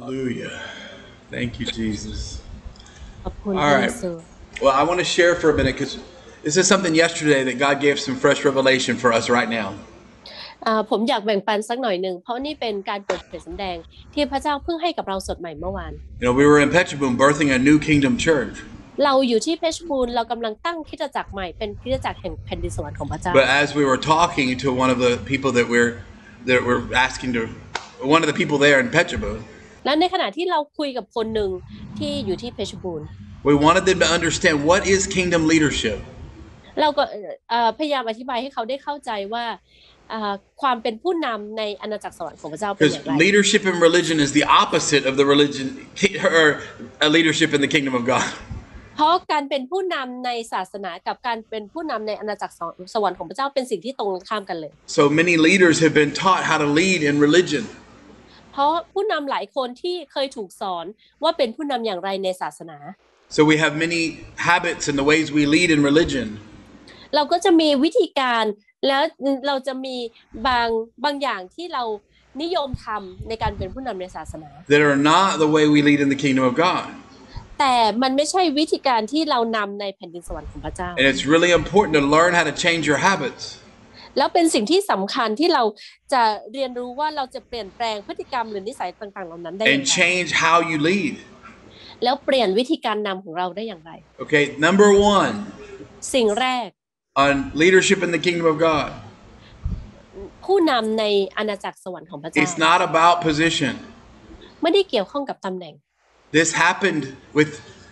Hallelujah. Thank you, Jesus. ขอบคุณ All พระเย right. ซู Well, I want to share for a minute because this is something yesterday that God gave some fresh revelation for us right now. ผมอยากแบ่งปันสักหน่อยหนึ่งเพราะนี่เป็นการเปิดเผยสำแดงที่พระเจ้าเพิ่งให้กับเราสดใหม่เมื่อวาน We were in Petrabum birthing a new kingdom church. เราอยู่ที่เพชรบูรณ์เรากำลังตั้งคริสตจักรใหม่เป็นคริสตจักรแห่งแผ่นดินสวรรค์ของพระเจ้า But as we were talking to one of the people that we're asking to, one of the people there in Petrabum, และในขณะที่เราคุยกับคนหนึ่งที่อยู่ที่เพชรบูรณ์ we wanted them to understand what is kingdom leadership. เราก็พยายามอธิบายให้เขาได้เข้าใจว่าความเป็นผู้นำในอาณาจักรสวรรค์ของพระเจ้าเป็นอย่างไร Because leadership in religion is the opposite of the religion or leadership in the kingdom of God. เพราะการเป็นผู้นำในศาสนากับการเป็นผู้นำในอาณาจักรสวรรค์ของพระเจ้าเป็นสิ่งที่ตรงข้ามกันเลย So many leaders have been taught how to lead in religion. เพราะผู้นำหลายคนที่เคยถูกสอนว่าเป็นผู้นำอย่างไรในศาสนา So we have many habits and the ways we lead in religion. เราก็จะมีวิธีการแล้วเราจะมีบางอย่างที่เรานิยมทำในการเป็นผู้นำในศาสนา That are not the way we lead in the kingdom of God. แต่มันไม่ใช่วิธีการที่เรานำในแผ่นดินสวรรค์ของพระเจ้า And it's really important to learn how to change your habits. แล้วเป็นสิ่งที่สำคัญที่เราจะเรียนรู้ว่าเราจะเปลี่ยนแปลงพฤติกรรมหรือนิสัยต่างๆเหล่านั้นได้อย่าง And ไร change how you lead. แล้วเปลี่ยนวิธีการนำของเราได้อย่างไร Okay, number one สิ่งแรก on leadership in the kingdom of God. ผู้นำในอาณาจักรสวรรค์ของพระเจ้า It's not about position. ไม่ได้เกี่ยวข้องกับตำแหน่ง This happened with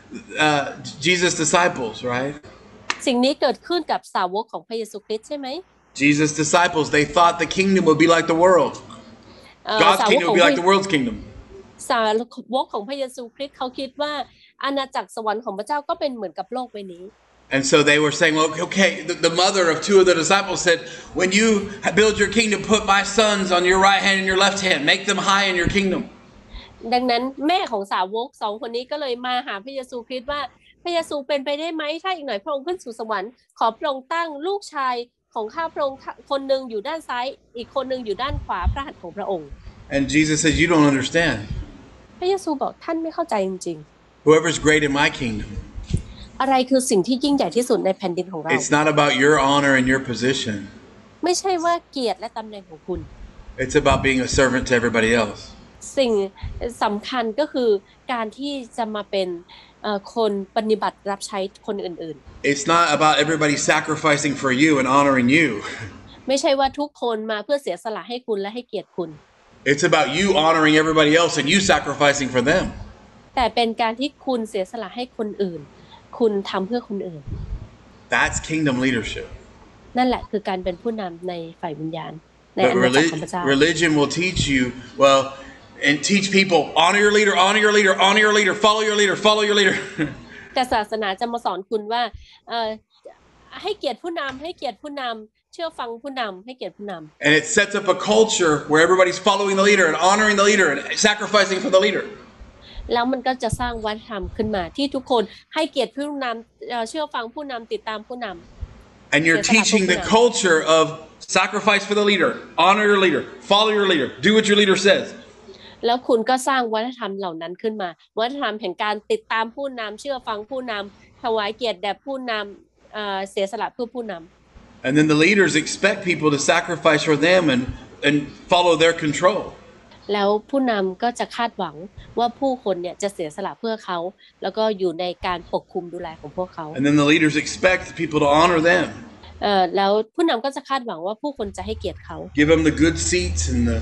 Jesus' disciples, right? สิ่งนี้เกิดขึ้นกับสาวกของพระเยซูคริสต์ใช่ไหม Jesus' disciples, they thought the kingdom would be like the world. God's kingdom would be like the world's kingdom. สาวกของพระเยซูคริสต์เขาคิดว่าอาณาจักรสวรรค์ของพระเจ้าก็เป็นเหมือนกับโลกใบนี้ And so they were saying, well, okay, the mother of two of the disciples said, when you build your kingdom, put my sons on your right hand and your left hand, make them high in your kingdom. ดังนั้นแม่ของสาวกสองคนนี้ก็เลยมาหาพระเยซูคริสต์ว่าพระเยซูเป็นไปได้ไหมถ้าอีกหน่อยพระองค์ขึ้นสู่สวรรค์ขอพระองค์ตั้งลูกชายของข้าพระองค์คนหนึ่งอยู่ด้านซ้ายอีกคนหนึ่งอยู่ด้านขวาพระหัตถ์ของพระองค์ And Jesus says, you don't understand. พระเยซูบอกท่านไม่เข้าใจจริง Whoever's great in my kingdom. ๆอะไรคือสิ่งที่ยิ่งใหญ่ที่สุดในแผ่นดินของเรา It's not about your honor and your position. ไม่ใช่ว่าเกียรติและตำแหน่งของคุณ It's about being a servant to everybody else. สิ่งสำคัญก็คือการที่จะมาเป็นคนปฏิบัติรับใช้คนอื่น It's not about everybody sacrificing for you and honoring you. ๆไม่ใช่ว่าทุกคนมาเพื่อเสียสละให้คุณและให้เกียรติคุณ It's about you honoring everybody else and you sacrificing for them. แต่เป็นการที่คุณเสียสละให้คนอื่นคุณทำเพื่อคนอื่น That's kingdom leadership. นั่นแหละคือการเป็นผู้นำในฝ่ายวิญญาณใน But อาณาจักรของพระเจ้า religion will teach you, well, and teach people, honor your leader, honor your leader, honor your leader, follow your leader, follow your leader. แต่ศาสนาจะมาสอนคุณว่าให้เกียรติผู้นำให้เกียรติผู้นำเชื่อฟังผู้นำให้เกียรติผู้นำ And it sets up a culture where everybody's following the leader and honoring the leader and sacrificing for the leader. แล้วมันก็จะสร้างวัฒนธรรมขึ้นมาที่ทุกคนให้เกียรติผู้นำเชื่อฟังผู้นำติดตามผู้นำ And you're teaching the culture of sacrifice for the leader, honor your leader, follow your leader, do what your leader says. แล้วคุณก็สร้างวัฒนธรรมเหล่านั้นขึ้นมาวัฒนธรรมแห่งการติดตามผู้นำเชื่อฟังผู้นำถวายเกียรติแด่ผู้นำเสียสละเพื่อผู้นำ And then the leaders expect people to sacrifice for them and follow their control. แล้วผู้นำก็จะคาดหวังว่าผู้คนเนี่ยจะเสียสละเพื่อเขาแล้วก็อยู่ในการปกคุมดูแลของพวกเขา And then the leaders expect people to honor them. แล้วผู้นำก็จะคาดหวังว่าผู้คนจะให้เกียรติเขา Give them the good seats and the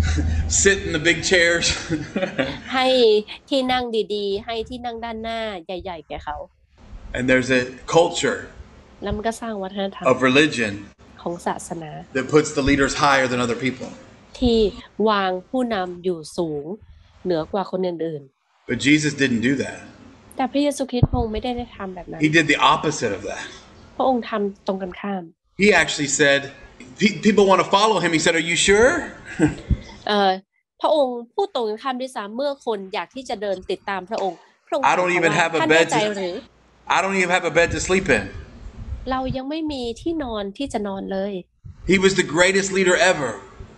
sit in the big chairs. ให้ที่นั่งดีๆให้ที่นั่งด้านหน้าใหญ่ๆแก่เขา And there's a culture แล้วมันก็สร้างวัฒนธรรม of religion ของศาสนา that puts the leaders higher than other people. ที่วางผู้นำอยู่สูงเหนือกว่าคนอื่น But Jesus didn't do that. ๆแต่พระเยซูคริสต์พระองค์ไม่ได้ทำแบบนั้น He did the opposite of that. พระองค์ทำตรงกันข้าม He actually said, people want to follow him. He said, are you sure? พระองค์พูดตรงกันข้ามด้วยซ้ำเมื่อคนอยากที่จะเดินติดตามพระองค์พระองค์ I don't even have a ท่าน bed แน่ใจหรือ I don't even have a bed to sleep in. เรายังไม่มีที่นอนที่จะนอนเลย He was the greatest leader ever.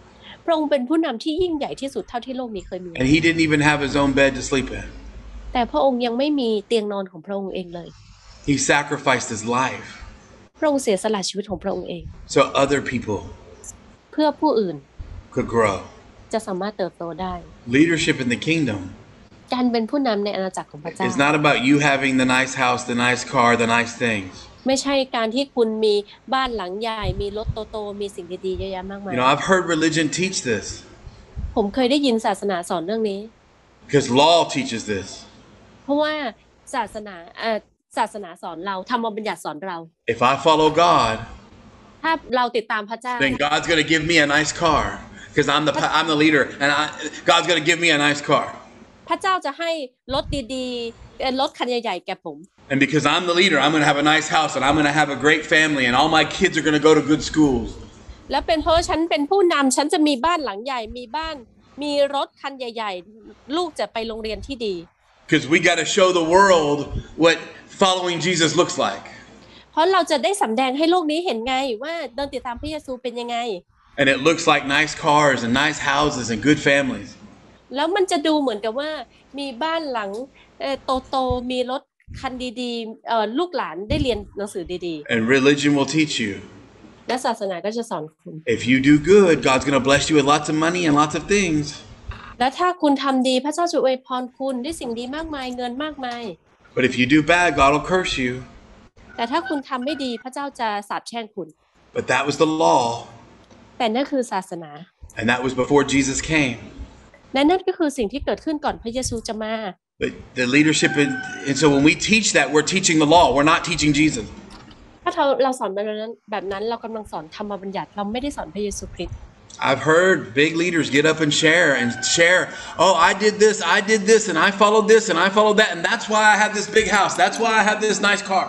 พระองค์เป็นผู้นำที่ยิ่งใหญ่ที่สุดเท่าที่โลกนี้เคยมี And he didn't even have his own bed to sleep in. แต่พระองค์ยังไม่มีเตียงนอนของพระองค์เองเลย He sacrificed his life พระองค์เสียสละชีวิตของพระองค์เอง so other people เพื่อผู้อื่น could grow. จะสามารถเติบโตได้ Leadership in the kingdom การเป็นผู้นำในอาณาจักรของพระเจ้า is not about you having the nice house, the nice car, the nice things. ไม่ใช่การที่คุณมีบ้านหลังใหญ่มีรถโตๆมีสิ่งดีๆเยอะแยะมากมาย You know, I've heard religion teach this ผมเคยได้ยินศาสนาสอนเรื่องนี้ because law teaches this. เพราะว่าศาสนาสอนเราธรรมบัญญัติสอนเรา If I follow God, ถ้าเราติดตามพระเจ้า then God's going to give me a nice car because I'm the leader and God's going to give me a nice car. พระเจ้าจะให้รถดีๆรถคันใหญ่ๆแก่ผม And because I'm the leader, I'm going to have a nice house and I'm going to have a great family and all my kids are going to go to good schools. แล้วเป็นเพราะฉันเป็นผู้นำฉันจะมีบ้านหลังใหญ่มีรถคันใหญ่ๆลูกจะไปโรงเรียนที่ดี Because we got to show the world what following Jesus looks like. เพราะเราจะได้สำแดงให้โลกนี้เห็นไงว่าเดินติดตามพระเยซูเป็นยังไง And it looks like nice cars and nice houses and good families. แล้วมันจะดูเหมือนกับว่ามีบ้านหลังโตๆมีรถคันดีๆลูกหลานได้เรียนหนังสือดีๆ And religion will teach you. และศาสนาก็จะสอนคุณ If you do good, God's going to bless you with lots of money and lots of things. และถ้าคุณทำดีพระเจ้าจะอวยพรคุณด้วยสิ่งดีมากมายเงินมากมาย But if you do bad, God will curse you. แต่ถ้าคุณทำไม่ดีพระเจ้าจะสาปแช่งคุณ But that was the law. แต่นั่นคือศาสนา And that was before Jesus came. และนั่นก็คือสิ่งที่เกิดขึ้นก่อนพระเยซูจะมา But the leadership, and so when we teach that, we're teaching the law. We're not teaching Jesus. ถ้าเราสอนแบบนั้นเรากำลังสอนธรรมบัญญัติเราไม่ได้สอนพระเยซูคริสต์ I've heard big leaders get up and share. Oh, I did this, and I followed this, and I followed that, and that's why I have this big house. That's why I have this nice car.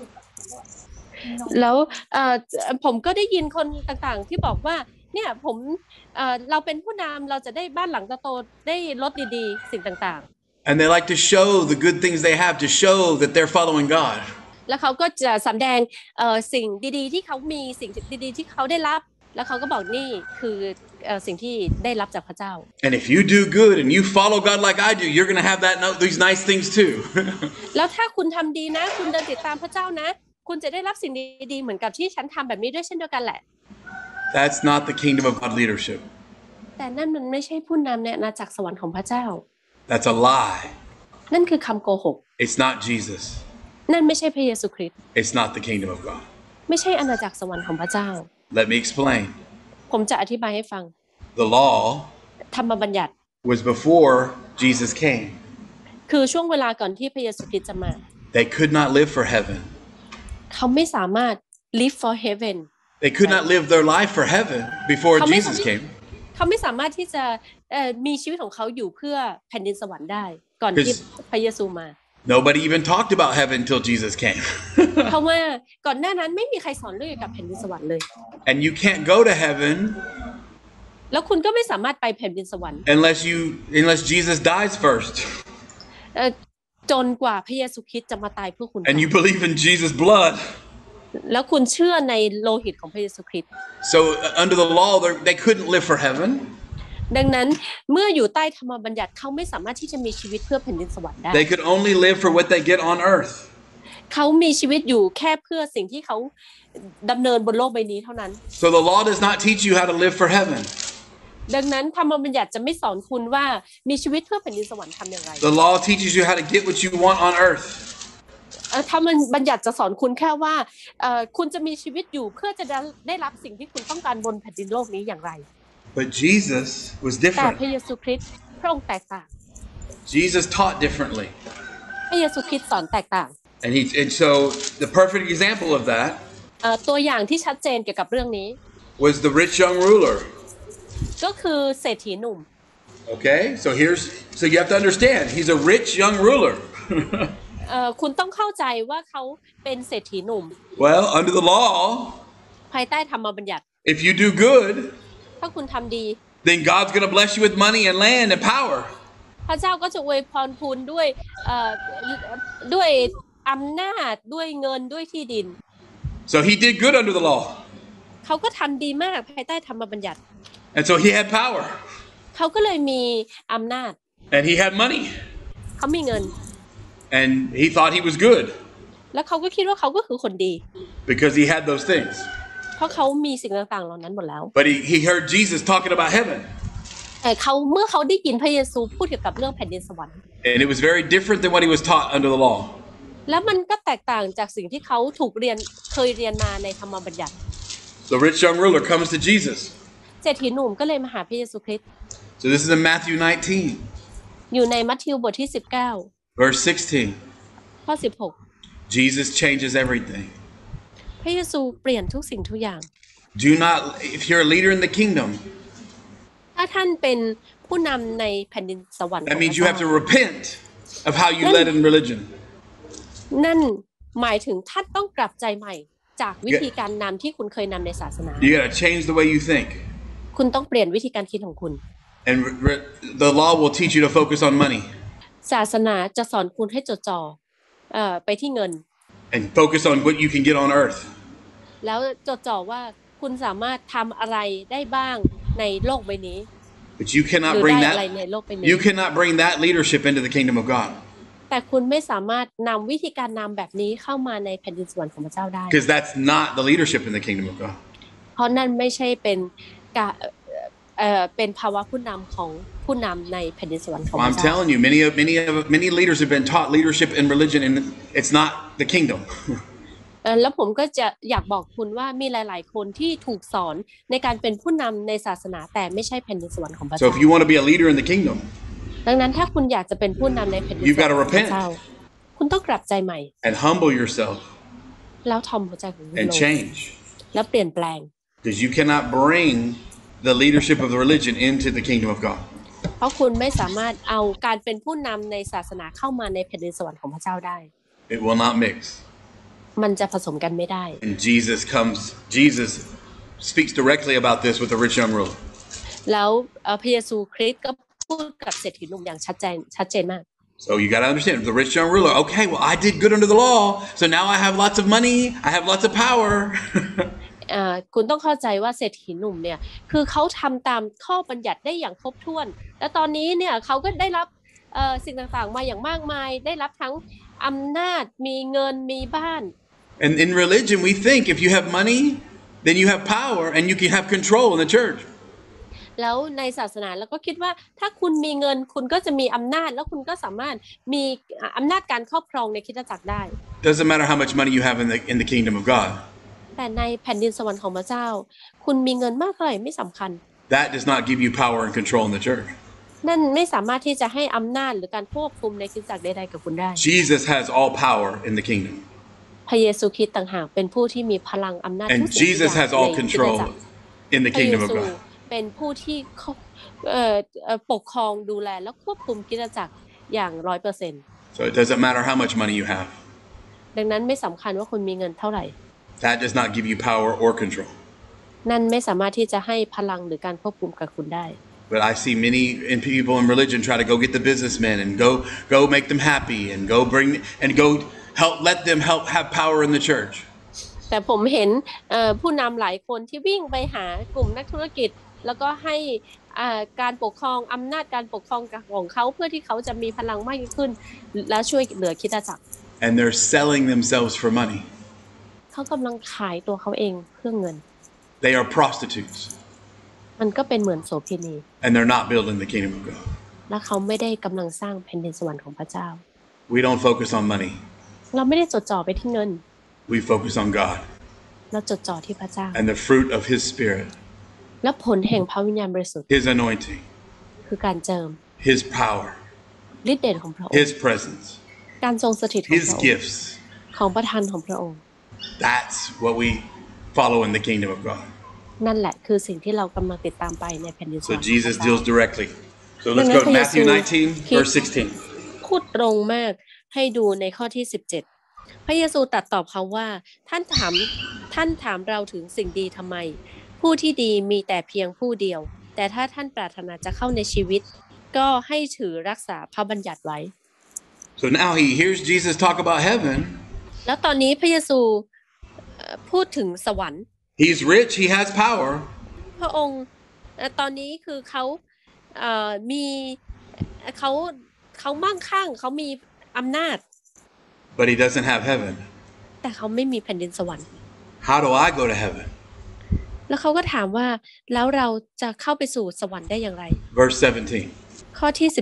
แล้วผมก็ได้ยินคนต่างๆที่บอกว่าเนี่ยเราเป็นผู้นำเราจะได้บ้านหลังโตๆได้รถดีๆสิ่งต่างๆ And they like to show the good things they have to show that they're following God. แล้วเขาก็จะสำแดงสิ่งดีๆที่เขามีสิ่งดีๆที่เขาได้รับแล้วเขาก็บอกนี่คือสิ่งที่ได้รับจากพระเจ้า And if you do good and you follow God like I do, you're going to have these nice things too. แล้วถ้าคุณทำดีนะคุณเดินติดตามพระเจ้านะคุณจะได้รับสิ่งดีๆเหมือนกับที่ฉันทำแบบนี้ด้วยเช่นเดียวกันแหละ That's not the kingdom of God leadership. แต่นั่นมันไม่ใช่ผู้นำในอาณาจักรสวรรค์ของพระเจ้า That's a lie. นั่นคือคำโกหก It's not Jesus. นั่นไม่ใช่พระเยซูคริสต์ It's not the kingdom of God. ไม่ใช่อาณาจักรสวรรค์ของพระเจ้า Let me explain. ผมจะอธิบายให้ฟัง The law ธรรมบัญญัติ was before Jesus came. คือช่วงเวลาก่อนที่พระเยซูคริสต์จะมา They could not live for heaven. เขาไม่สามารถ live for heaven They could not live their life for heaven before Jesus came. เขาไม่สามารถที่จะมีชีวิตของเขาอยู่เพื่อแผ่นดินสวรรค์ได้ก่อนที่พระเยซูมา Nobody even talked about heaven until Jesus came. เพราะว่าก่อนหน้านั้นไม่มีใครสอนเรื่องเกี่ยวกับแผ่นดินสวรรค์เลย And you can't go to heaven แล้วคุณก็ไม่สามารถไปแผ่นดินสวรรค์ unless Jesus dies first. จนกว่าพระเยซูคริสต์จะมาตายเพื่อคุณ And you believe in Jesus' blood. แล้วคุณเชื่อในโลหิตของพระเยซูคริสต์ So under the law, they couldn't live for heaven. ดังนั้นเมื่ออยู่ใต้ธรรมบัญญัติเขาไม่สามารถที่จะมีชีวิตเพื่อแผ่นดินสวรรค์ได้ They could only live for what they get on earth. เขามีชีวิตอยู่แค่เพื่อสิ่งที่เขาดำเนินบนโลกใบนี้เท่านั้น So the law does not teach you how to live for heaven. ดังนั้นธรรมบัญญัติจะไม่สอนคุณว่ามีชีวิตเพื่อแผ่นดินสวรรค์ทำอย่างไร The law teaches you how to get what you want on earth. ธรรมบัญญัติจะสอนคุณแค่ว่าคุณจะมีชีวิตอยู่เพื่อจะได้รับสิ่งที่คุณต้องการบนแผ่นดินโลกนี้อย่างไร But Jesus was แต่ different. พระเยซูคริสต์พระองค์แตกต่าง Jesus taught differently. พระเยซูคริสต์สอนแตกต่าง And so the perfect example of that ตัวอย่างที่ชัดเจนเกี่ยวกับเรื่องนี้ was the rich young ruler. ก็คือเศรษฐีหนุ่ม Okay, so you have to understand, he's a rich young ruler. คุณต้องเข้าใจว่าเขาเป็นเศรษฐีหนุ่ม Well, under the law, ภายใต้ธรรมบัญญัติ if you do good, ถ้าคุณทำดี then God's going to bless you with money and land and power. พระเจ้าก็จะอวยพรคุณด้วยอำนาจด้วยเงินด้วยที่ดิน So he did good under the law. เขาก็ทำดีมากภายใต้ธรรมบัญญัติ And so he had power. เขาก็เลยมีอำนาจ And he had money. เขามีเงิน And he thought he was good แล้วเขาก็คิดว่าเขาก็คือคนดี because he had those things. เพราะเขามีสิ่งต่างๆเหล่านั้นหมดแล้ว But he heard Jesus talking about heaven. แต่เมื่อเขาได้ยินพระเยซูพูดเกี่ยวกับเรื่องแผ่นดินสวรรค์ And it was very different than what he was taught under the law. แล้วมันก็แตกต่างจากสิ่งที่เขาเคยเรียนมาในธรรมบัญญัติ The rich young ruler comes to Jesus. เศรษฐีหนุ่มก็เลยมาหาพระเยซูคริสต์ So this is in Matthew 19, อยู่ในมัทธิวบทที่ verse 16. 19ข้อ16 Jesus changes everything. พระเยซูเปลี่ยนทุกสิ่งทุกอย่าง Do not, if you're a leader in the kingdom, ถ้าท่านเป็นผู้นำในแผ่นดินสวรรค์ that means you have to repent of how you led in religion. นั่นหมายถึงท่านต้องกลับใจใหม่จากวิธีการนำที่คุณเคยนำในศาสนา You got to change the way you think. คุณต้องเปลี่ยนวิธีการคิดของคุณ And the law will teach you to focus on money. ศาสนาจะสอนคุณให้จดจ่อไปที่เงิน And focus on what you can get on earth. แล้วจดจ่อว่าคุณสามารถทำอะไรได้บ้างในโลกใบนี้ But you ห cannot รือ bring ได้อะไร that. ในโลกใบนี้ You cannot bring that leadership into the kingdom of God. แต่คุณไม่สามารถนำวิธีการนำแบบนี้เข้ามาในแผ่นดินสวรรค์ของพระเจ้าได้ Because that's not the leadership in the kingdom of God. เพราะนั่นไม่ใช่เป็นภาวะผู้นำของผู้นำในแผ่นดินสวรรค์ของพ Well, ระ I'm เจ้า telling you, many leaders have been taught leadership in religion, and it's not the kingdom. แล้วผมก็จะอยากบอกคุณว่ามีหลายๆคนที่ถูกสอนในการเป็นผู้นำในศาสนาแต่ไม่ใช่แผ่นดินสวรรค์ของพระ So เจ้า if you want to be a leader in the kingdom, ดังนั้นถ้าคุณอยากจะเป็นผู้นำในแผ่นดินสวรร you've got ค์ to ของพระ repent เจ้าคุณต้องกลับใจใหม่ and humble yourself แล้วทอมหัวใจของคุณ and ลง change. แล้วเปลี่ยนแปลง Because you cannot bring the leadership of the religion into the kingdom of God. เพราะคุณไม่สามารถเอาการเป็นผู้นำในศาสนาเข้ามาในแผ่นดินสวรรค์ของพระเจ้าได้ It will not mix. มันจะผสมกันไม่ได้ And Jesus speaks directly about this with the rich young ruler. แล้วพระเยซูคริสต์ก็พูดกับเศรษฐีหนุ่มอย่างชัดเจนมาก So you got to understand, the rich young ruler, okay, well, I did good under the law, so now I have lots of money, I have lots of power. คุณต้องเข้าใจว่าเศรษฐีหนุ่มเนี่ยคือเขาทำตามข้อบัญญัติได้อย่างครบถ้วน และตอนนี้เนี่ยเขาก็ได้รับสิ่งต่างๆมาอย่างมากมายได้รับทั้งอำนาจมีเงินมีบ้าน And in religion, we think if you have money, then you have power and you can have control in the church. แล้วในศาสนาเราก็คิดว่าถ้าคุณมีเงินคุณก็จะมีอำนาจแล้วคุณก็สามารถมีอำนาจการครอบครองในคริสตจักรได้ Doesn't matter how much money you have in the kingdom of God. แต่ในแผ่นดินสวรรค์ของพระเจ้าคุณมีเงินมากเท่าไหร่ไม่สำคัญ That does not give you power and control in the church. นั่นไม่สามารถที่จะให้อำนาจหรือการควบคุมในคริสตจักรใดๆกับคุณได้ Jesus has all power in the kingdom. พระเยซูคริสต์ต่างหากเป็นผู้ที่มีพลังอำนาจ And ทุกสิ่งทุก Jesus อย่าง has all ในคริสต control จักร in the พระเย kingdom of ซู God. เป็นผู้ที่ปกครองดูแลและควบคุมคริสตจักรอย่าง 100% So it doesn't matter how much money you have. ดังนั้นไม่สำคัญว่าคุณมีเงินเท่าไหร่ That does not give you power or control. นั่นไม่สามารถที่จะให้พลังหรือการควบคุมกับคุณได้ But I see many people in religion try to go get the businessmen and go make them happy and go let them help have power in the church. แต่ผมเห็นผู้นำหลายคนที่วิ่งไปหากลุ่มนักธุรกิจแล้วก็ให้การปกครองอำนาจการปกครองของเขาเพื่อที่เขาจะมีพลังมากยิ่งขึ้นและช่วยเหลือคริสตจักร And they're selling themselves for money. เขากำลังขายตัวเขาเองเพื่อเงิน They are prostitutes. มันก็เป็นเหมือนโสเภณี And they're not building the kingdom of God. และเขาไม่ได้กำลังสร้างแผ่นดินสวรรค์ของพระเจ้า We don't focus on money. เราไม่ได้จดจ่อไปที่เงิน We focus on God เราจดจ่อที่พระเจ้า and the fruit of His Spirit, และผลแห่งพระวิญญาณบริสุทธิ์ His anointing, คือการเจิม His power, ฤทธิ์เดชของพระองค์ His presence, การทรงสถิตของพ His ระองค์ gifts. ของประทานของพระองค์ That's what we follow in the kingdom of God. นั่นแหละคือสิ่งที่เรากำลังติดตามไปในแผ่นดินสวร So รค์ Jesus deals directly. So let's go to Matthew 19, verse 16. พูดตรงมากให้ดูในข้อที่17พระเยซูตรัสตอบเขาว่าท่านถามเราถึงสิ่งดีทำไมผู้ที่ดีมีแต่เพียงผู้เดียวแต่ถ้าท่านปรารถนาจะเข้าในชีวิตก็ให้ถือรักษาพระบัญญัติไว้ So now he hears Jesus talk about heaven. แล้วตอนนี้พระเยซูพูดถึงสวรรค์ He's rich, he has power. พระองค์ตอนนี้คือเขามีเขาเขามั่งคั่งเขามีอำนาจ but he doesn't have heaven. แต่เขาไม่มีแผ่นดินสวรรค์ How do I go to heaven? แล้วเขาก็ถามว่าแล้วเราจะเข้าไปสู่สวรรค์ได้อย่างไร Verse 17. ข้อที่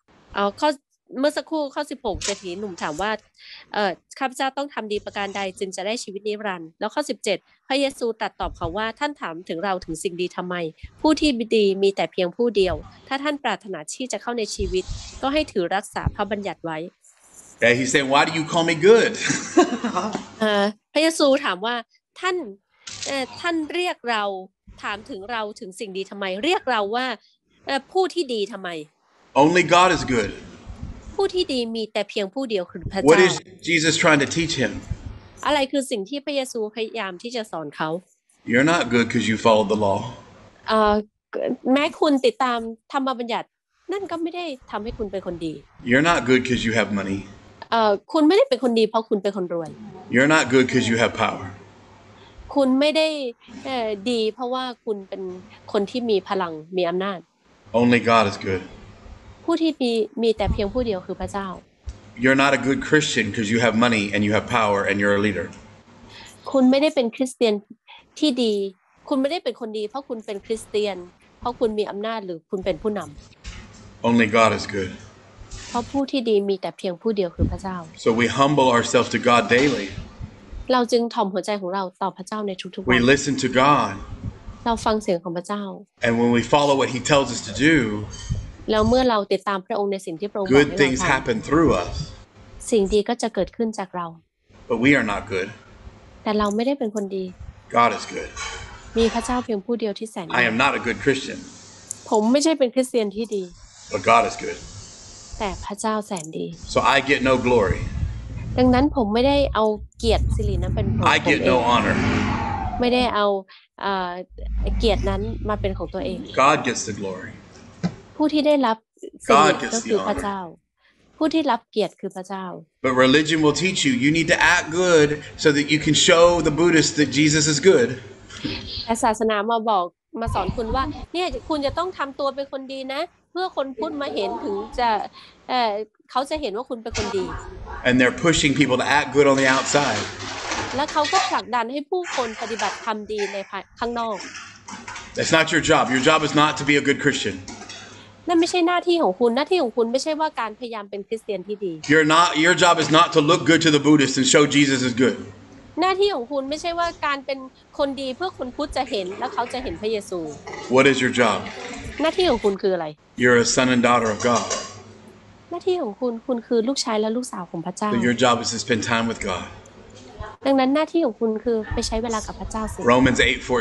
17ข้อเมื่อสักครู่ข้อ16เศรษฐีหนุ่มถามว่าข้าพเจ้าต้องทำดีประการใดจึงจะได้ชีวิตนิรันดร์แล้วข้อ17พระเยซูตรัสตอบเขาว่าท่านถามถึงเราถึงสิ่งดีทำไมผู้ที่ดีมีแต่เพียงผู้เดียวถ้าท่านปรารถนาที่จะเข้าในชีวิตก็ให้ถือรักษาพระบัญญัติไว้ Yeah, he said, why do you call me good? พระเยซูถามว่าท่านเรียกเราถามถึงเราถึงสิ่งดีทำไมเรียกเราว่าผู้ที่ดีทำไม Only God is good. ผู้ที่ดีมีแต่เพียงผู้เดียวคือพระ What เจ้า is Jesus trying to teach him? อะไรคือสิ่งที่พระเยซูพยายามที่จะสอนเขา You're not good because you followed the law. แม้คุณติดตามธรรมบัญญัตินั่นก็ไม่ได้ทำให้คุณเป็นคนดี You're not good because you have money. คุณไม่ได้เป็นคนดีเพราะคุณเป็นคนรวย You're not good because you have power. คุณไม่ได้ดีเพราะว่าคุณเป็นคนที่มีพลังมีอำนาจ Only God is good. ผู้ที่มีแต่เพียงผู้เดียวคือพระเจ้า You're not a good Christian because you have money and you have power and you're a leader. คุณไม่ได้เป็นคริสเตียนที่ดีคุณไม่ได้เป็นคนดีเพราะคุณเป็นคริสเตียนเพราะคุณมีอำนาจหรือคุณเป็นผู้นำ Only God is good. เพราะผู้ที่ดีมีแต่เพียงผู้เดียวคือพระเจ้า So we humble ourselves to God daily. เราจึงถ่อมหัวใจของเราต่อพระเจ้าในทุกๆวั We น listen to God. เราฟังเสียงของพระเจ้า And when we follow what he tells us to do, แล้วเมื่อเราติดตามพระองค์ในสิ่งที่พระองค์บอก good ให้ things เราท happen through us. ำสิ่งดีก็จะเกิดขึ้นจากเรา But we are not good. แต่เราไม่ได้เป็นคนดี God is good. มีพระเจ้าเพียงผู้เดียวที่แสนดี I am not a good Christian, ผมไม่ใช่เป็นคริสเตียนที่ดี but God is good. แต่พระเจ้าแสนดี So I get no glory. ดังนั้นผมไม่ได้เอาเกียรติสิรินั้นเป็นของ I ผม get เอ no ง honor. ไม่ได้เอาเกียรตินั้นมาเป็นของตัวเอง God gets the glory. ผู้ที่ได้รับสิริ God gets ก็คือ the พระเจ้า ผู้ที่รับเกียรติคือพระเจ้า But religion will teach you need to act good so that you can show the Buddhists that Jesus is good. แต่ศาสนามาสอนคุณว่าเนี่ยคุณจะต้องทำตัวเป็นคนดีนะ เพื่อคนพุทธมาเห็นถึงจะเขาจะเห็นว่าคุณเป็นคนดี And they're pushing people to act good on the outside. แล้วเขาก็ผลักดันให้ผู้คนปฏิบัติธรรมดีในข้างนอก That's not your job. Your job is not to be a good Christian. นั่นไม่ใช่หน้าที่ของคุณหน้าที่ของคุณไม่ใช่ว่าการพยายามเป็นคริสเตียนที่ดี Your job is not to look good to the Buddhists and show Jesus is good. หน้าที่ของคุณไม่ใช่ว่าการเป็นคนดีเพื่อคนพุทธจะเห็นแล้วเขาจะเห็นพระเยซู What is your job? หน้าที่ของคุณคืออะไร You're a son and daughter of God. หน้าที่ของคุณคือลูกชายและลูกสาวของพระเจ้า So your job is to spend time with God. ดังนั้นหน้าที่ของคุณคือไปใช้เวลากับพระเจ้าสิ Romans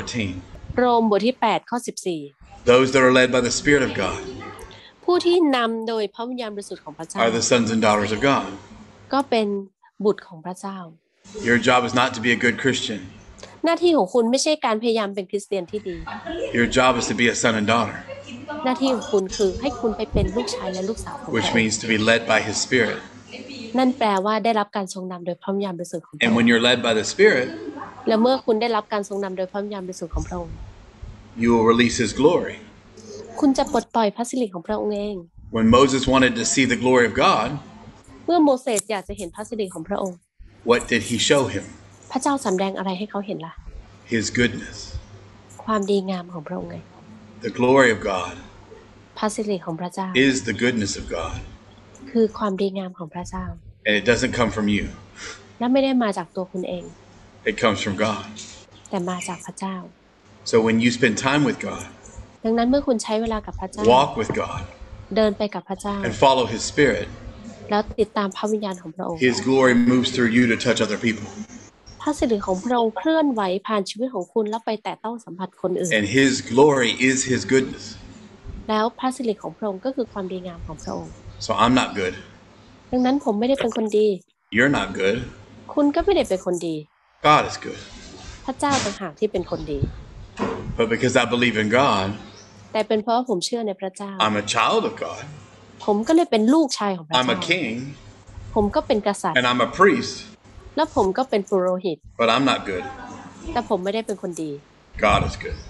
8:14. โรมบทที่8ข้อ Those that are led by the Spirit of God 14ผู้ที่นำโดยพระวิญญาณบริสุทธิ์ของพระเจ้า are the sons and daughters of God. ก็เป็นบุตรของพระเจ้า Your job is not to be a good Christian. หน้าที่ของคุณไม่ใช่การพยายามเป็นคริสเตียนที่ดี Your job is to be a son and daughter, หน้าที่ของคุณคือให้คุณไปเป็นลูกชายและลูกสาวของพระ which องค์ means to be led by His Spirit. นั่นแปลว่าได้รับการทรงนำโดยพระวิญญาณบริสุทธิ์ของพระอ And ง when ค์ you're led by the Spirit, และเมื่อคุณได้รับการทรงนำโดยพระวิญญาณบริสุทธิ์ของพระองค์ you will release His glory. คุณจะปลดปล่อยพระสิริของพระองค์เอง When Moses wanted to see the glory of God, เมื่อโมเสสอยากจะเห็นพระสิริของพระองค์ what did He show him? พระเจ้าสำแดงอะไรให้เขาเห็นล่ะ His goodness. ความดีงามของพระองค์ไง The glory of God พระสิริของพระเจ้า is the goodness of God. คือความดีงามของพระเจ้า And it doesn't come from you. และไม่ได้มาจากตัวคุณเอง It comes from God. แต่มาจากพระเจ้า So when you spend time with God, ดังนั้นเมื่อคุณใช้เวลากับพระเจ้า walk with God, เดินไปกับพระเจ้า and follow His Spirit, แล้วติดตามพระวิญญาณของพระองค์ His glory moves through you to touch other people. พระสิริของพระองค์เคลื่อนไหวผ่านชีวิตของคุณแล้วไปแตะต้องสัมผัสคนอื่น And His glory is His goodness. แล้วพระสิริของพระองค์ก็คือความดีงามของพระองค์ So I'm not good. ดังนั้นผมไม่ได้เป็นคนดี You're not good. คุณก็ไม่ได้เป็นคนดี God is good. พระเจ้าต่างหากที่เป็นคนดี But because I believe in God, แต่เป็นเพราะว่าผมเชื่อในพระเจ้า I'm a child of God. ผมก็เลยเป็นลูกชายของพระ I'm เจ้า a king, ผมก็เป็นกษัตริย์ and I'm a priest, แล้วผมก็เป็นปุโรหิต but I'm not good. แต่ผมไม่ได้เป็นคนดี God is good.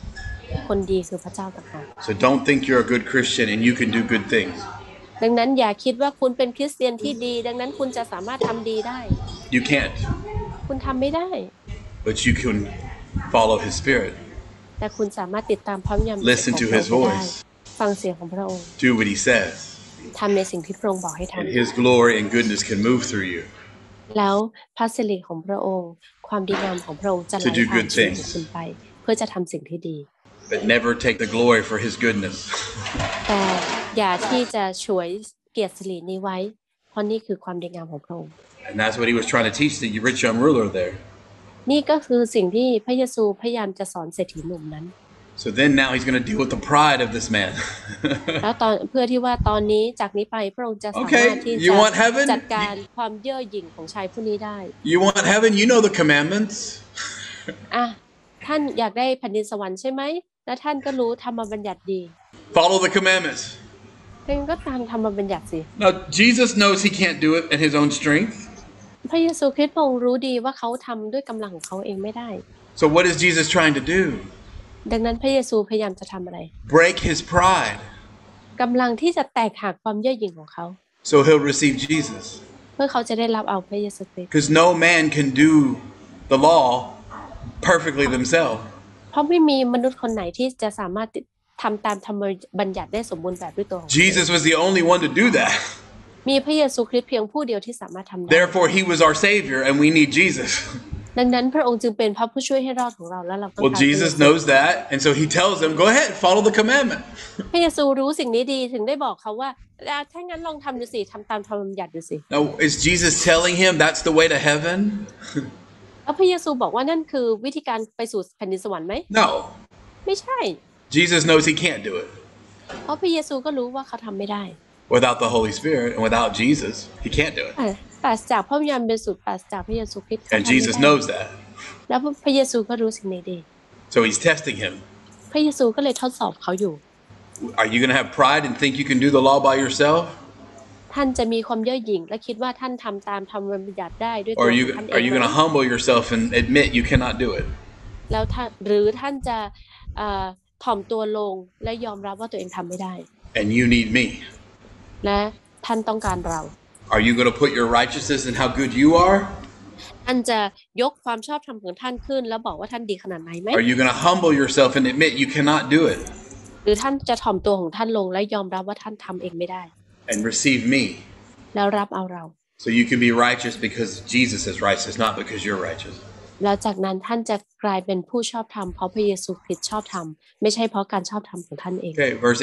คนดีคือพระเจ้าต่างหาก So don't think you're a good Christian and you can do good things. ดังนั้นอย่าคิดว่าคุณเป็นคริสเตียนที่ดีดังนั้นคุณจะสามารถทำดีได้ You can't. คุณทำไม่ได้ But you can follow His Spirit. แต่คุณสามารถติดตามพระวิญญาณบริสุทธิ์ Listen ของ to พระ His องค์ได้ voice. ฟังเสียงของพระองค์ Do what He says. ทำในสิ่งที่พระองค์บอกให้ท And His glory and goodness can move through you. ำแล้วพระสิริของพระองค์ ความดีงามของพระองค์จะไหล To do ผ่าน good ชีวิต things. ของคุณไป เพื่อจะทำสิ่งที่ดี But never take the glory for His goodness. แต่อย่าที่จะฉวยเกียรติสิรินี้ไว้ เพราะนี่คือความดีงามของพระองค์ And that's what He was trying to teach the rich young ruler there. นี่ก็คือสิ่งที่พระเยซูพยายามจะสอนเศรษฐีหนุ่มนั้น So then now He's going to deal with the pride of this man. แล้วเพื่อที่ว่าตอนนี้จากนี้ไปพระองค์จะสามารถ Okay, ที่ you จะ want heaven? จัดการความเย่อหยิ่งของชายผู้นี้ได้ You want heaven? You know the commandments. อ่ะท่านอยากได้แผ่นดินสวรรค์ใช่ไหมและท่านก็รู้ธรรมบัญญัติดี Follow the commandments. ท่านก็ตามธรรมบัญญัติสิ Now, Jesus knows He can't do it in His own strength. พระเยซูคริสต์พระองค์รู้ดีว่าเขาทำด้วยกำลังของเขาเองไม่ได้ So what is Jesus trying to do? ดังนั้นพระเยซูพยายามจะทำอะไร Break His pride. กำลังที่จะแตกหักความเย่อหยิ่งของเขา So He'll receive Jesus. เพื่อเขาจะได้รับเอาพระเยซูคริสต์ Because no man can do the law perfectly themselves. เพราะไม่มีมนุษย์คนไหนที่จะสามารถทำตามธรรมบัญญัติได้สมบูรณ์แบบด้วยตัวของเขา Jesus was the only one to do that. มีพระเยซูคริสต์เพียงผู้เดียวที่สามารถทำได้ Therefore, He was our Savior, and we need Jesus. ดังนั้นพระองค์จึงเป็นพระผู้ช่วยให้รอดของเราและเราต้อง Well, การพระเย Jesus ซู knows that, and so He tells them, "Go ahead, follow the commandment." พระเยซูรู้สิ่งนี้ดีถึงได้บอกเขาว่าถ้างั้นลองทำดูสิทำตามธรรมบัญญัติดูสิ Now, is Jesus telling him that's the way to heaven? แล้วพระเยซูบอกว่านั่นคือวิธีการไปสู่แผ่นดินสวรรค์ไหม No. ไม่ใช่ Jesus knows He can't do it เพราะพระเยซูก็รู้ว่าเขาทำไม่ได้ without the Holy Spirit and without Jesus. He can't do it, ปราศจากพระวิญญาณบริสุทธิ์ปราศจากพระเยซูคริสต์เขา and ทำไม่ Jesus ได้ knows that. แล้วพระเยซูก็รู้สิ่งนี้ดี So He's testing him. พระเยซูก็เลยทดสอบเขาอยู่ Are you going to have pride and think you can do the law by yourself? ท่านจะมีความเย่อหยิ่งและคิดว่าท่านทำตามธรรมบัญญัติได้ด้วยตั Or ว are ข you องท่านเอ are ง you ไห going ม to humble yourself and admit you cannot do it? แล้วหรือท่านจะถ่อมตัวลงและยอมรับว่าตัวเองทำไม่ได้ And you need me. และท่านต้องการเรา Are you going to put your righteousness in how good you are? ท่านจะยกความชอบธรรมของท่านขึ้นแล้วบอกว่าท่านดีขนาดไหนไหม Are you going to humble yourself and admit you cannot do it หรือท่านจะถ่อมตัวของท่านลงและยอมรับว่าท่านทำเองไม่ได้ and receive me? แล้วรับเอาเรา So you can be righteous because Jesus is righteous, not because you're righteous. แล้วจากนั้นท่านจะกลายเป็นผู้ชอบธรรมเพราะพระเยซูคริสต์ชอบธรรมไม่ใช่เพราะการชอบธรรมของท่านเอง Okay, verse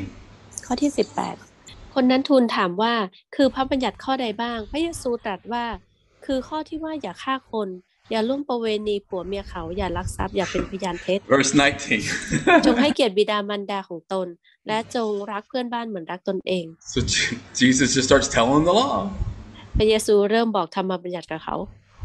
18. ข้อที่18คนนั้นทูลถามว่าคือพระบัญญัติข้อใดบ้างพระเยซูตรัสว่าคือข้อที่ว่าอย่าฆ่าคนอย่าล่วงประเวณีผัวเมียเขาอย่าลักทรัพย์อย่าเป็นพยานเท็จ Verse 19. จงให้เกียรติบิดามารดาของตนและจงรักเพื่อนบ้านเหมือนรักตนเอง So Jesus just starts telling them the law. พระเยซูเริ่มบอกธรรมบัญญัติกับเขา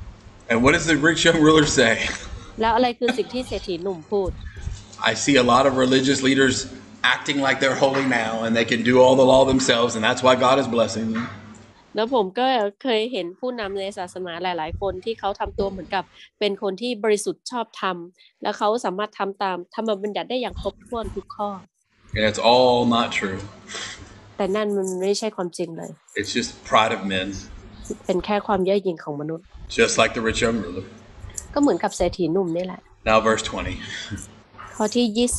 And what does the rich young ruler say? แล้วอะไรคือสิ่งที่เศรษฐีหนุ่มพูด I see a lot of religious leaders acting like they're holy now and they can do all the law themselves and that's why God is blessing them. แล้วผมก็เคยเห็นผู้นำในศาสนาหลายๆคนที่เขาทำตัวเหมือนกับเป็นคนที่บริสุทธิ์ชอบธรรมแล้วเขาสามารถทำตามธรรมบัญญัติได้อย่างครบถ้วนทุกข้อ And it's all not true. แต่นั่นมันไม่ใช่ความจริงเลย It's just pride of men, เป็นแค่ความเย่อหยิ่งของมนุษย์ just like the rich young ruler. ก็เหมือนกับเศรษฐีหนุ่มนี่แหละ Now verse 20. ข้อที่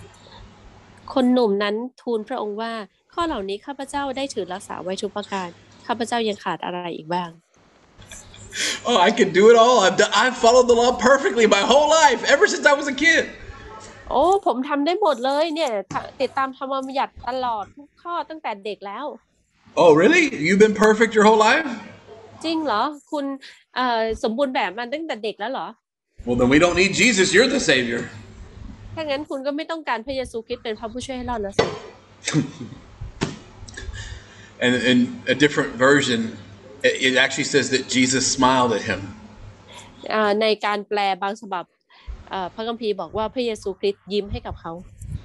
20คนหนุ่มนั้นทูลพระองค์ว่าข้อเหล่านี้ข้าพเจ้าได้ถือรักษาไว้ทุกประการข้าพเจ้ายังขาดอะไรอีกบ้าง Oh, I can do it all. I've followed the law perfectly my whole life, ever since I was a kid. โอ้ผมทำได้หมดเลยเนี่ยติดตามธรรมบัญญัติตลอดทุกข้อตั้งแต่เด็กแล้ว Oh, really? You've been perfect your whole life? จริงเหรอคุณสมบูรณ์แบบมันตั้งแต่เด็กแล้วเหรอ Well, then we don't need Jesus. You're the Savior. ถ้างั้นคุณก็ไม่ต้องการพระเยซูคริสต์เป็นพระผู้ช่วยให้รอดแล้วสิ And in a different version, it actually says that Jesus smiled at him. ในการแปลบางฉบับพระคัมภีร์บอกว่าพระเยซูคริสต์ยิ้มให้กับเขา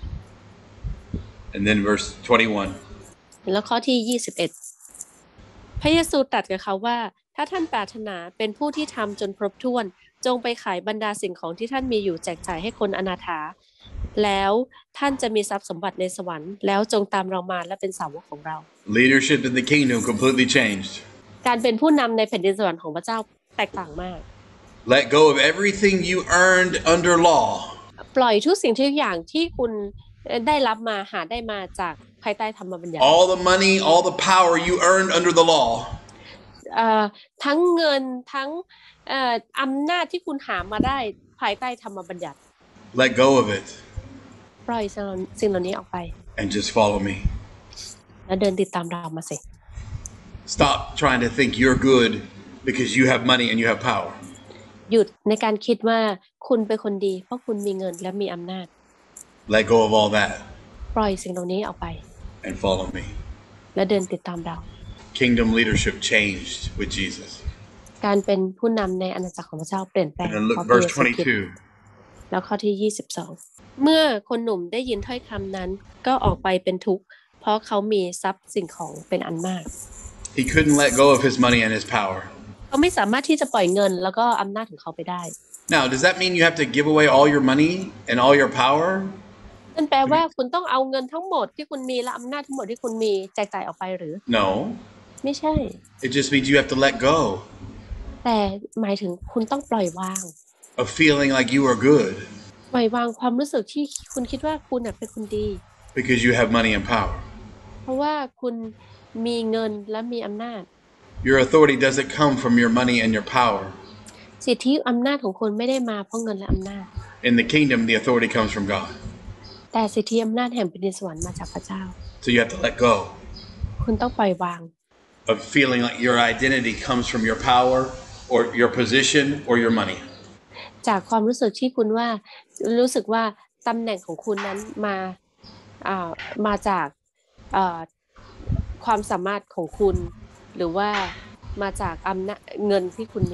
And then verse 21. แล้วข้อที่21พระเยซูตรัสกับเขาว่าถ้าท่านปรารถนาเป็นผู้ที่ทำจนครบถ้วนจงไปขายบรรดาสิ่งของที่ท่านมีอยู่แจกจ่ายให้คนอนาถาแล้วท่านจะมีทรัพย์สมบัติในสวรรค์แล้วจงตามเรามาและเป็นสาวกของเรา Leadership in the kingdom completely changed. การเป็นผู้นำในแผ่นดินสวรรค์ของพระเจ้าแตกต่างมาก Let go of everything you earned under law. ปล่อยทุกสิ่งทุกอย่างที่คุณได้รับมาหาได้มาจากภายใต้ธรรมบัญญัติ All the money, all the power you earned under the law. ทั้งเงินทั้งอำนาจที่คุณหามาได้ภายใต้ธรรมบัญญัติ Let go of it ปล่อยสิ่งเหล่านี้ออกไป and just follow me. แล้วเดินติดตามเรามาสิ Stop trying to think you're good because you have money and you have power. หยุดในการคิดว่าคุณเป็นคนดีเพราะคุณมีเงินและมีอำนาจ Let go of all that ปล่อยสิ่งเหล่านี้ออกไป and follow me. และเดินติดตามเรา Kingdom leadership changed with Jesus. การเป็นผู้นำในอาณาจักรของพระเจ้าเปลี่ยนแปลง And then look, verse 22. แล้วข้อที่22เมื่อคนหนุ่มได้ยินถ้อยคำนั้นก็ออกไปเป็นทุกข์เพราะเขามีทรัพย์สิ่งของเป็นอันมาก He couldn't let go of his money and his power. เขาไม่สามารถที่จะปล่อยเงินแล้วก็อำนาจของเขาไปได้ Now, does that mean you have to give away all your money and all your power? นั่นแปลว่าคุณต้องเอาเงินทั้งหมดที่คุณมีและอำนาจทั้งหมดที่คุณมีแจกจ่ายออกไปหรือ No. ไม่ใช่ It just means you have to let go แต่หมายถึงคุณต้องปล่อยวาง of feeling like you are good ปล่อยวางความรู้สึกที่คุณคิดว่าคุณเป็นคนดี because you have money and power. เพราะว่าคุณมีเงินและมีอำนาจ Your authority doesn't come from your money and your power. สิทธิอำนาจของคุณไม่ได้มาเพราะเงินและอำนาจ In the kingdom, the authority comes from God. แต่สิทธิอำนาจแห่งแผ่นดินสวรรค์มาจากพระเจ้า So you have to let go คุณต้องปล่อยวาง of feeling like your identity comes from your power or your position or your money. จากความรู้สึกที่คุณว่ารู้สึกว่าตำแหน่งของคุณนั้นมาจากความสามารถของคุณหรือว่ามาจากอำนาจเงินที่คุณมี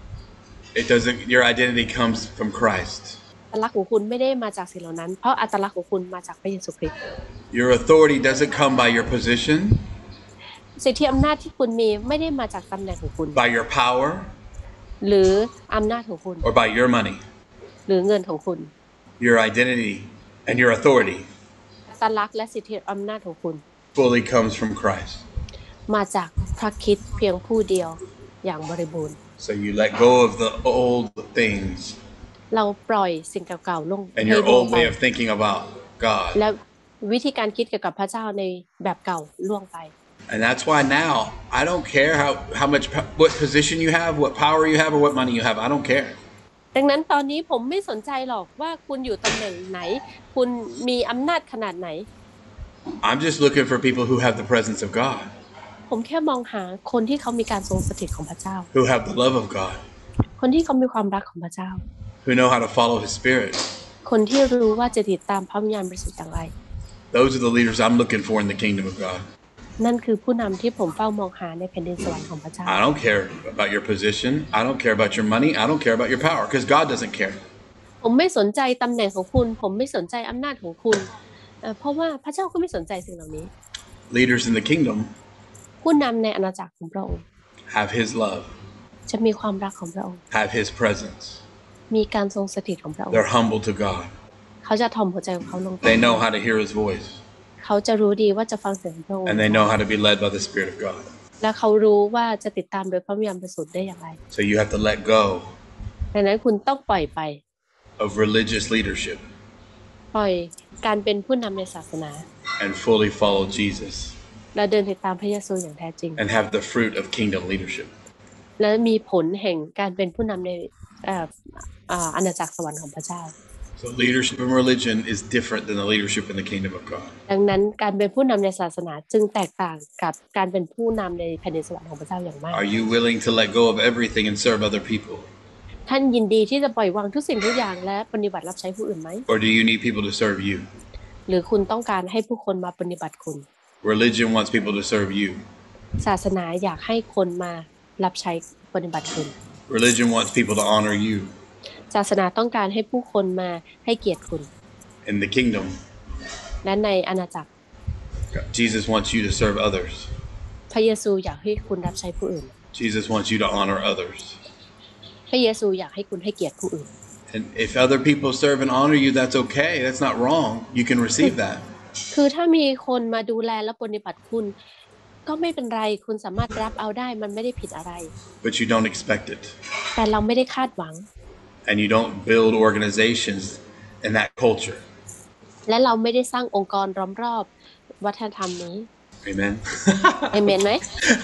It doesn't. Your identity comes from Christ. อัตลักษณ์ของคุณไม่ได้มาจากสิ่งเหล่านั้นเพราะอัตลักษณ์ของคุณมาจากพระเยซูคริสต์ Your authority doesn't come by your position, สิทธิอำนาจที่คุณมีไม่ได้มาจากตำแหน่งของคุณ by your power, หรืออำนาจของคุณ or by your money. หรือเงินของคุณ Your identity and your authority อัตลักษณ์และสิทธิอำนาจของคุณ fully comes from Christ. มาจากพระคริสต์เพียงผู้เดียวอย่างบริบูรณ์ So you let go of the old things เราปล่อยสิ่งเก่าๆลง and ให้ your ล่วง old ไป way of thinking about God. และวิธีการคิดเกี่ยวกับพระเจ้าในแบบเก่าล่วงไป And that's why now I don't care how much what position you have, what power you have, or what money you have. I don't care. ดังนั้นตอนนี้ผมไม่สนใจหรอกว่าคุณอยู่ตำแหน่งไหนคุณมีอำนาจขนาดไหน I'm just looking for people who have the presence of God, ผมแค่มองหาคนที่เขามีการทรงสถิตของพระเจ้า who have the love of God, คนที่เขามีความรักของพระเจ้า who know how to follow His Spirit. คนที่รู้ว่าจะติดตามพระวิญญาณบริสุทธิ์อย่างไร Those are the leaders I'm looking for in the kingdom of God. นั่นคือผู้นำที่ผมเฝ้ามองหาในแผ่นดินสวรรค์ของพระเจ้า I don't care about your position. I don't care about your money. I don't care about your power because God doesn't care. ผมไม่สนใจตำแหน่งของคุณผมไม่สนใจอำนาจของคุณเพราะว่าพระเจ้าก็ไม่สนใจสิ่งเหล่านี้ Leaders in the kingdom ผู้นำในอาณาจักรของพระองค์ have His love, จะมีความรักของพระองค์ have His presence. มีการทรงสถิตของพระองค์ They're humble to God. เขาจะถ่อมหัวใจของเขาลง They know how to hear His voice, เขาจะรู้ดีว่าจะฟังเสียงของพระองค์ and they know how to be led by the Spirit of God. และเขารู้ว่าจะติดตามโดยพระวิญญาณบริสุทธิ์ได้อย่างไร So you have to let go ดังนั้นคุณต้องปล่อยไป of religious leadership ปล่อยการเป็นผู้นำในศาสนา and fully follow Jesus และเดินติดตามพระเยซูอย่างแท้จริง and have the fruit of kingdom leadership. และมีผลแห่งการเป็นผู้นำในอาณาจักรสวรรค์ของพระเจ้า So leadership in religion is different than the leadership in the kingdom of God. ดังนั้นการเป็นผู้นำในศาสนาจึงแตกต่างกับการเป็นผู้นำในแผ่นดินสวรรค์ของพระเจ้าอย่างมาก Are you willing to let go of everything and serve other people? ท่านยินดีที่จะปล่อยวางทุกสิ่งทุกอย่างและปฏิบัติรับใช้ผู้อื่นไหม Or do you need people to serve you? หรือคุณต้องการให้ผู้คนมาปฏิบัติคุณ Religion wants people to serve you. ศาสนาอยากให้คนมารับใช้ปฏิบัติคุณ Religion wants people to honor you. ศาสนาต้องการให้ผู้คนมาให้เกียรติคุณ In the kingdom, และในอาณาจักร Jesus wants you to serve others. พระเยซูอยากให้คุณรับใช้ผู้อื่น Jesus wants you to honor others. พระเยซูอยากให้คุณให้เกียรติผู้อื่น And if other people serve and honor you, that's okay. That's not wrong. You can receive that. คือถ้ามีคนมาดูแลและปฏิบัติคุณก็ไม่เป็นไรคุณสามารถรับเอาได้มันไม่ได้ผิดอะไร But you don't expect it. แต่เราไม่ได้คาดหวัง And you don't build organizations in that culture. และเราไม่ได้สร้างองค์กรล้อมรอบวัฒนธรรมนี้ Amen. เอเมนไหม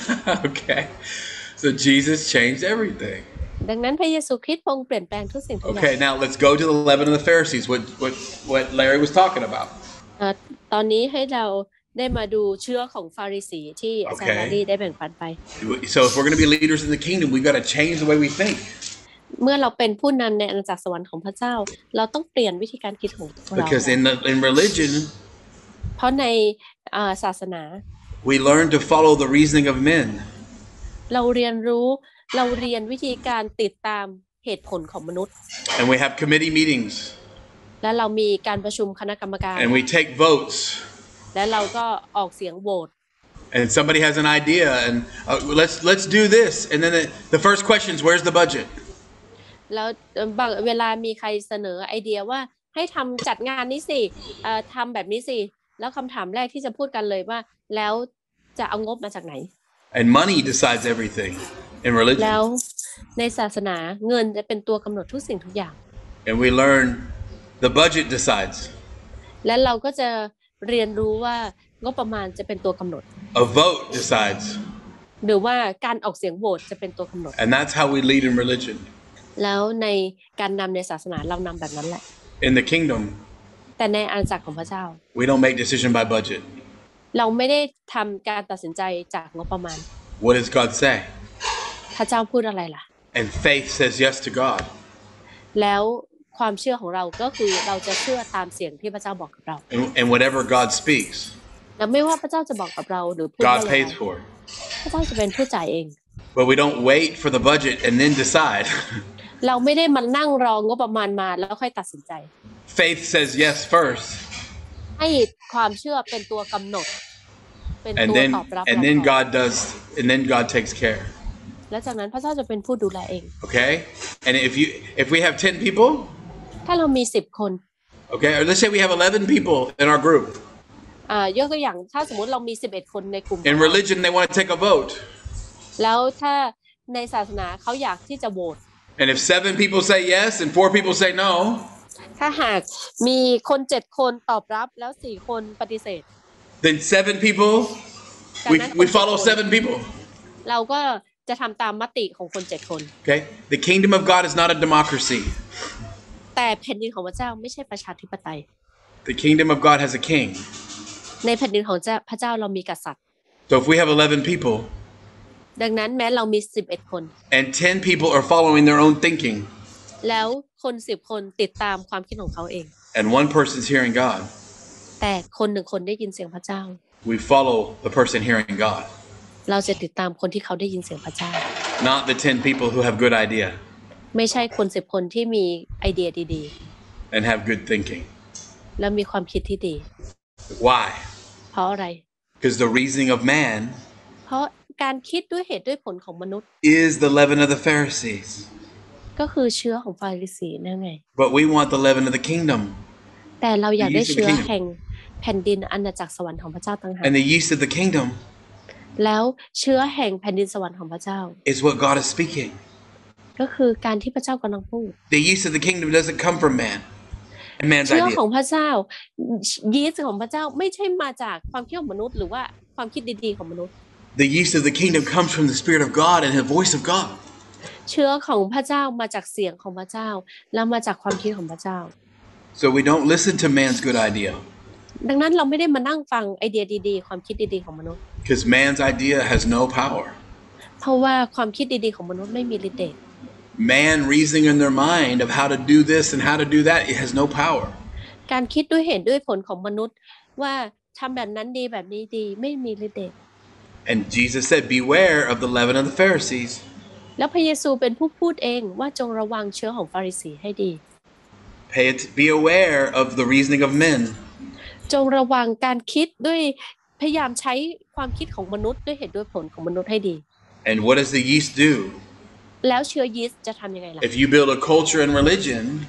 Okay. So Jesus changed everything. ดังนั้นพระเยซูคริสต์ทรงเปลี่ยนแปลงทุกสิ่งทุกอย่าง Okay, now let's go to the leaven of the Pharisees, what Larry was talking about. ตอนนี้ให้เราได้มาดูเชื้อของฟาริสีที่อาจารย์ลารีได้แบ่งปันไป So if we're going to be leaders in the kingdom, we've got to change the way we think. เมื่อเราเป็นผู้นำในอาณาจักรสวรรค์ของพระเจ้าเราต้องเปลี่ยนวิธีการคิดของเรา Because in religion, เพราะในศาสนา we learn to follow the reasoning of men. เราเรียนวิธีการติดตามเหตุผลของมนุษย์ And we have committee meetings. และเรามีการประชุมคณะกรรมการ And we take votes. และเราก็ออกเสียงโหวต And somebody has an idea, and let's do this. And then the first question is, where's the budget? แล้วบางเวลามีใครเสนอไอเดียว่าให้ทำจัดงานนี้สิทำแบบนี้สิแล้วคำถามแรกที่จะพูดกันเลยว่าแล้วจะเอางบมาจากไหน And money decides everything in religion. แล้วในศาสนาเงินจะเป็นตัวกำหนดทุกสิ่งทุกอย่าง And we learn the budget decides. และเราก็จะเรียนรู้ว่างบประมาณจะเป็นตัวกำหนด A vote decides. หรือว่าการออกเสียงโหวตจะเป็นตัวกำหนด And that's how we lead in religion. แล้วในการนำในศาสนาเรานำแบบนั้นแหละ In the kingdom, แต่ในอาณาจักรของพระเจ้า we don't make decision by budget. เราไม่ได้ทำการตัดสินใจจากงบประมาณ What does God say? พระเจ้าพูดอะไรล่ะ And faith says yes to God. แล้วความเชื่อของเราก็คือเราจะเชื่อตามเสียงที่พระเจ้าบอกกับเรา And whatever God speaks, และไม่ว่าพระเจ้าจะบอกกับเราหรือพูดว่า God อะไร pays for it. พระเจ้าจะเป็นผู้จ่ายเอง But we don't wait for the budget and then decide. เราไม่ได้มานั่งรองบประมาณมาแล้วค่อยตัดสินใจ Faith says yes first. ให้ความเชื่อเป็นตัวกำหนดเป็น And ตัว then ตอบรับ and then God does and then God takes care. และจากนั้นพระเจ้าจะเป็นผู้ดูแลเอง Okay? And if we have 10 people, ถ้าเรามี10 คน okay, or let's say we have 11 people in our group. ยกตัวอย่างถ้าสมมติเรามี11 คนในกลุ่ม In religion they want to take a vote. แล้วถ้าในศาสนาเขาอยากที่จะโหวต And if 7 people say yes and 4 people say no, ถ้าหากมีคน7 คนตอบรับแล้ว4 คนปฏิเสธ then 7 people we follow 7 people. เราก็จะทำตามมติของคน7 คน Okay? The kingdom of God is not a democracy. แต่แผ่นดินของพระเจ้าไม่ใช่ประชาธิปไตย The kingdom of God has a king. ในแผ่นดินของพระเจ้าเรามีกษัตริย์ So if we have 11 people ดังนั้นแม้เรามี11 คน and 10 people are following their own thinking แล้วคน10 คนติดตามความคิดของเขาเอง and one person's hearing God, แต่คน1 คนได้ยินเสียงพระเจ้า we follow the person hearing God, เราจะติดตามคนที่เขาได้ยินเสียงพระเจ้า not the 10 people who have good idea ไม่ใช่คน10 คนที่มีไอเดียดี and have good thinking. ๆและมีความคิดที่ดี Why? เพราะอะไร Because the reasoning of man เพราะการคิดด้วยเหตุด้วยผลของมนุษย์ is the leaven of the Pharisees. ก็คือเชื้อของฟาริสีนั่นไง But we want the leaven of the kingdom. แต่เราอยากได้ The yeast of the เชื้อ kingdom. แห่งแผ่นดินอาณาจักรสวรรค์ของพระเจ้าต่างหาก And the yeast of the kingdom แล้วเชื้อแห่งแผ่นดินสวรรค์ของพระเจ้า is what God is speaking. ก็คือการที่พระเจ้ากำลังพูด The yeast of the kingdom doesn't come from man and man's เชื้อ idea. ของพระเจ้ายีสต์ของพระเจ้าไม่ใช่มาจากความคิดของมนุษย์หรือว่าความคิดดีๆของมนุษย์ The yeast of the kingdom comes from the Spirit of God and the voice of God. เชื้อของพระเจ้ามาจากเสียงของพระเจ้าแล้วมาจากความคิดของพระเจ้า So we don't listen to man's good idea ดังนั้นเราไม่ได้มานั่งฟังไอเดียดีๆความคิดดีๆของมนุษย์ because man's idea has no power. เพราะว่าความคิดดีๆของมนุษย์ไม่มีฤทธิ์เดช Man reasoning in their mind of how to do this and how to do that, it has no power. การคิดด้วยเหตุด้วยผลของมนุษย์ว่าทำแบบนั้นดีแบบนี้ดีไม่มีฤทธิ์เดช And Jesus said, beware of the leaven of the Pharisees. แล้วพระเยซูเป็นผู้พูดเองว่าจงระวังเชื้อของฟาริสีให้ดี Be aware of the reasoning of men. จงระวังการคิดด้วยพยายามใช้ความคิดของมนุษย์ด้วยเหตุด้วยผลของมนุษย์ให้ดี And what does the yeast do? แล้วเชื้อยีสต์จะทำยังไงล่ะ If you build a culture and religion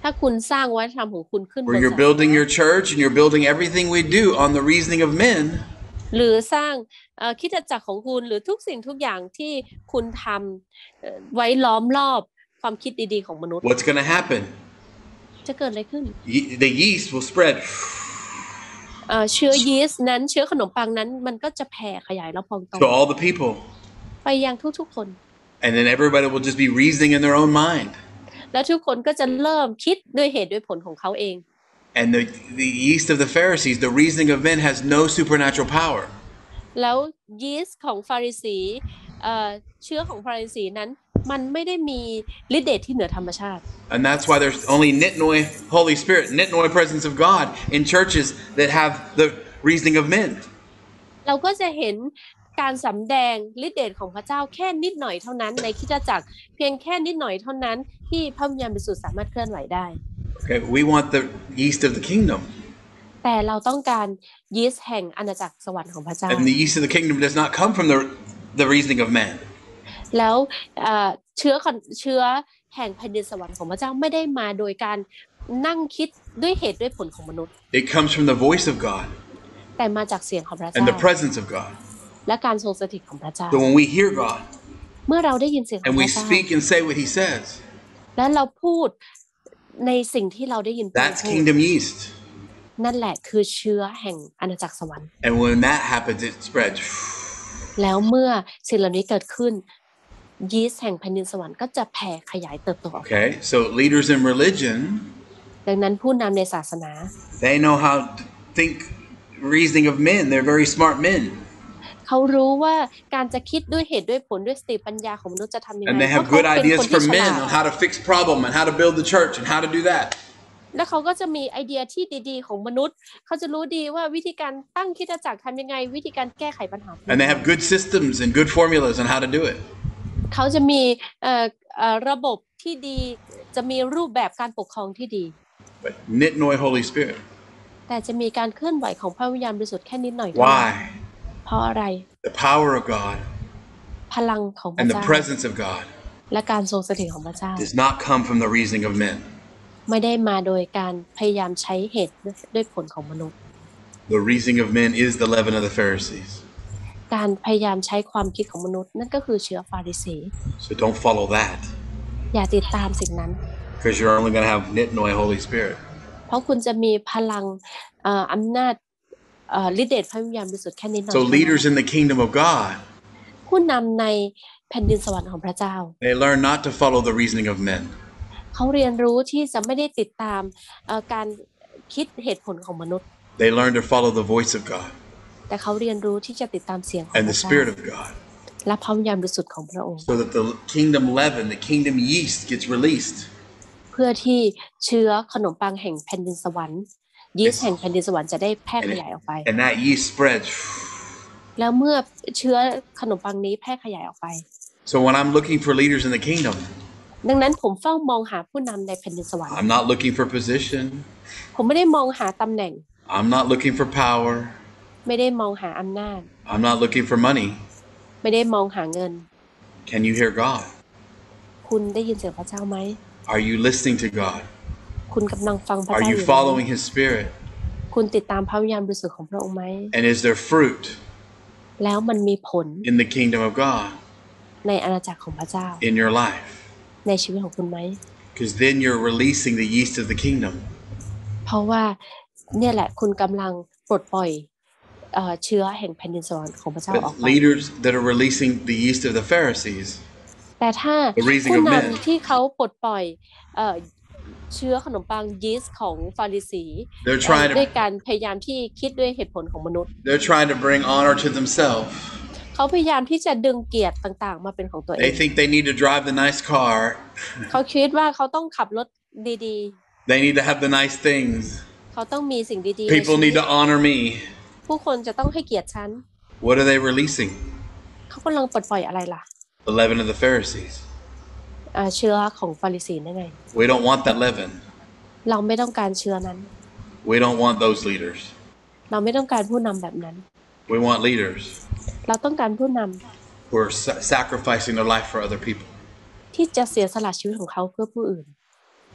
ถ้าคุณสร้างวัฒนธรรมของคุณขึ้นบ where น you're ศาส building นา your church and you're building everything we do on the reasoning of men, หรือสร้างคริสตจักรของคุณหรือทุกสิ่งทุกอย่างที่คุณทำไว้ล้อมรอบความคิดดีๆของมนุษย์ what's going to happen? จะเกิดอะไรขึ้น The yeast will spread เชื้อยีสต์นั้นเชื้อขนมปังนั้นมันก็จะแผ่ขยายและพองโต to all the people. ไปยังทุกๆคน And then everybody will just be reasoning in their own mind. และทุกคนก็จะเริ่มคิดด้วยเหตุด้วยผลของเขาเอง And the yeast of the Pharisees, the reasoning of men, has no supernatural power. แล้วยีสต์ของฟาริสีเชื้อของฟาริสีนั้นมันไม่ได้มีฤทธิ์เดชที่เหนือธรรมชาติ And that's why there's only nitnoi Holy Spirit, nitnoi presence of God in churches that have the reasoning of men. เราก็จะเห็นการสำแดงฤทธิ์เดชของพระเจ้าแค่นิดหน่อยเท่านั้นในคริสตจักรเพียงแค่นิดหน่อยเท่านั้นที่พระวิญญาณบริสุทธิ์สามารถเคลื่อนไหวได้ Okay, we want the yeast of the kingdom. แต่เราต้องการยีสต์แห่งอาณาจักรสวรรค์ของพระเจ้า And the yeast of the kingdom does not come from the reasoning of man. แล้วเชื้อแห่งแผ่นดินสวรรค์ของพระเจ้าไม่ได้มาโดยการนั่งคิดด้วยเหตุด้วยผลของมนุษย์ It comes from the voice of God แต่มาจากเสียงของพระ and เจ้า the presence of God. และการทรงสถิตของพระเจ้า So when we hear God เมื่อเราได้ยินเสียงของ and พ we ระเจ้า speak and say what He says, และเราพูดในสิ่งที่เราได้ยิน that's kingdom yeast. นั่นแหละคือเชื้อแห่งอาณาจักรสวรรค์ And when that happens, it spreads. แล้วเมื่อสิ่งเหล่านี้เกิดขึ้นยีสต์แห่งแผ่นดินสวรรค์ก็จะแผ่ขยายเติบโตออก Okay, so leaders in religion, ดังนั้นผู้นำในศาสนา they know how to think reasoning of men. They're very smart men. เขารู้ว่าการจะคิดด้วยเหตุด้วยผลด้วยสติปัญญาของมนุษย์จะทำยังไง And they เพ have ราะเขา good เป็น ideas คน for ที่ฉลา men ด on how to fix problem and how to build the church and how to do that. และเขาก็จะมีไอเดียที่ดีๆของมนุษย์เขาจะรู้ดีว่าวิธีการตั้งคริสตจักรทำยังไงวิธีการแก้ไขปัญหา And they have good systems and good formulas on how to do it. เขาจะมีระบบที่ดีจะมีรูปแบบการปกครองที่ดี But nitnoi Holy Spirit. แต่จะมีการเคลื่อนไหวของพระวิญญาณบริสุทธิ์แค่นิดหน่อยเท่านั้น Why? เพราะอะไร The power of God พลังของพระ and the เจ้า presence of God และการทรงสถิตของพระเจ้า does not come from the reasoning of men. ไม่ได้มาโดยการพยายามใช้เหตุด้วยผลของมนุษย์ The reasoning of men is the leaven of the Pharisees. การพยายามใช้ความคิดของมนุษย์นั่นก็คือเชื้อฟาริสี So don't follow that อย่าติดตามสิ่งนั้น because you're only going to have nitnoi Holy Spirit. เพราะคุณจะมีพลังอำนาจฤทธิ์เดชพระวิญญาณบริสุทธิ์แค่นิดหน่อย So leaders in the kingdom of God, ผู้นำในแผ่นดินสวรรค์ของพระเจ้า they learn not to follow the reasoning of men. เขาเรียนรู้ที่จะไม่ได้ติดตามการคิดเหตุผลของมนุษย์ They learn to follow the voice of God แต่เขาเรียนรู้ที่จะติดตามเสียงของ and พ the ระเจ้า Spirit of God และพระวิญญาณบริสุทธิ์ของพระองค์ so that the kingdom leaven, the kingdom yeast gets released. เพื่อที่เชื้อขนมปังแห่งแผ่นดินสวรรค์ยีสต์แห่งแผ่นดินสวรรค์จะได้แพร่ขยายออกไป And that yeast spreads. แล้วเมื่อเชื้อขนมปังนี้แพร่ขยายออกไป So when I'm looking for leaders in the kingdom, ดังนั้นผมเฝ้ามองหาผู้นำในแผ่นดินสวรรค์ I'm not looking for position. ผมไม่ได้มองหาตำแหน่ง I'm not looking for power. ไม่ได้มองหาอำนาจ I'm not looking for money. ไม่ได้มองหาเงิน Can you hear God? คุณได้ยินเสียงพระเจ้าไหม Are you listening to God? คุณกำลังฟังพระ Are เจ้าอ you ยู่ไหม following His Spirit? คุณติดตามพระวิญญาณบริสุทธิ์ของพระองค์ไหม And is there fruit แล้วมันมีผล in the kingdom of God ในอาณาจักรของพระเจ้า in your life? ในชีวิตของคุณไหม Because then you're releasing the yeast of the kingdom. เพราะว่าเนี่ยแหละคุณกำลังปลดปล่อยเชื้อแห่งแผ่นดินสวรรค์ของพระเจ้าออก But ไป leaders that are releasing the yeast of the Pharisees, แต่ถ้า The reasoning ผู้ of men นำที่เขาปลดปล่อยเชื้อขนมปังยีสต์ของฟาริสี they're trying ด้วย to การพยายามที่คิดด้วยเหตุผลของมนุษย์ they're trying to bring honor to themselves. เขาพยายามที่จะดึงเกียรติต่างๆ มาเป็นของตัวเอ They ง think they need to drive the nice car. เขาคิดว่าเขาต้องขับรถดี They need to have the nice things. ๆ เขาต้องมีสิ่งดีๆใน People ชีวิ need ต to honor me. ผู้คนจะต้องให้เกียรติฉัน What are they releasing? เขากำลังปลดปล่อยอะไรล่ะ The leaven of the Pharisees. เชื้อของฟาริสีนั่นไง We don't want that leaven. เราไม่ต้องการเชื้อนั้น We don't want those leaders. เราไม่ต้องการผู้นำแบบนั้น We want leaders เราต้องการผู้นำ who are sacrificing their life for other people. ที่จะเสียสละชีวิตของเขาเพื่อผู้อื่น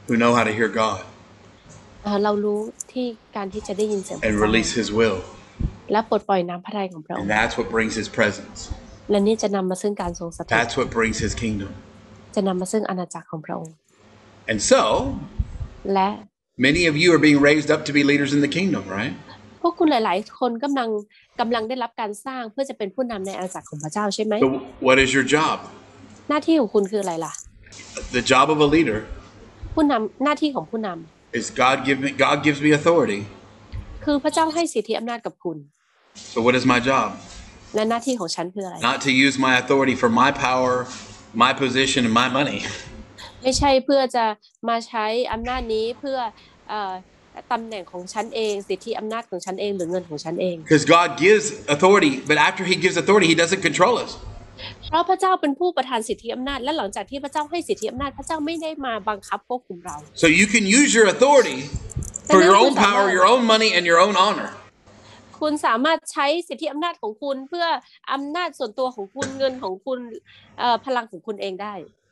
who know how to hear God เรารู้ที่การที่จะได้ยินเสียงพระ and เจ้า release His will. และปลดปล่อยน้ำพระทัยของพระอง And ค์ that's what brings His presence. และนี่จะนำมาซึ่งการทรงสถิต That's what brings His kingdom. จะนำมาซึ่งอาณาจักรของพระองค์ And so, และ many of you are being raised up to be leaders in the kingdom, right? พวกคุณหลายๆคนกำลังได้รับการสร้างเพื่อจะเป็นผู้นำในอาณาจักรของพระเจ้าใช่ไหม So what is your job? หน้าที่ของคุณคืออะไรล่ะ The job of a leader ผู้นำหน้าที่ของผู้นำ is God gives me authority. คือพระเจ้าให้สิทธิอำนาจกับคุณ So what is my job? และหน้าที่ของฉันคืออะไร Not to use my authority for my power, my position, and my money. ไม่ใช่เพื่อจะมาใช้อำนาจนี้เพื่อตำแหน่งของฉันเองสิทธิอำนาจของฉันเองหรือเงินของฉันเอง Because God gives authority, but after He gives authority, He doesn't control us. เพราะพระเจ้าเป็นผู้ประทานสิทธิอำนาจและหลังจากที่พระเจ้าให้สิทธิอำนาจพระเจ้าไม่ได้มาบังคับควบคุมเรา So you can use your authority for your own power, your own money, and your own honor. คุณสามารถใช้สิทธิอำนาจของคุณเพื่ออำนาจส่วนตัวของคุณเงินของคุณพลังของคุณเองได้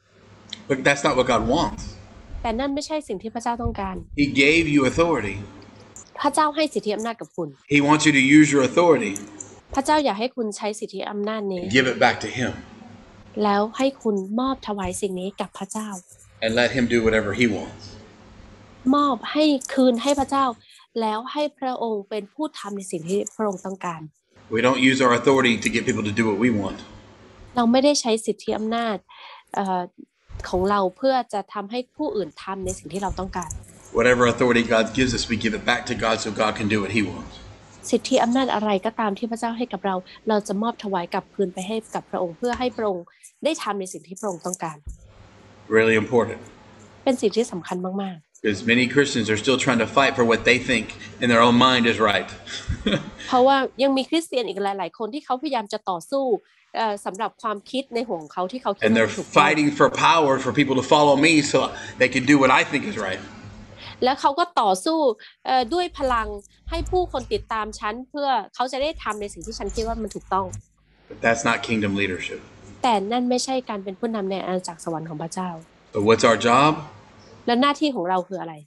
But that's not what God wants. แต่นั่นไม่ใช่สิ่งที่พระเจ้าต้องการ He gave you authority. พระเจ้าให้สิทธิอำนาจกับคุณ He wants you to use your authority พระเจ้าอยากให้คุณใช้สิทธิอำนาจนี้ and give it back to Him แล้วให้คุณมอบถวายสิ่งนี้กับพระเจ้า and let Him do whatever He wants. มอบให้คืนให้พระเจ้าแล้วให้พระองค์เป็นผู้ทำในสิ่งที่พระองค์ต้องการ We don't use our authority to get people to do what we want. เราไม่ได้ใช้สิทธิอำนาจของเราเพื่อจะทำให้ผู้อื่นทำในสิ่งที่เราต้องการ Whatever authority God gives us, we give it back to God so God can do what He wants. สิทธิอำนาจอะไรก็ตามที่พระเจ้าให้กับเราเราจะมอบถวายกลับคืนไปให้กับพระองค์เพื่อให้พระองค์ได้ทำในสิ่งที่พระองค์ต้องการ Really important. เป็นสิ่งที่สำคัญมาก Because many Christians are still trying to fight for what they think in their own mind is right. ๆ เพราะว่ายังมีคริสเตียนอีกหลายๆคนที่เขาพยายามจะต่อสู้สำหรับความคิดในหัวของเขาที่เขาคิด And ว่า they're ถูกต้อง fighting for power for people to follow me so they can do what I think is right. แล้วเขาก็ต่อสู้ด้วยพลังให้ผู้คนติดตามฉันเพื่อเขาจะได้ทำในสิ่งที่ฉันคิดว่ามันถูกต้อง But that's not kingdom leadership. แต่นั่นไม่ใช่การเป็นผู้นำในอาณาจักรสวรรค์ของพระเจ้า So what's our job? และหน้าที่ของเราคืออะไร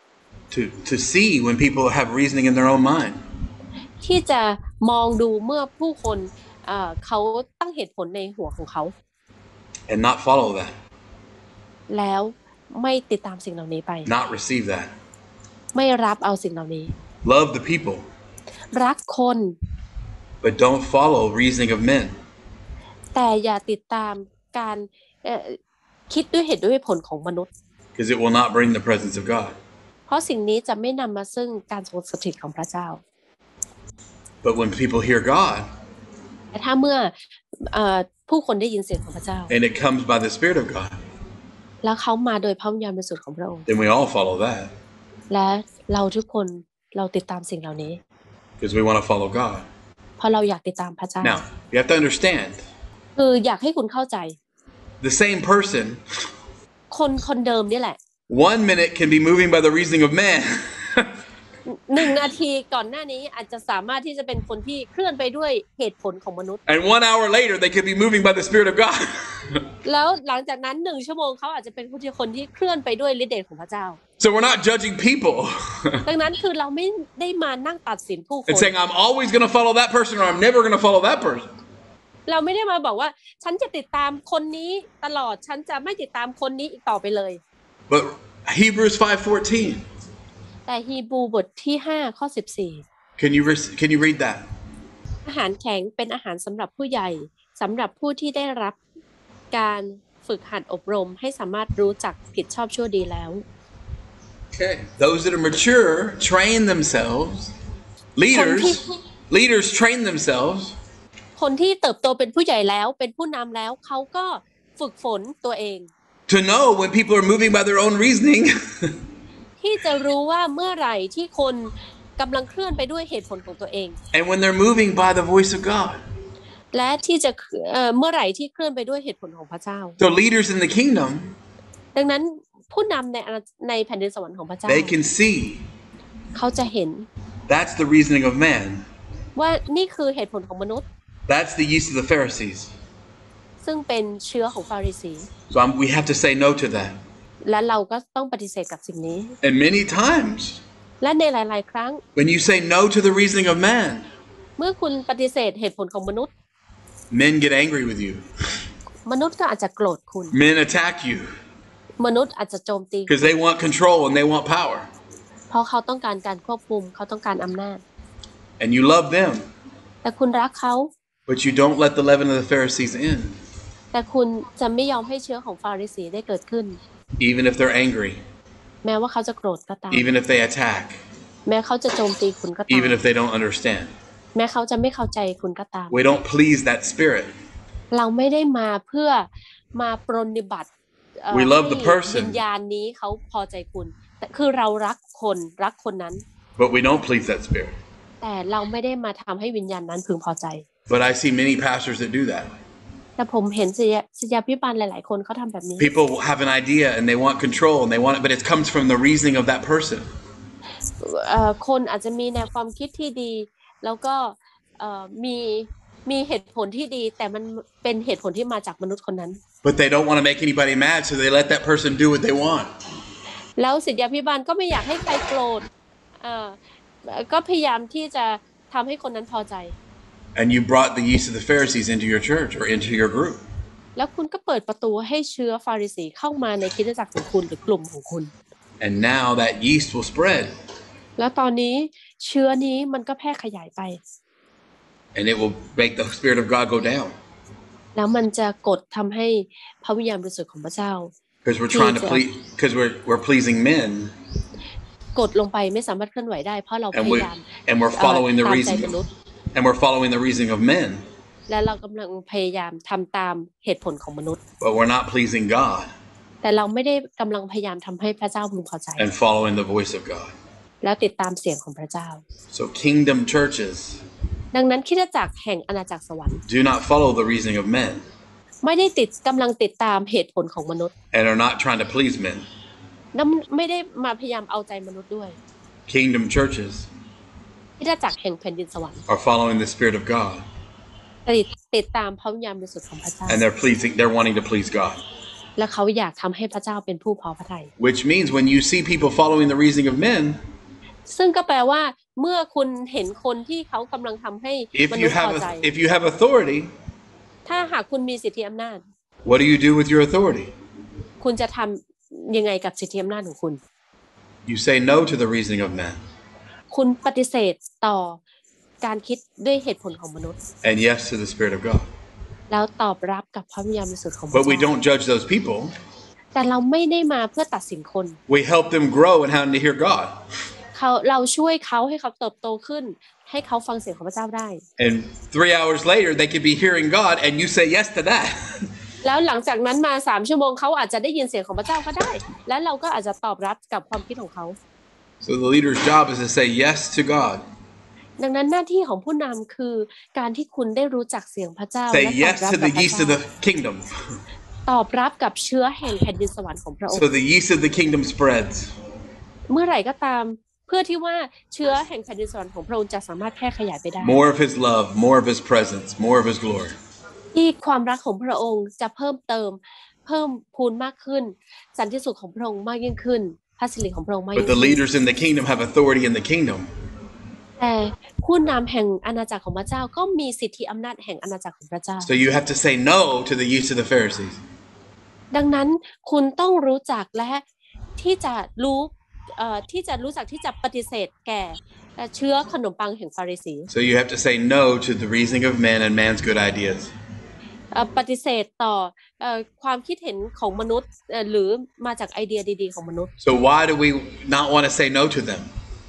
To see when people have reasoning in their own mind. ที่จะมองดูเมื่อผู้คนเขาตั้งเหตุผลในหัวของเขา And not follow that. แล้วไม่ติดตามสิ่งเหล่านี้ไป Not receive that. ไม่รับเอาสิ่งเหล่านี้ Love the people. รักคน But don't follow reasoning of men. แต่อย่าติดตามการคิดด้วยเหตุด้วยผลของมนุษย์ Because it will not bring the presence of God. เพราะสิ่งนี้จะไม่นำมาซึ่งการทรงสถิตของพระเจ้า But when people hear God, แต่ถ้าเมื่อผู้คนได้ยินเสียงของพระเจ้า and it comes by the Spirit of God, แล้วเขามาโดยพระวิญญาณบริสุทธิ์ของพระองค์ then we all follow that. และเราทุกคนเราติดตามสิ่งเหล่านี้ Because we want to follow God. เพราะเราอยากติดตามพระเจ้า Now, you have to understand, คืออยากให้คุณเข้าใจ the same person, คนเดิมนี่แหละ 1 minute can be moving by the reasoning of man. 1 นาทีก่อนหน้านี้อาจจะสามารถที่จะเป็นคนที่เคลื่อนไปด้วยเหตุผลของมนุษย์ And 1 hour later, they could be moving by the Spirit of God. แล้วหลังจากนั้น1 ชั่วโมงเขาอาจจะเป็นคนที่เคลื่อนไปด้วยฤทธิ์เดชของพระเจ้า So we're not judging people ดังนั้นคือเราไม่ได้มานั่งตัดสินผู้คน and saying, I'm always going to follow that person or I'm never going to follow that person. เราไม่ได้มาบอกว่าฉันจะติดตามคนนี้ตลอดฉันจะไม่ติดตามคนนี้อีกต่อไปเลย But Hebrews 5:14. แต่ฮีบรูบทที่5ข้อ14 Can you read that? อาหารแข็งเป็นอาหารสำหรับผู้ใหญ่สำหรับผู้ที่ได้รับการฝึกหัดอบรมให้สามารถรู้จักผิดชอบชั่วดีแล้ว Okay. Those that are mature train themselves. Leaders train themselves คนที่เติบโตเป็นผู้ใหญ่แล้วเป็นผู้นำแล้วเขาก็ฝึกฝนตัวเอง to know when people are moving by their own reasoning ที่จะรู้ว่าเมื่อไหร่ที่คนกำลังเคลื่อนไปด้วยเหตุผลของตัวเอง and when they're moving by the voice of God. และที่จะเมื่อไหร่ที่เคลื่อนไปด้วยเหตุผลของพระเจ้า So leaders in the kingdom, ดังนั้นผู้นำในแผ่นดินสวรรค์ของพระเจ้า they can see เขาจะเห็น that's the reasoning of man. ว่านี่คือเหตุผลของมนุษย์ That's the yeast of the Pharisees. ซึ่งเป็นเชื้อของฟาริสี So we have to say no to that. และเราก็ต้องปฏิเสธกับสิ่งนี้ And many times, และในหลายๆครั้ง when you say no to the reasoning of man, เมื่อคุณปฏิเสธเหตุผลของมนุษย์ men get angry with you. มนุษย์ก็อาจจะโกรธคุณ Men attack you มนุษย์อาจจะโจมตี because they want control and they want power. เพราะเขาต้องการการควบคุมเขาต้องการอำนาจ And you love them, แต่คุณรักเขา but you don't let the leaven of the Pharisees in, แต่คุณจะไม่ยอมให้เชื้อของฟาริสีได้เกิดขึ้น even if they're angry, แม้ว่าเขาจะโกรธก็ตาม even if they attack, แม้เขาจะโจมตีคุณก็ตาม even if they don't understand. แม้เขาจะไม่เข้าใจคุณก็ตาม We don't please that spirit. เราไม่ได้มาเพื่อมาปรนนิบัติ We love the ให้ person วิญญาณนี้เขาพอใจคุณแต่คือเรารักคนนั้น But we don't please that spirit. แต่เราไม่ได้มาทำให้วิญญาณนั้นพึงพอใจ But I see many pastors that do that. แต่ผมเห็นศิษยาภิบาลหลายๆคนเขาทำแบบนี้ People have an idea and they want control and they want it, but it comes from the reasoning of that person. คนอาจจะมีแนวความคิดที่ดีแล้วก็มีเหตุผลที่ดีแต่มันเป็นเหตุผลที่มาจากมนุษย์คนนั้น But they don't want to make anybody mad, so they let that person do what they want. แล้วศิษยาภิบาลก็ไม่อยากให้ใครโกรธก็พยายามที่จะทำให้คนนั้นพอใจ And you brought the yeast of the Pharisees into your church or into your group. แล้วคุณก็เปิดประตูให้เชื้อฟาริสีเข้ามาในคริสตจักรของคุณหรือกลุ่มของคุณ And now that yeast will spread. แล้วตอนนี้เชื้อนี้มันก็แพร่ขยายไป And it will make the Spirit of God go down. แล้วมันจะกดทำให้พระวิญญาณบริสุทธิ์ของพระเจ้า Because we're trying to please, because we're pleasing men. กดลงไปไม่สามารถเคลื่อนไหวได้เพราะเราพ And ยายาม we're following the ตามใจ reasoning. มนุษย์ And we're following the reasoning of men. และเรากำลังพยายามทำตามเหตุผลของมนุษย์ But we're not pleasing God แต่เราไม่ได้กำลังพยายามทำให้พระเจ้าพึงพอใจ and following the voice of God. แล้วติดตามเสียงของพระเจ้า So kingdom churches ดังนั้นคริสตจักรแห่งอาณาจักรสวรรค์ do not follow the reasoning of men ไม่ได้กำลังติดตามเหตุผลของมนุษย์ and are not trying to please men. ไม่ได้มาพยายามเอาใจมนุษย์ด้วย Kingdom churches คริสตจักรแห่งแผ่นดินสวรรค์ are following the Spirit of God ติดตามพระวิญญาณบริสุทธิ์ของพระเจ้า and they're wanting to please God. และเขาอยากทำให้พระเจ้าเป็นผู้พอพระทัย Which means when you see people following the reasoning of men, ซึ่งก็แปลว่าเมื่อคุณเห็นคนที่เขากำลังทำให้มนุษย์พอใจ if you have authority, ถ้าหากคุณมีสิทธิอำนาจ what do you do with your authority? คุณจะทำยังไงกับสิทธิอำนาจของคุณ You say no to the reasoning of men คุณปฏิเสธต่อการคิดด้วยเหตุผลของมนุษย์ and yes to the Spirit of God. แล้วตอบรับกับพระวิญญาณบริสุทธิ์ของพระ But we เจ้า don't judge those people. แต่เราไม่ได้มาเพื่อตัดสินคน We help them grow in how to hear God. เราช่วยเขาให้เขาเติบโตขึ้นให้เขาฟังเสียงของพระเจ้าได้ And 3 hours later, they could be hearing God and you say yes to that. แล้วหลังจากนั้นมา3 ชั่วโมงเขาอาจจะได้ยินเสียงของพระเจ้าก็ได้ และเราก็อาจจะตอบรับกับความคิดของเขา So the leader's job is to say yes to God. ดังนั้นหน้าที่ของผู้นำคือการที่คุณได้รู้จักเสียงพระเจ้า Say และตอบ yes รับ to กับ the พระ yeast of เจ้า the kingdom. ตอบรับกับเชื้อแห่งแผ่นดินสวรรค์ของพระองค์ So the yeast of the kingdom spreads. เมื่อไหร่ก็ตามเพื่อที่ว่าเชื้อแห่งแผ่นดินสวรรค์ของพระองค์จะสามารถแพร่ขยายไปได้ More of his love, more of his presence, more of his glory. ที่ความรักของพระองค์จะเพิ่มเติมเพิ่มพูนมากขึ้นสันติสุขของพระองค์มากยิ่งขึ้นพระสิริของพระองค์มากยิ่ But ง the ขึ้น leaders in the kingdom have authority in the kingdom. แต่ผู้นำแห่งอาณาจักรของพระเจ้าก็มีสิทธิอำนาจแห่งอาณาจักรของพระเจ้า So you have to say no to the yeast of the Pharisees. ดังนั้นคุณต้องรู้จักและที่จะรู้จักที่จะปฏิเสธแก่เชื้อขนมปังแห่งฟาริสี So you have to say no to the reasoning of man and man's good ideas. ปฏิเสธต่อความคิดเห็นของมนุษย์หรือมาจากไอเดียดีๆของมนุษย์ So why do we not want to say no to them?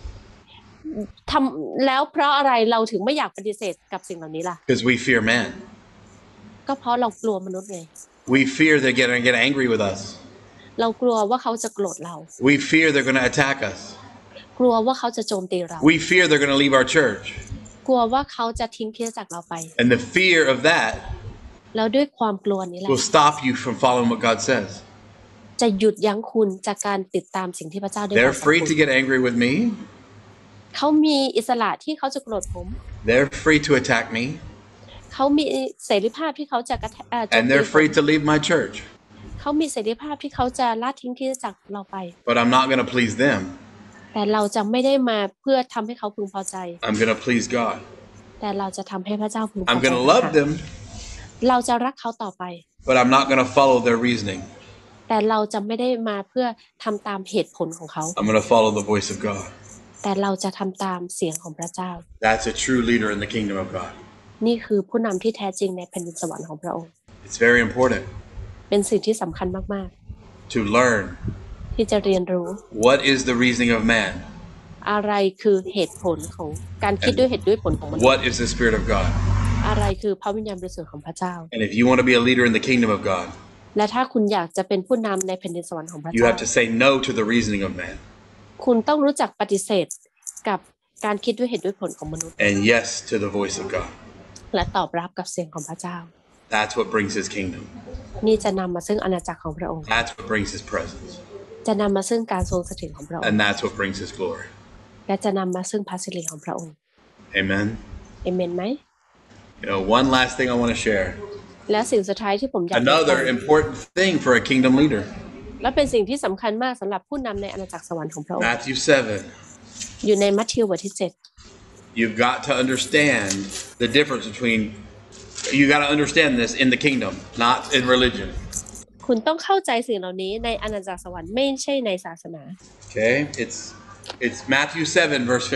แล้วเพราะอะไรเราถึงไม่อยากปฏิเสธกับสิ่งเหล่านี้ล่ะ Because we fear man. ก็เพราะเรากลัวมนุษย์ไง We fear they're going to get angry with us. เรากลัวว่าเขาจะโกรธเรา We fear they're going to attack us. กลัวว่าเขาจะโจมตีเรา We fear they're going to leave our church. กลัวว่าเขาจะทิ้งคริสตจักรเราไป And the fear of that แล้วด้วยความกลัวนี้แหละ will stop you from following what God says. จะหยุดยั้งคุณจากการติดตามสิ่งที่พระเจ้าได้บอก They're กับ free คุ to ณ get angry with me. เขามีอิสระที่เขาจะโกรธผม They're free to attack me. เขามีเสรีภาพที่เขาจะโจม And ตี they're ผม free to leave my church. เขามีเสรีภาพที่เขาจะละทิ้งคริสตจักรเราไป But I'm not going to please them. แต่เราจะไม่ได้มาเพื่อทำให้เขาพึงพอใจ I'm going to please God. แต่เราจะทำให้พระเจ้าพึงพอ I'm ใจ going to love them, เราจะรักเขาต่อไป but I'm not going to follow their reasoning. แต่เราจะไม่ได้มาเพื่อทำตามเหตุผลของเขา I'm going to follow the voice of God. แต่เราจะทำตามเสียงของพระเจ้า That's a true leader in the kingdom of God. นี่คือผู้นำที่แท้จริงในแผ่นดินสวรรค์ของพระองค์ It's very important เป็นสิ่งที่สำคัญมาก to learn ๆที่จะเรียนรู้ what is the reasoning of man, อะไรคือเหตุผลของการคิดด้วยเหตุด้วยผลของมนุษย์ what is the Spirit of God. อะไรคือพระวิญญาณบริสุทธิ์ของพระเจ้า And if you want to be a leader in the kingdom of God, และถ้าคุณอยากจะเป็นผู้นำในแผ่นดินสวรรค์ของพระ you เจ้า have to say no to the reasoning of man คุณต้องรู้จักปฏิเสธกับการคิดด้วยเหตุด้วยผลของมนุษย์ and yes to the voice of God. และตอบรับกับเสียงของพระเจ้า That's what brings his kingdom. นี่จะนำมาซึ่งอาณาจักรของพระองค์ That's what brings his presence. จะนำมาซึ่งการทรงสถิตของพระองค์ And that's what brings his glory. และจะนำมาซึ่งพระสิริของพระองค์ Amen. เอเมนไหม One last thing I want to share. และสิ่งสุดท้ายที่ผมอยากจะ Another important thing for a kingdom leader. และเป็นสิ่งที่สำคัญมากสำหรับผู้นำในอาณาจักรสวรรค์ของพระองค์ Matthew 7. อยู่ในมัทธิวบทที่ You've got to understand the difference between, you got to understand this in the kingdom, not in religion. 7คุณต้องเข้าใจสิ่งเหล่านี้ในอาณาจักรสวรรค์ไม่ใช่ในศาสนา Okay? It's Matthew 7, verse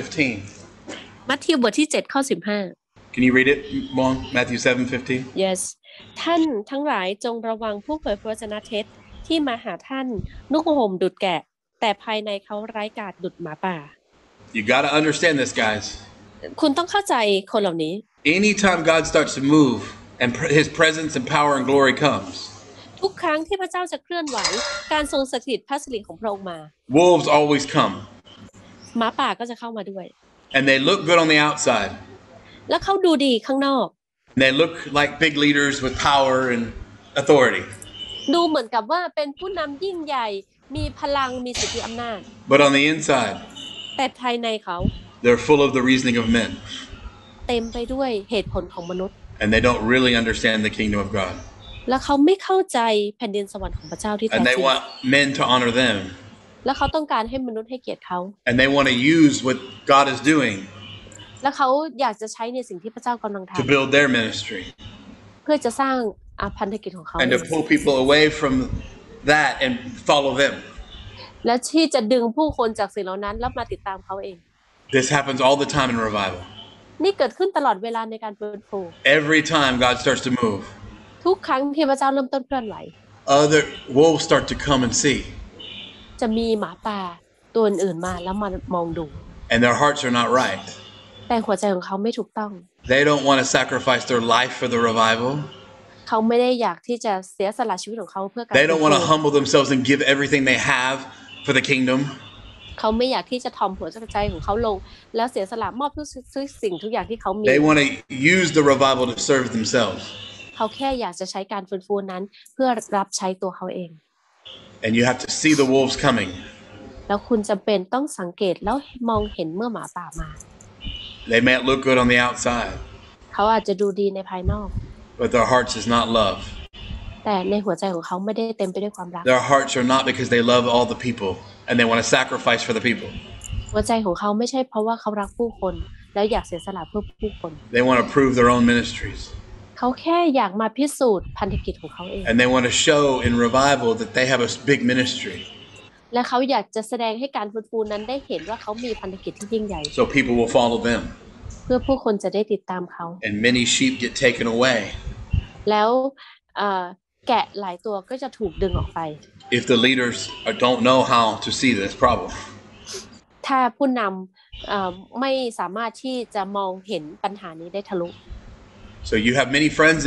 15. มัทธิวบทที่7ข้อ Can you read it, Mong? Matthew 7:15. yes ท่านทั้งหลายจงระวังผู้เผยพระวจนะเท็จที่มาหาท่านนุ่งห่มดุจแกะแต่ภายในเขาไร้กาจดุจหมาป่า You got to understand this, guys. คุณต้องเข้าใจคนเหล่านี้ Anytime God starts to move and his presence and power and glory comes, ทุกครั้งที่พระเจ้าจะเคลื่อนไหวการทรงสถิตพระสิริของพระองค์มา wolves always come. หมาป่าก็จะเข้ามาด้วย And they look good on the outside. แล้วเขาดูดีข้างนอก And they look like big leaders with power and authority. ดูเหมือนกับว่าเป็นผู้นำยิ่งใหญ่มีพลังมีสิทธิอำนาจ But on the inside, แต่ภายในเขา they're full of the reasoning of men. เต็มไปด้วยเหตุผลของมนุษย์ And they don't really understand the kingdom of God. และเขาไม่เข้าใจแผ่นดินสวรรค์ของพระเจ้าที่แท้ And จ they ริง want men to honor them. และเขาต้องการให้มนุษย์ให้เกียรติเขา And they want to use what God is doing และเขาอยากจะใช้ในสิ่งที่พระเจ้ากำลัง to ทำ build their ministry เพื่อจะสร้างพันธกิจของเขา and to pull people away from that and follow them. และที่จะดึงผู้คนจากสิ่งเหล่านั้นแล้วมาติดตามเขาเอง This happens all the time in revival. นี่เกิดขึ้นตลอดเวลาในการฟื้นฟู Every time God starts to move, ทุกครั้งที่พระเจ้าเริ่มต้นเคลื่อนไหว other wolves start to come and see. จะมีหมาป่าตัวอื่นๆมาแล้วมามองดู And their hearts are not right. แต่หัวใจของเขาไม่ถูกต้อง They don't want to sacrifice their life for the revival. เขาไม่ได้อยากที่จะเสียสละชีวิตของเขาเพื่อการ They don't want to ฟื้นฟู humble themselves and give everything they have for the kingdom. เขาไม่อยากที่จะทอมหัวใจของเขาลงแล้วเสียสละมอบทุกสิ่งทุกอย่างที่เขามี They want to use the revival to serve themselves. เขาแค่อยากจะใช้การฟื้นฟูนั้นเพื่อรับใช้ตัวเขาเอง And you have to see the wolves coming. แล้วคุณจำเป็นต้องสังเกตแล้วมองเห็นเมื่อหมาป่ามา They may look good on the outside, เขาอาจจะดูดีในภายนอก but their hearts is not love. แต่ในหัวใจของเขาไม่ได้เต็มไปด้วยความรัก Their hearts are not because they love all the people and they want to sacrifice for the people. หัวใจของเขาไม่ใช่เพราะว่าเขารักผู้คนแล้วอยากเสียสละเพื่อผู้คน They want to prove their own ministries. เขาแค่อยากมาพิสูจน์พันธกิจของเขาเอง And they want to show in revival that they have a big ministry. และเขาอยากจะแสดงให้การฟื้นฟูนั้นได้เห็นว่าเขามีพันธกิจที่ยิ่งใหญ่ So people will follow them. เพื่อผู้คนจะได้ติดตามเขา And many sheep get taken away. แล้วแกะหลายตัวก็จะถูกดึงออกไป If the leaders don't know how to see this problem. ถ้าผู้นำไม่สามารถที่จะมองเห็นปัญหานี้ได้ทะลุ So you have many friends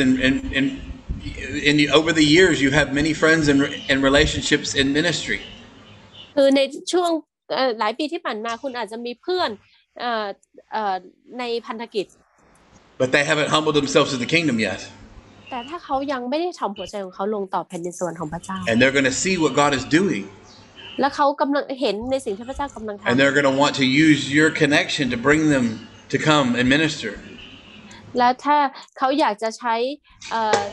over the years you have many friends and relationships in ministry. คือในช่วงหลายปีที่ผ่านมาคุณอาจจะมีเพื่อนในพันธกิจ But they haven't humbled themselves to the kingdom yet. แต่ถ้าเขายังไม่ได้ทำหัวใจของเขาลงต่อแผ่นดินสวรรค์ของพระเจ้า And they're going to see what God is doing. และเขากำลังเห็นในสิ่งที่พระเจ้ากำลังทำ And they're going to want to use your connection to bring them to come and minister. และถ้าเขาอยากจะใช้ค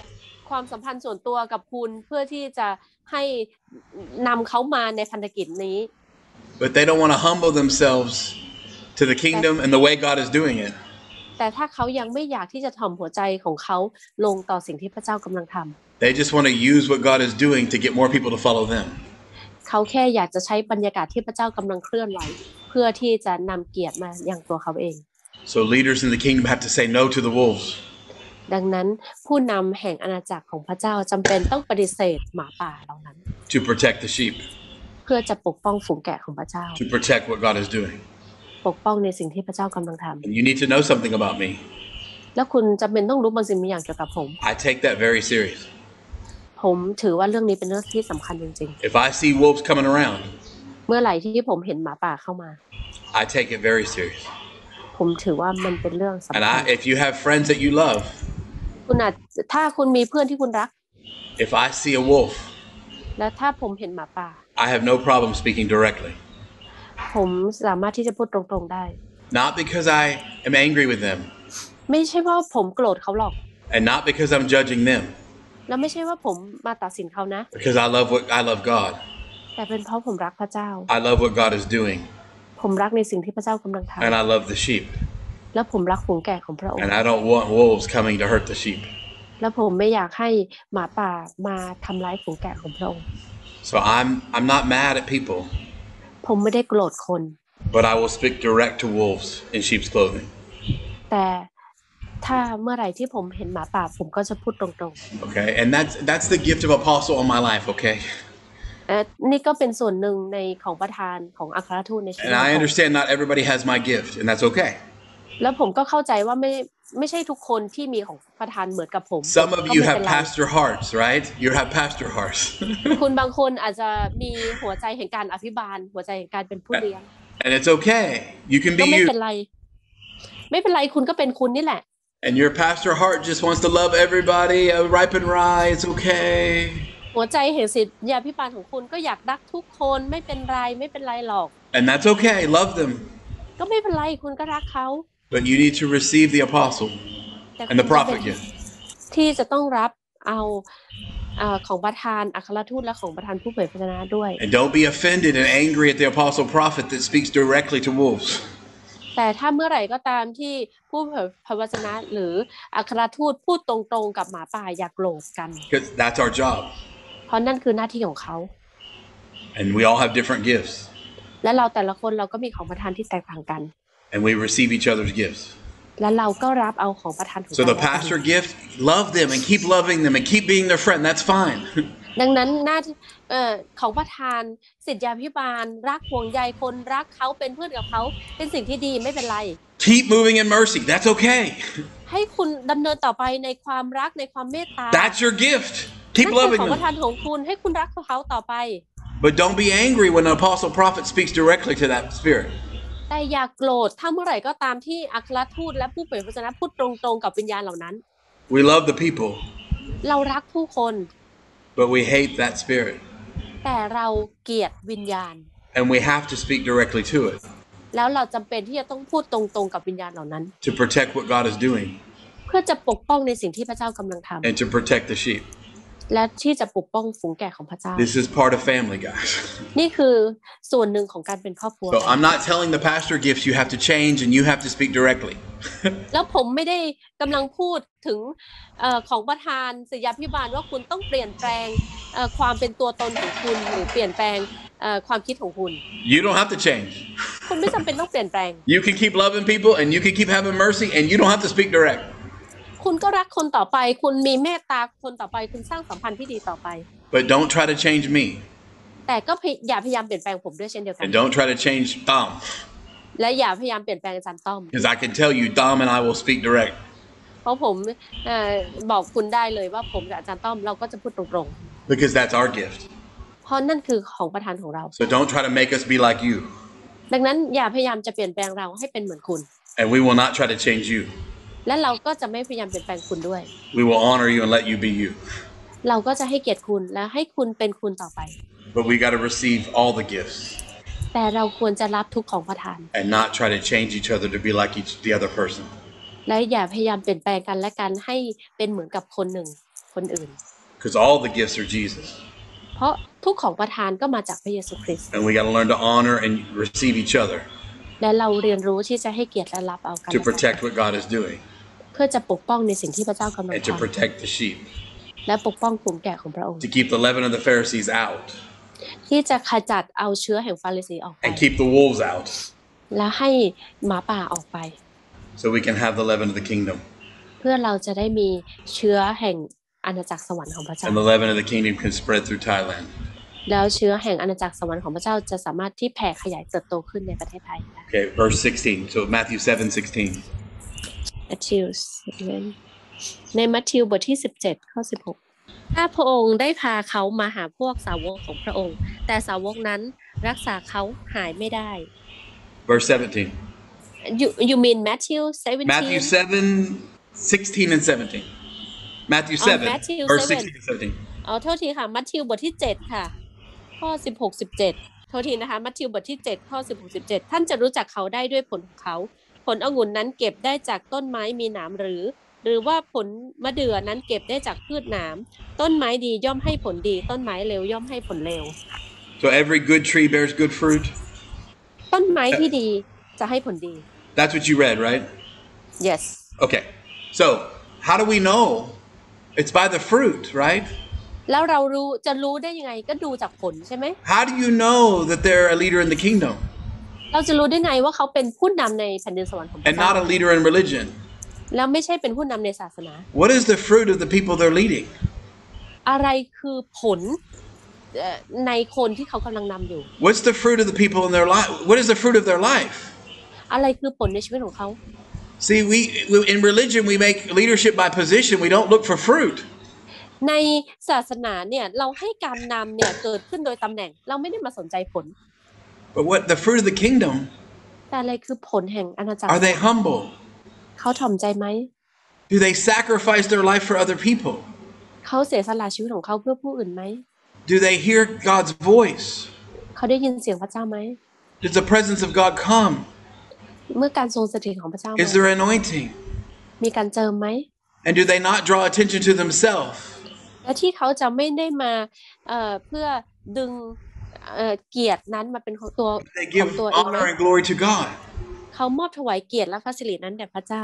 ความสัมพันธ์ส่วนตัวกับคุณเพื่อที่จะให้นำเขามาในพันธกิจนี้ But they don't want to humble themselves to the kingdom and the way God is doing it. แต่ถ้าเขายังไม่อยากที่จะถ่อมหัวใจของเขาลงต่อสิ่งที่พระเจ้ากำลังทำ They just want to use what God is doing to get more people to follow them. เขาแค่อยากจะใช้บรรยากาศที่พระเจ้ากำลังเคลื่อนไหวเพื่อที่จะนำเกียรติมาอย่างตัวเขาเอง So leaders in the kingdom have to say no to the wolves. ดังนั้นผู้นำแห่งอาณาจักรของพระเจ้าจำเป็นต้องปฏิเสธหมาป่าเหล่านั้น To protect the sheep. เพื่อจะปกป้องฝูงแกะของพระเจ้า To protect what God is doing. ปกป้องในสิ่งที่พระเจ้ากำลังทำ And you need to know something about me. แล้วคุณจำเป็นต้องรู้บางสิ่งบางอย่างเกี่ยวกับผม I take that very serious. ผมถือว่าเรื่องนี้เป็นเรื่องที่สำคัญจริง If I see wolves coming around, ๆ เมื่อไหร่ที่ผมเห็นหมาป่าเข้ามา I take it very serious. ผมถือว่ามันเป็นเรื่องสำ And คัญ if you have friends that you love, คุณอาจถ้าคุณมีเพื่อนที่คุณรัก if I see a wolf, และถ้าผมเห็นหมาป่า I have no problem speaking directly. ผมสามารถที่จะพูดตรงๆได้ Not because I am angry with them, ไม่ใช่ว่าผมโกรธเขาหรอก and not because I'm judging them, แล้วไม่ใช่ว่าผมมาตัดสินเขานะ because I love God. แต่เป็นเพราะผมรักพระเจ้า I love what God is doing, ผมรักในสิ่งที่พระเจ้ากำลังท and I love the sheep. ำและผมรักฝูงแกะของพระองค์ And I don't want wolves coming to hurt the sheep. และผมไม่อยากให้หมาป่ามาทำร้ายฝูงแกะของพระองค์ So I'm not mad at people, ผมไม่ได้โกรธคน but I will speak direct to wolves in sheep's clothing. แต่ถ้าเมื่อไหร่ที่ผมเห็นหมาป่าผมก็จะพูดตรง Okay, and that's the gift of apostle on my life. Okay, ๆนี่ก็เป็นส่วนหนึ่งในของประธานของอัครทูตในชีวิต and I understand not everybody has my gift, and that's okay. แล้วผมก็เข้าใจว่าไม่ใช่ทุกคนที่มีของประธานเหมือนกับผม Some of you have pastor hearts, right? You have pastor hearts. คุณบางคนอาจจะมีหัวใจแห่งการอภิบาลหัวใจแห่งการเป็นผู้เลี้ยง And it's okay. You can ก็ be ไม่ you. เป็นไรไม่เป็นไรคุณก็เป็นคุณนี่แหละ And your pastor heart just wants to love everybody, ripe and rye. It's okay. หัวใจแห่งศิษยาภิบาลของคุณก็อยากรักทุกคนไม่เป็นไรหรอก And that's okay. Love them. ก็ไม่เป็นไรคุณก็รักเขา But you need to receive the apostle แต่ and the prophet gift. ที่จะต้องรับเอาของประธานอัครทูตและของประธานผู้เผยพระวจนะด้วย And don't be offended and angry at the apostle prophet that speaks directly to wolves. แต่ถ้าเมื่อไหร่ก็ตามที่ผู้เผยพระวจนะหรืออัครทูตพูดตรงๆกับหมาป่าอย่าโกรธกัน Because that's our job. เพราะนั่นคือหน้าที่ของเขา And we all have different gifts. และเราแต่ละคนเราก็มีของประธานที่แตกต่างกัน And we receive each other's gifts. และเราก็รับเอาของประธานของ So กัน the pastor gift, love them and keep loving them and keep being their friend. That's fine. ดังนั้นหน้าที่ของประธานศิษยาภิบาลรักห่วงใยคนรักเขาเป็นเพื่อนกับเขาเป็นสิ่งที่ดีไม่เป็นไร Keep moving in mercy. That's okay. ให้คุณดำเนินต่อไปในความรักในความเมตตา That's your gift. Keep นั่นคือ loving ของประ them. ธานของคุณให้คุณรักเขาต่อไป But don't be angry when an apostle prophet speaks directly to that spirit. แต่อย่าโกรธถ้าเมื่อไหร่ก็ตามที่อัครทูตและผู้เผยพระวจนะพูดตรงๆกับวิญญาณเหล่านั้น We love the people, เรารักผู้คน but we hate that spirit. แต่เราเกลียดวิญญาณ And we have to speak directly to it แล้วเราจำเป็นที่จะต้องพูดตรงๆกับวิญญาณเหล่านั้น to protect what God is doing เพื่อจะปกป้องในสิ่งที่พระเจ้ากำลังทำ and to protect the sheep. และที่จะปกป้องฝูงแกะของพระเจ้า This is part of family, guys. นี่คือส่วนหนึ่งของการเป็นครอบครัว So I'm not telling the pastor gifts you have to change and you have to speak directly. แล้วผมไม่ได้กำลังพูดถึงของประธานศิษยาภิบาลว่าคุณต้องเปลี่ยนแปลงความเป็นตัวตนของคุณหรือเปลี่ยนแปลงความคิดของคุณ You don't have to change. คุณไม่จำเป็นต้องเปลี่ยนแปลง You can keep loving people and you can keep having mercy and you don't have to speak direct. คุณก็รักคนต่อไปคุณมีเมตตาคนต่อไปคุณสร้างสัมพันธ์ที่ดีต่อไป But don't try to change me. แต่ก็อย่าพยายามเปลี่ยนแปลงผมด้วยเช่นเดียวกัน And don't try to change Tom. และอย่าพยายามเปลี่ยนแปลงอาจารย์ต้อม Because I can tell you, Tom and I will speak direct. เพราะผมบอกคุณได้เลยว่าผมกับอาจารย์ต้อมเราก็จะพูดตรง Because that's our gift. ๆเพราะนั่นคือของประธานของเรา So don't try to make us be like you. ดังนั้นอย่าพยายามจะเปลี่ยนแปลงเราให้เป็นเหมือนคุณ And we will not try to change you. และเราก็จะไม่พยายามเปลี่ยนแปลงคุณด้วย We will honor you and let you be you. เราก็จะให้เกียรติคุณและให้คุณเป็นคุณต่อไป But we got to receive all the gifts แต่เราควรจะรับทุกของประทาน and not try to change each other to be like the other person. และอย่าพยายามเปลี่ยนแปลงกันและกันให้เป็นเหมือนกับคนหนึ่งคนอื่น because all the gifts are Jesus. เพราะทุกของประทานก็มาจากพระเยซูคริสต์ And we got to learn to honor and receive each other และเราเรียนรู้ที่จะให้เกียรติและรับเอากัน to protect what God is doing เพื่อจะปกป้องในสิ่งที่พระเจ้ากำลัง and to ทำ protect the sheep, และปกป้องฝูงแกะของพระองค์ to keep the leaven of the Pharisees out ที่จะขจัดเอาเชื้อแห่งฟาริสีออกไป and keep the wolves out และให้หมาป่าออกไป so we can have the leaven of the kingdom. เพื่อเราจะได้มีเชื้อแห่งอาณาจักรสวรรค์ของพระเจ้า And the leaven of the kingdom can spread through Thailand. แล้วเชื้อแห่งอาณาจักรสวรรค์ของพระเจ้าจะสามารถที่แผ่ขยายเติบโตขึ้นในประเทศไทยได้ Okay, verse 16. So Matthew 7:16. มัทธิวในมัทธิวบทที่17ข้อ16ถ้าพระองค์ได้พาเขามาหาพวกสาวกของพระองค์แต่สาวกนั้นรักษาเขาหายไม่ได้ Verse 17. You mean Matthew 17 Matthew 7:16 and 17. Matthew 7, Matthew verse 7. 16 and 17. โทษทีค่ะมัทธิวบทที่7ค่ะข้อ16 17โทษทีนะคะมัทธิวบทที่7ข้อ16 17ท่านจะรู้จักเขาได้ด้วยผลของเขาผลองุ่นนั้นเก็บได้จากต้นไม้มีหนามหรือว่าผลมะเดื่อนั้นเก็บได้จากพืชหนามต้นไม้ดีย่อมให้ผลดีต้นไม้เลวย่อมให้ผลเลว So every good tree bears good fruit. ต้นไม้ที่ดีจะให้ผลดี That's what you read, right? yes Okay. So how do we know? It's by the fruit, right? แล้วเราจะรู้ได้ยังไงก็ดูจากผลใช่ไหม How do you know that they're a leader in the kingdom เราจะรู้ได้ไงว่าเขาเป็นผู้นำในแผ่นดินสวรรค์ของพระ and เจ้า not a leader in religion? แล้วไม่ใช่เป็นผู้นำในศาสนา What is the fruit of the people they're leading? อะไรคือผลในคนที่เขากำลังนำอยู่ What's the fruit of the people in their life? What is the fruit of their life? อะไรคือผลในชีวิตของเขา See, we in religion we make leadership by position. We don't look for fruit. ในศาสนาเนี่ยเราให้การนำเนี่ยเกิดขึ้นโดยตำแหน่งเราไม่ได้มาสนใจผล But what the fruit of the kingdom? แต่อะไรคือผลแห่งอาณาจักร Are they humble? เขาถ่อมใจไหม Do they sacrifice their life for other people? เขาเสียสละชีวิตของเขาเพื่อผู้อื่นไหม Do they hear God's voice? เขาได้ยินเสียงพระเจ้าไหม Does the presence of God come? เมื่อการทรงสถิตของพระเจ้า Is there anointing? มีการเจิมไหม And do they not draw attention to themselves? และที่เขาจะไม่ได้มาเพื่อดึงเกียรตินั้นมาเป็นของตัว They ของ give ตัวเองไหม honor and glory to God. เขามอบถวายเกียรติและพระสิรินั้นแด่พระเจ้า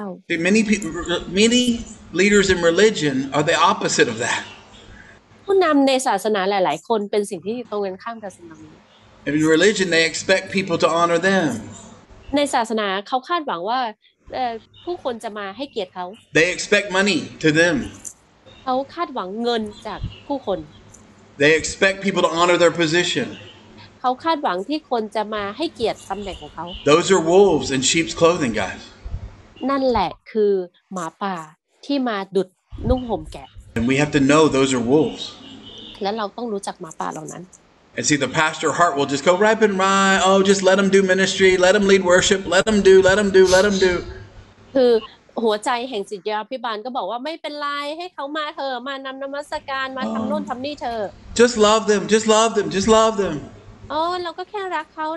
Many leaders in religion are the opposite of that. ผู้นำในศาสนาหลายๆคนเป็นสิ่งที่ตรงกันข้ามกับสิ่งนี้ In religion, they expect people to honor them. ในศาสนาเขาคาดหวังว่าผู้คนจะมาให้เกียรติเขา They expect money to them. เขาคาดหวังเงินจากผู้คน They expect people to honor their position. เขาคาดหวังที่คนจะมาให้เกียรติตำแหน่งของเขา Those are wolves in sheep's clothing, guys. นั่นแหละคือหมาป่าที่มาดุดนุ่งห่มแกะ And we have to know those are wolves. และเราต้องรู้จักหมาป่าเหล่านั้น And see, the pastor heart will just go right and right. Oh, just let them do ministry. Let them lead worship. Let them do. คือหัวใจแห่งศิษยาภิบาลก็บอกว่าไม่เป็นไรให้เขามาเถอะมานำนมัสการมาทำโน่นทำนี่เถอะ Just love them. Just love them. Just love them. เราก็แค่รักเขา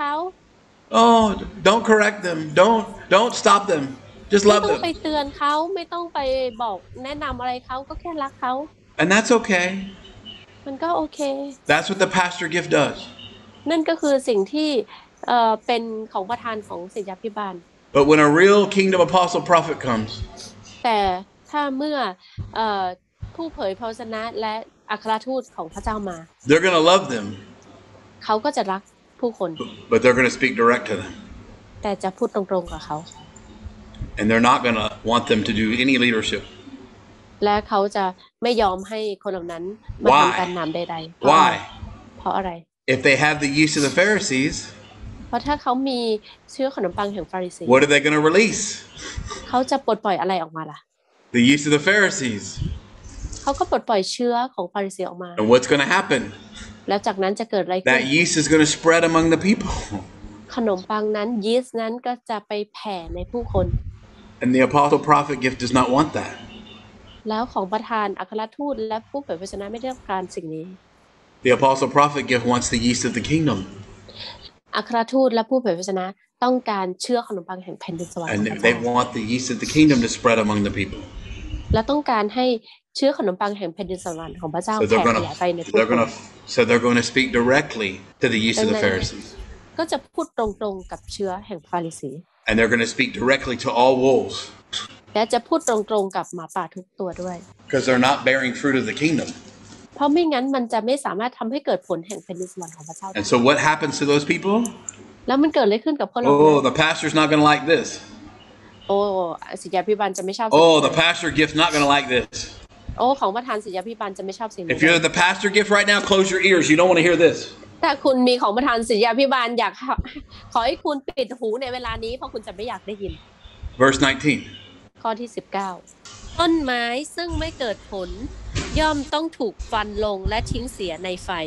Oh, don't correct them. Don't stop them. Just ไม่ love ต้องไป them. เตือนเขาไม่ต้องไปบอกแนะนำอะไรเขาก็แค่รักเขา And that's okay. มันก็โอเค That's what the pastor gift does. นั่นก็คือสิ่งที่เป็นของประธานของศิษยาภิบาล But when a real kingdom apostle prophet comes, แต่ถ้าเมื่อผู้เผยพระวจนะและอัครทูตของพระเจ้ามา they're going to love them, เขาก็จะรักผู้คน but they're going to speak direct to them. แต่จะพูดตรงๆกับเขา And they're not going to want them to do any leadership. และเขาจะไม่ยอมให้คนเหล่านั้นมาทำการนำใดๆ Why? เพราะอะไร If they have the yeast of the Pharisees, เพราะถ้าเขามีเชื้อขนมปังแห่งฟาริสี what are they going to release? เขาจะปลดปล่อยอะไรออกมาล่ะ The yeast of the Pharisees. เขาก็ปลดปล่อยเชื้อของฟาริสีออกมา And what's going to happen? แล้วจากนั้นจะเกิดอะไรขึ้น That yeast is going to spread among the people. ขนมปังนั้นยีสต์นั้นก็จะไปแผ่ในผู้คน And the apostle prophet gift does not want that. แล้วของประธานอัครทูตและผู้เผยพระวจนะไม่ได้ต้องการสิ่งนี้ The apostle prophet gift wants the yeast of the kingdom. อัครทูตและผู้เผยพระวจนะต้องการเชื้อขนมปังแห่งแผ่นดินสวรรค์ And they want the yeast of the kingdom to spread among the people. และต้องการให้เชื้อขนมปังแห่งแผ่นดินสวรรค์ของพระเจ้า So แผ่ขยายไปในทุกคน they're going to speak directly to the yeast of the Pharisees. ก็จะพูดตรงๆกับเชื้อแห่งฟาริสี And they're going to speak directly to all wolves. และจะพูดตรงๆกับหมาป่าทุกตัวด้วย Because they're not bearing fruit of the kingdom. เพราะไม่งั้นมันจะไม่สามารถทำให้เกิดผลแห่งแผ่นดินสวรรค์ของพระเจ้า And so what happens to those people? แล้วมันเกิดอะไรขึ้นกับพวกเรา Oh, the pastor's not going to like this. โอ้ศิษยาภิบาลจะไม่ชอบ Oh, the pastor gift's not going to like this. โอ้ของประธานศิษยาภิบาลจะไม่ชอบสิ่งนี้ If you're the pastor gift right now, close your ears. You don't want to hear this. ถ้าคุณมีของประธานศิษยาภิบาลอยากขอให้คุณปิดหูในเวลานี้เพราะคุณจะไม่อยากได้ยิน Verse 19. ข้อที่19ต้นไม้ซึ่งไม่เกิดผลย่อมต้องถูกฟันลงและทิ้งเสียในไฟ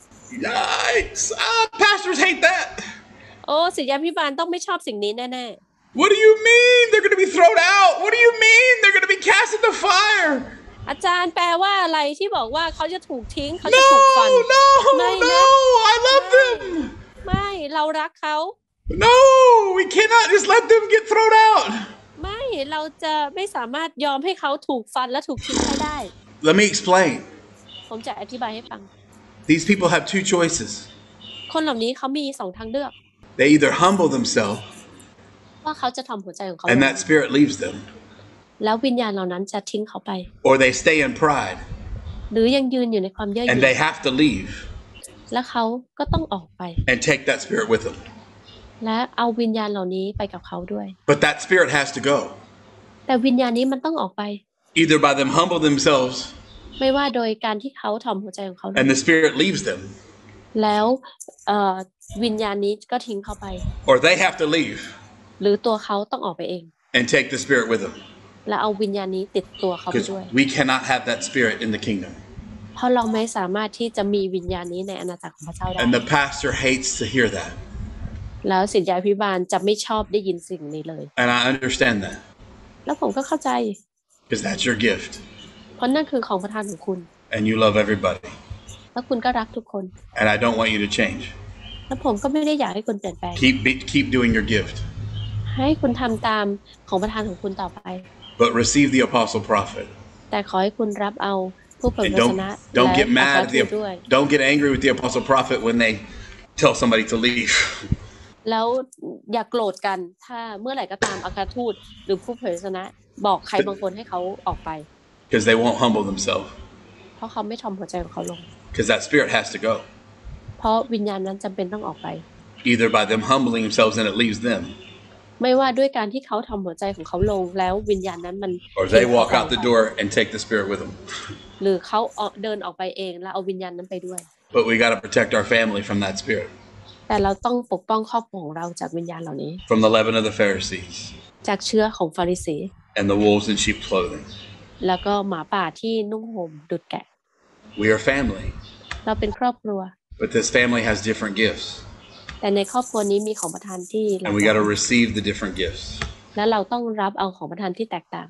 Yikes! Pastors hate that. โอ้ศิษยาภิบาลต้องไม่ชอบสิ่งนี้แน่ What do you mean? They're going to be thrown out. What do you mean? They're going to be cast into fire. ๆอาจารย์แปลว่าอะไรที่บอกว่าเขาจะถูกทิ้งเขาจะถูกฟัน No, ไม่นะ I love them. ไม่เรารักเขา No, we cannot just let them get thrown out. ไม่เราจะไม่สามารถยอมให้เขาถูกฟันและถูกทิ้งให้ได้ Let me explain. ผมจะอธิบายให้ฟัง These people have two choices. คนเหล่านี้เขามี2ทางเลือก They either humble themselves ว่าเขาจะทำหัวใจของเขา and that spirit leaves them, แล้ววิญญาณเหล่านั้นจะทิ้งเขาไป or they stay in pride หรือยังยืนอยู่ในความเย่อห and ยิ่ they have to leave และเขาก็ต้องออกไป and take that spirit with them. และเอาวิญญาณเหล่านี้ไปกับเขาด้วย But that spirit has to go, แต่วิญญาณนี้มันต้องออกไป either by them humble themselves ไม่ว่าโดยการที่เขาทำหัวใจของเขาลง and the spirit leaves them, แล้ววิญญาณนี้ก็ทิ้งเขาไป or they have to leave หรือตัวเขาต้องออกไปเอง and take the spirit with them. และเอาวิญญาณนี้ติดตัวเขาไป Because ด้วย we cannot have that spirit in the kingdom. เพราะเราไม่สามารถที่จะมีวิญญาณนี้ในอาณาจักรของพระเจ้าได้ And the pastor hates to hear that. แล้วศิษยาภิบาลจะไม่ชอบได้ยินสิ่งนี้เลย And I understand that. แล้วผมก็เข้าใจ Because that's your gift. เพราะนั่นคือของประทานของคุณ And you love everybody. แล้วคุณก็รักทุกคน And I don't want you to change. แล้วผมก็ไม่ได้อยากให้คุณเปลี่ยนแปลง Keep doing your gift. ให้คุณทำตามของประทานของคุณต่อไป But receive the apostle prophet. แต่ขอให้คุณรับเอาผู้เผย And พระวจนะ don't และ get อั mad คร at ทูตด้วย don't get angry with the apostle prophet when they tell somebody to leave. แล้วอย่าโกรธกันถ้าเมื่อไหร่ก็ตามอัครทูตหรือผู้เผยพระวจนะบอกใครบางคนให้เขาออกไป Because they won't humble themselves. เพราะเขาไม่ทำหัวใจของเขาลง Because that spirit has to go. เพราะวิญญาณนั้นจำเป็นต้องออกไป Either by them humbling themselves and it leaves them. ไม่ว่าด้วยการที่เขาทำหัวใจของเขาลงแล้ววิญญาณนั้นมัน Or they walk out the door and take the spirit with them. หรือเขาเดินออกไปเองแล้วเอาวิญญาณนั้นไปด้วย But we got to protect our family from that spirit. แต่เราต้องปกป้องครอบครัวของเราจากวิญญาณเหล่านี้ From the leaven of the Pharisees จากเชื้อของฟาริสี and the wolves in sheep clothing. แล้วก็หมาป่าที่นุ่งห่มดุจแกะ We are family. เราเป็นครอบครัว But this family has different gifts. แต่ในครอบครัวนี้มีของประทานที่หลาก And ห we ลาย got to receive the different gifts. และเราต้องรับเอาของประทานที่แตกต่าง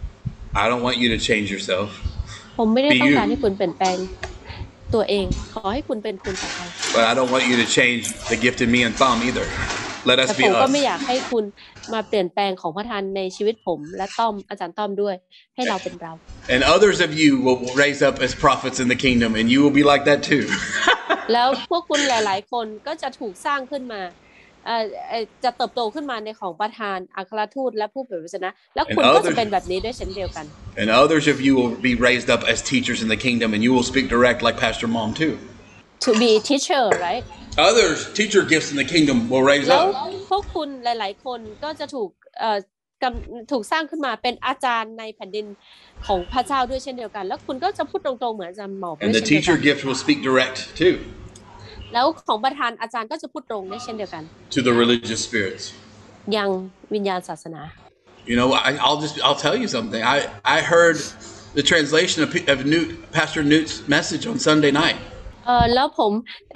I don't want you to change yourself. ผมไม่ได้ Be ต้องการ you. ให้คุณเปลี่ยนแปลงตัวเอง ขอให้คุณเป็นคุณต่อไป But I don't want you to change the gift in me and Thom either. Let แต่ us ผ be มก็ us. ไม่อยากให้คุณมาเปลี่ยนแปลงของประทานในชีวิตผมและต้อมอาจารย์ต้อมด้วย ให้เราเป็นเรา And others of you will raise up as prophets in the kingdom, and you will be like that too. แล้วพวกคุณหลาย ๆ คนก็จะถูกสร้างขึ้นมาจะเติบโตขึ้นมาในของประธานอัครทูตและผู้เผยพระวจนะ แล้วคุณก็จะเป็นแบบนี้ด้วยเช่นเดียวกัน And others of you will be raised up as teachers in the kingdom, and you will speak direct like Pastor Mom too. to be teacher right Others, teacher gifts in the kingdom will raise แล้ว up. พวกคุณหลาย ๆ คนก็จะถูกสร้างขึ้นมาเป็นอาจารย์ในแผ่นดินของพระเจ้าด้วยเช่นเดียวกัน แล้วคุณก็จะพูดตรง ๆ เหมือนอาจารย์หมอ And the teacher gift will speak direct too แล้วของประธานอาจารย์ก็จะพูดตรงด้วยเช่นเดียวกัน to the religious spirits. ยังวิญญาณศาสนา You know, I'll tell you something. I heard the translation of Pastor Newt's message on Sunday night. แล้วผม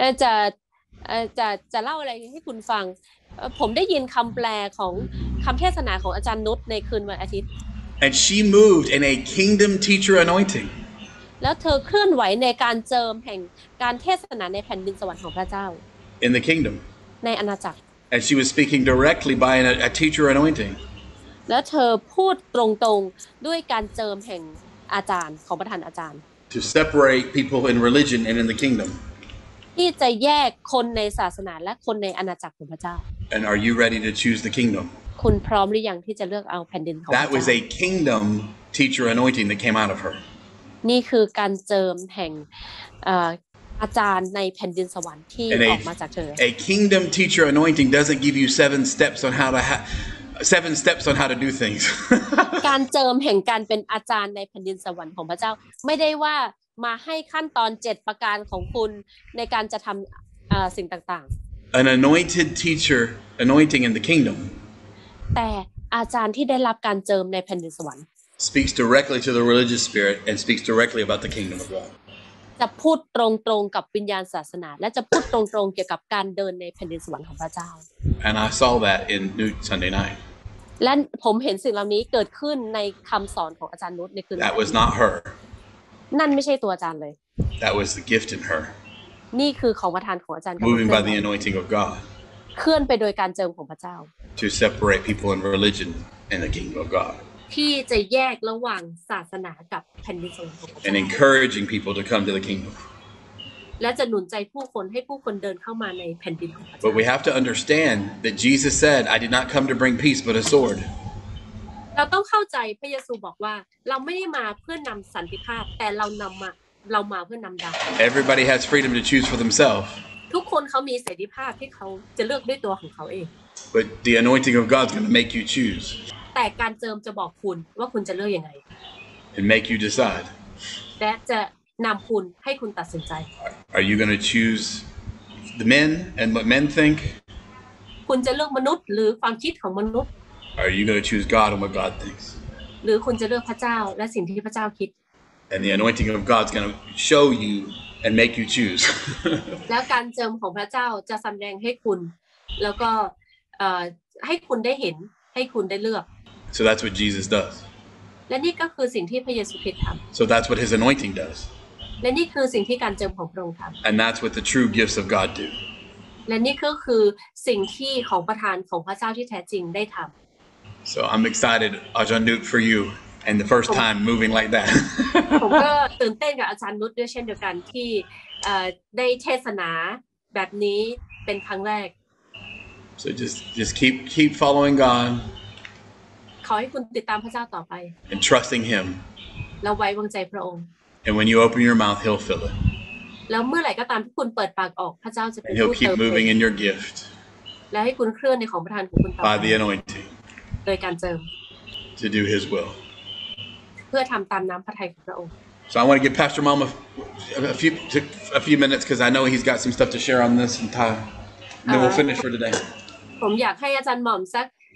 จะเล่าอะไรให้คุณฟังผมได้ยินคำแปลของคำเทศนาของอาจารย์นุชในคืนวันอาทิตย์ And she moved in a kingdom teacher anointing. แล้วเธอเคลื่อนไหวในการเจิมแห่งการเทศนาในแผ่นดินสวรรค์ของพระเจ้า In the kingdom. ในอาณาจักร And she was speaking directly by a teacher anointing. แล้วเธอพูดตรงๆด้วยการเจิมแห่งอาจารย์ของประธานอาจารย์ to separate people in religion and in the kingdom. ที่จะแยกคนในศาสนาและคนในอาณาจักรของพระเจ้า And are you ready to choose the kingdom? คุณพร้อมหรือยังที่จะเลือกเอาแผ่นดินของพระ That เจ้า was a kingdom teacher anointing that came out of her. นี่คือการเจิมแห่งอาจารย์ในแผ่นดินสวรรค์ที่ And ออกมาจากเธอ a kingdom teacher anointing doesn't give you 7 steps on how to do things. การเจิมแห่งการเป็นอาจารย์ในแผ่นดินสวรรค์ของพระเจ้าไม่ได้ว่ามาให้ขั้นตอน7ประการของคุณในการจะทำสิ่งต่างๆ An anointed teacher anointing in the kingdom แต่อาจารย์ที่ได้รับการเจิมในแผ่นดินสวรรค์ speaks directly to the religious spirit and speaks directly about the kingdom of God. จะพูดตรงๆกับวิญญาณศาสนาและจะพูดตรงๆเกี่ยวกับการเดินในแผ่นดินสวรรค์ของพระเจ้า And I saw that in New Sunday night. และผมเห็นสิ่งเหล่านี้เกิดขึ้นในคำสอนของอาจารย์นุชในคืน That was not her. นั่นไม่ใช่ตัวอาจารย์เลย That was the gift in her, นี่คือของประทานของอาจารย์ moving by the anointing of God เคลื่อนไปโดยการเจิมของพระเจ้า to separate people in religion and the kingdom of God. ที่จะแยกระหว่างศาสนากับแผ่นดินสวรรค์ของพระเจ้า And encouraging people to come to the kingdom. และจะหนุนใจผู้คนให้ผู้คนเดินเข้ามาในแผ่นดินของพระเจ้า But we have to understand that Jesus said, I did not come to bring peace but a sword. เราต้องเข้าใจพระเยซูบอกว่าเราไม่ได้มาเพื่อนำสันติภาพแต่เรามาเพื่อนำดาบ Everybody has freedom to choose for themselves. ทุกคนเขามีเสรีภาพที่เขาจะเลือกด้วยตัวของเขาเอง But the anointing of God is going to make you choose แต่การเจิมจะบอกคุณว่าคุณจะเลือกยังไง and make you decide. และจะนำคุณให้คุณตัดสินใจ Are you going to choose the men and what men think? คุณจะเลือกมนุษย์หรือความคิดของมนุษย์ Are you going to choose God and what God thinks? หรือคุณจะเลือกพระเจ้าและสิ่งที่พระเจ้าคิด And the anointing of God is going to show you and make you choose. แล้วการเจิมของพระเจ้าจะแสดงให้คุณแล้วก็ให้คุณได้เห็นให้คุณได้เลือก So that's what Jesus does. และนี่ก็คือสิ่งที่พระเยซูคริสต์ท So that's what his anointing does. ำและนี่คือสิ่งที่การเจิมของพระองค์ทำ And that's what the true gifts of God do. และนี่ก็คือสิ่งที่ของประทานของพระเจ้าที่แท้จริงได้ทำ So I'm excited, Ajahn Nuke, for you and the first time moving like that. ผมก็ตื่นเต้นกับอาจารย์นุชด้วยเช่นเดียวกันที่ได้เทศนาแบบนี้เป็นครั้งแรก So just keep following God ขอให้คุณติดตามพระเจ้าต่อไป and trusting Him. แล้วไว้วางใจพระองค์ And when you open your mouth, He'll fill it. แล้วเมื่อไหร่ก็ตามที่คุณเปิดปากออกพระเจ้าจะเป็น And He'll ผู้เติ keep มเต็ moving ม in your gift และให้คุณเคลื่อนในของประทานของคุณต่อ by ไป the anointing โดยการเจิม to do His will. เพื่อทำตามน้ำพระทัยของพระองค์ So I want to give Pastor Mom a few minutes because I know he's got some stuff to share on this and time. And then we'll finish for today. ผมอยากให้อาจารย์หม่อม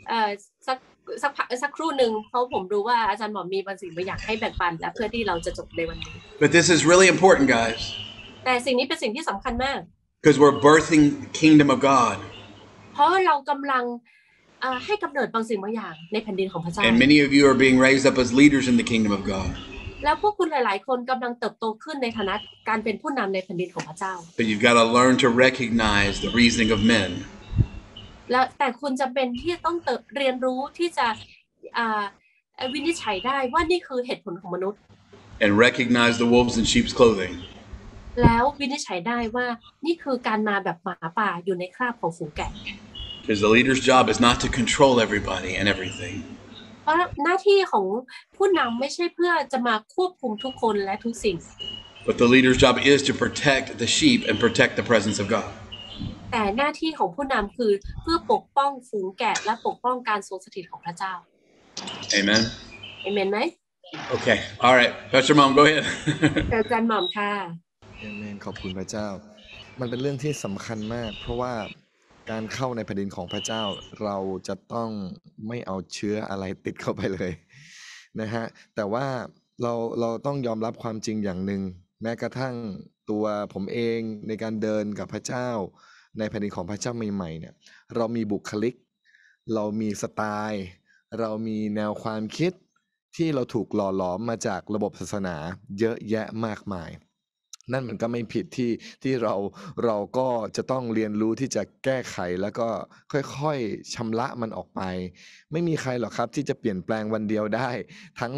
สักครู่หนึ่งเพราะผมรู้ว่าอาจารย์หม่อมมีบางสิ่งบางอย่างให้แบ่งปันและเพื่อที่เราจะจบในวันนี้ But this is really important, guys, แต่สิ่งนี้เป็นสิ่งที่สำคัญมาก because we're birthing the kingdom of God. เพราะเรากำลังให้กำเนิดบางสิ่งบางอย่างในแผ่นดินของพระเจ้า And many of you are being raised up as leaders in the kingdom of God. แล้วพวกคุณหลายๆคนกำลังเติบโตขึ้นในฐานะการเป็นผู้นำในแผ่นดินของพระเจ้า But you've got to learn to recognize the reasoning of men. แล้วแต่คุณจำเป็นที่ต้องเรียนรู้ที่จะวินิจฉัยได้ว่านี่คือเหตุผลของมนุษย์ And recognize the wolves in sheep's clothing. แล้ววินิจฉัยได้ว่านี่คือการมาแบบหมาป่าอยู่ในคราบของฝูงแกะ Because the leader's job is not to control everybody and everything. เพราะหน้าที่ของผู้นำไม่ใช่เพื่อจะมาควบคุมทุกคนและทุกสิ่ง But the leader's job is to protect the sheep and protect the presence of God. แต่หน้าที่ของผู้นำคือเพื่อปกป้องฝูงแกะและปกป้องการทรงสถิตของพระเจ้า Amen. เอเมนไหม Okay. All right. Pastor Mom, go ahead. อาจารย์หม่อมค่ะเอเมนขอบคุณพระเจ้ามันเป็นเรื่องที่สำคัญมากเพราะว่าการเข้าในแผ่นดินของพระเจ้าเราจะต้องไม่เอาเชื้ออะไรติดเข้าไปเลยนะฮะแต่ว่าเราต้องยอมรับความจริงอย่างหนึ่งแม้กระทั่งตัวผมเองในการเดินกับพระเจ้าในแผ่นดินของพระเจ้าใหม่ๆเนี่ยเรามีบุคลิกเรามีสไตล์เรามีแนวความคิดที่เราถูกหล่อหลอมมาจากระบบศาสนาเยอะแยะมากมายนั่นมันก็ไม่ผิดที่เราก็จะต้องเรียนรู้ที่จะแก้ไขแล้วก็ค่อยๆชำระมันออกไปไม่มีใครหรอกครับที่จะเปลี่ยนแปลงวันเดียวได้ทั้งหมด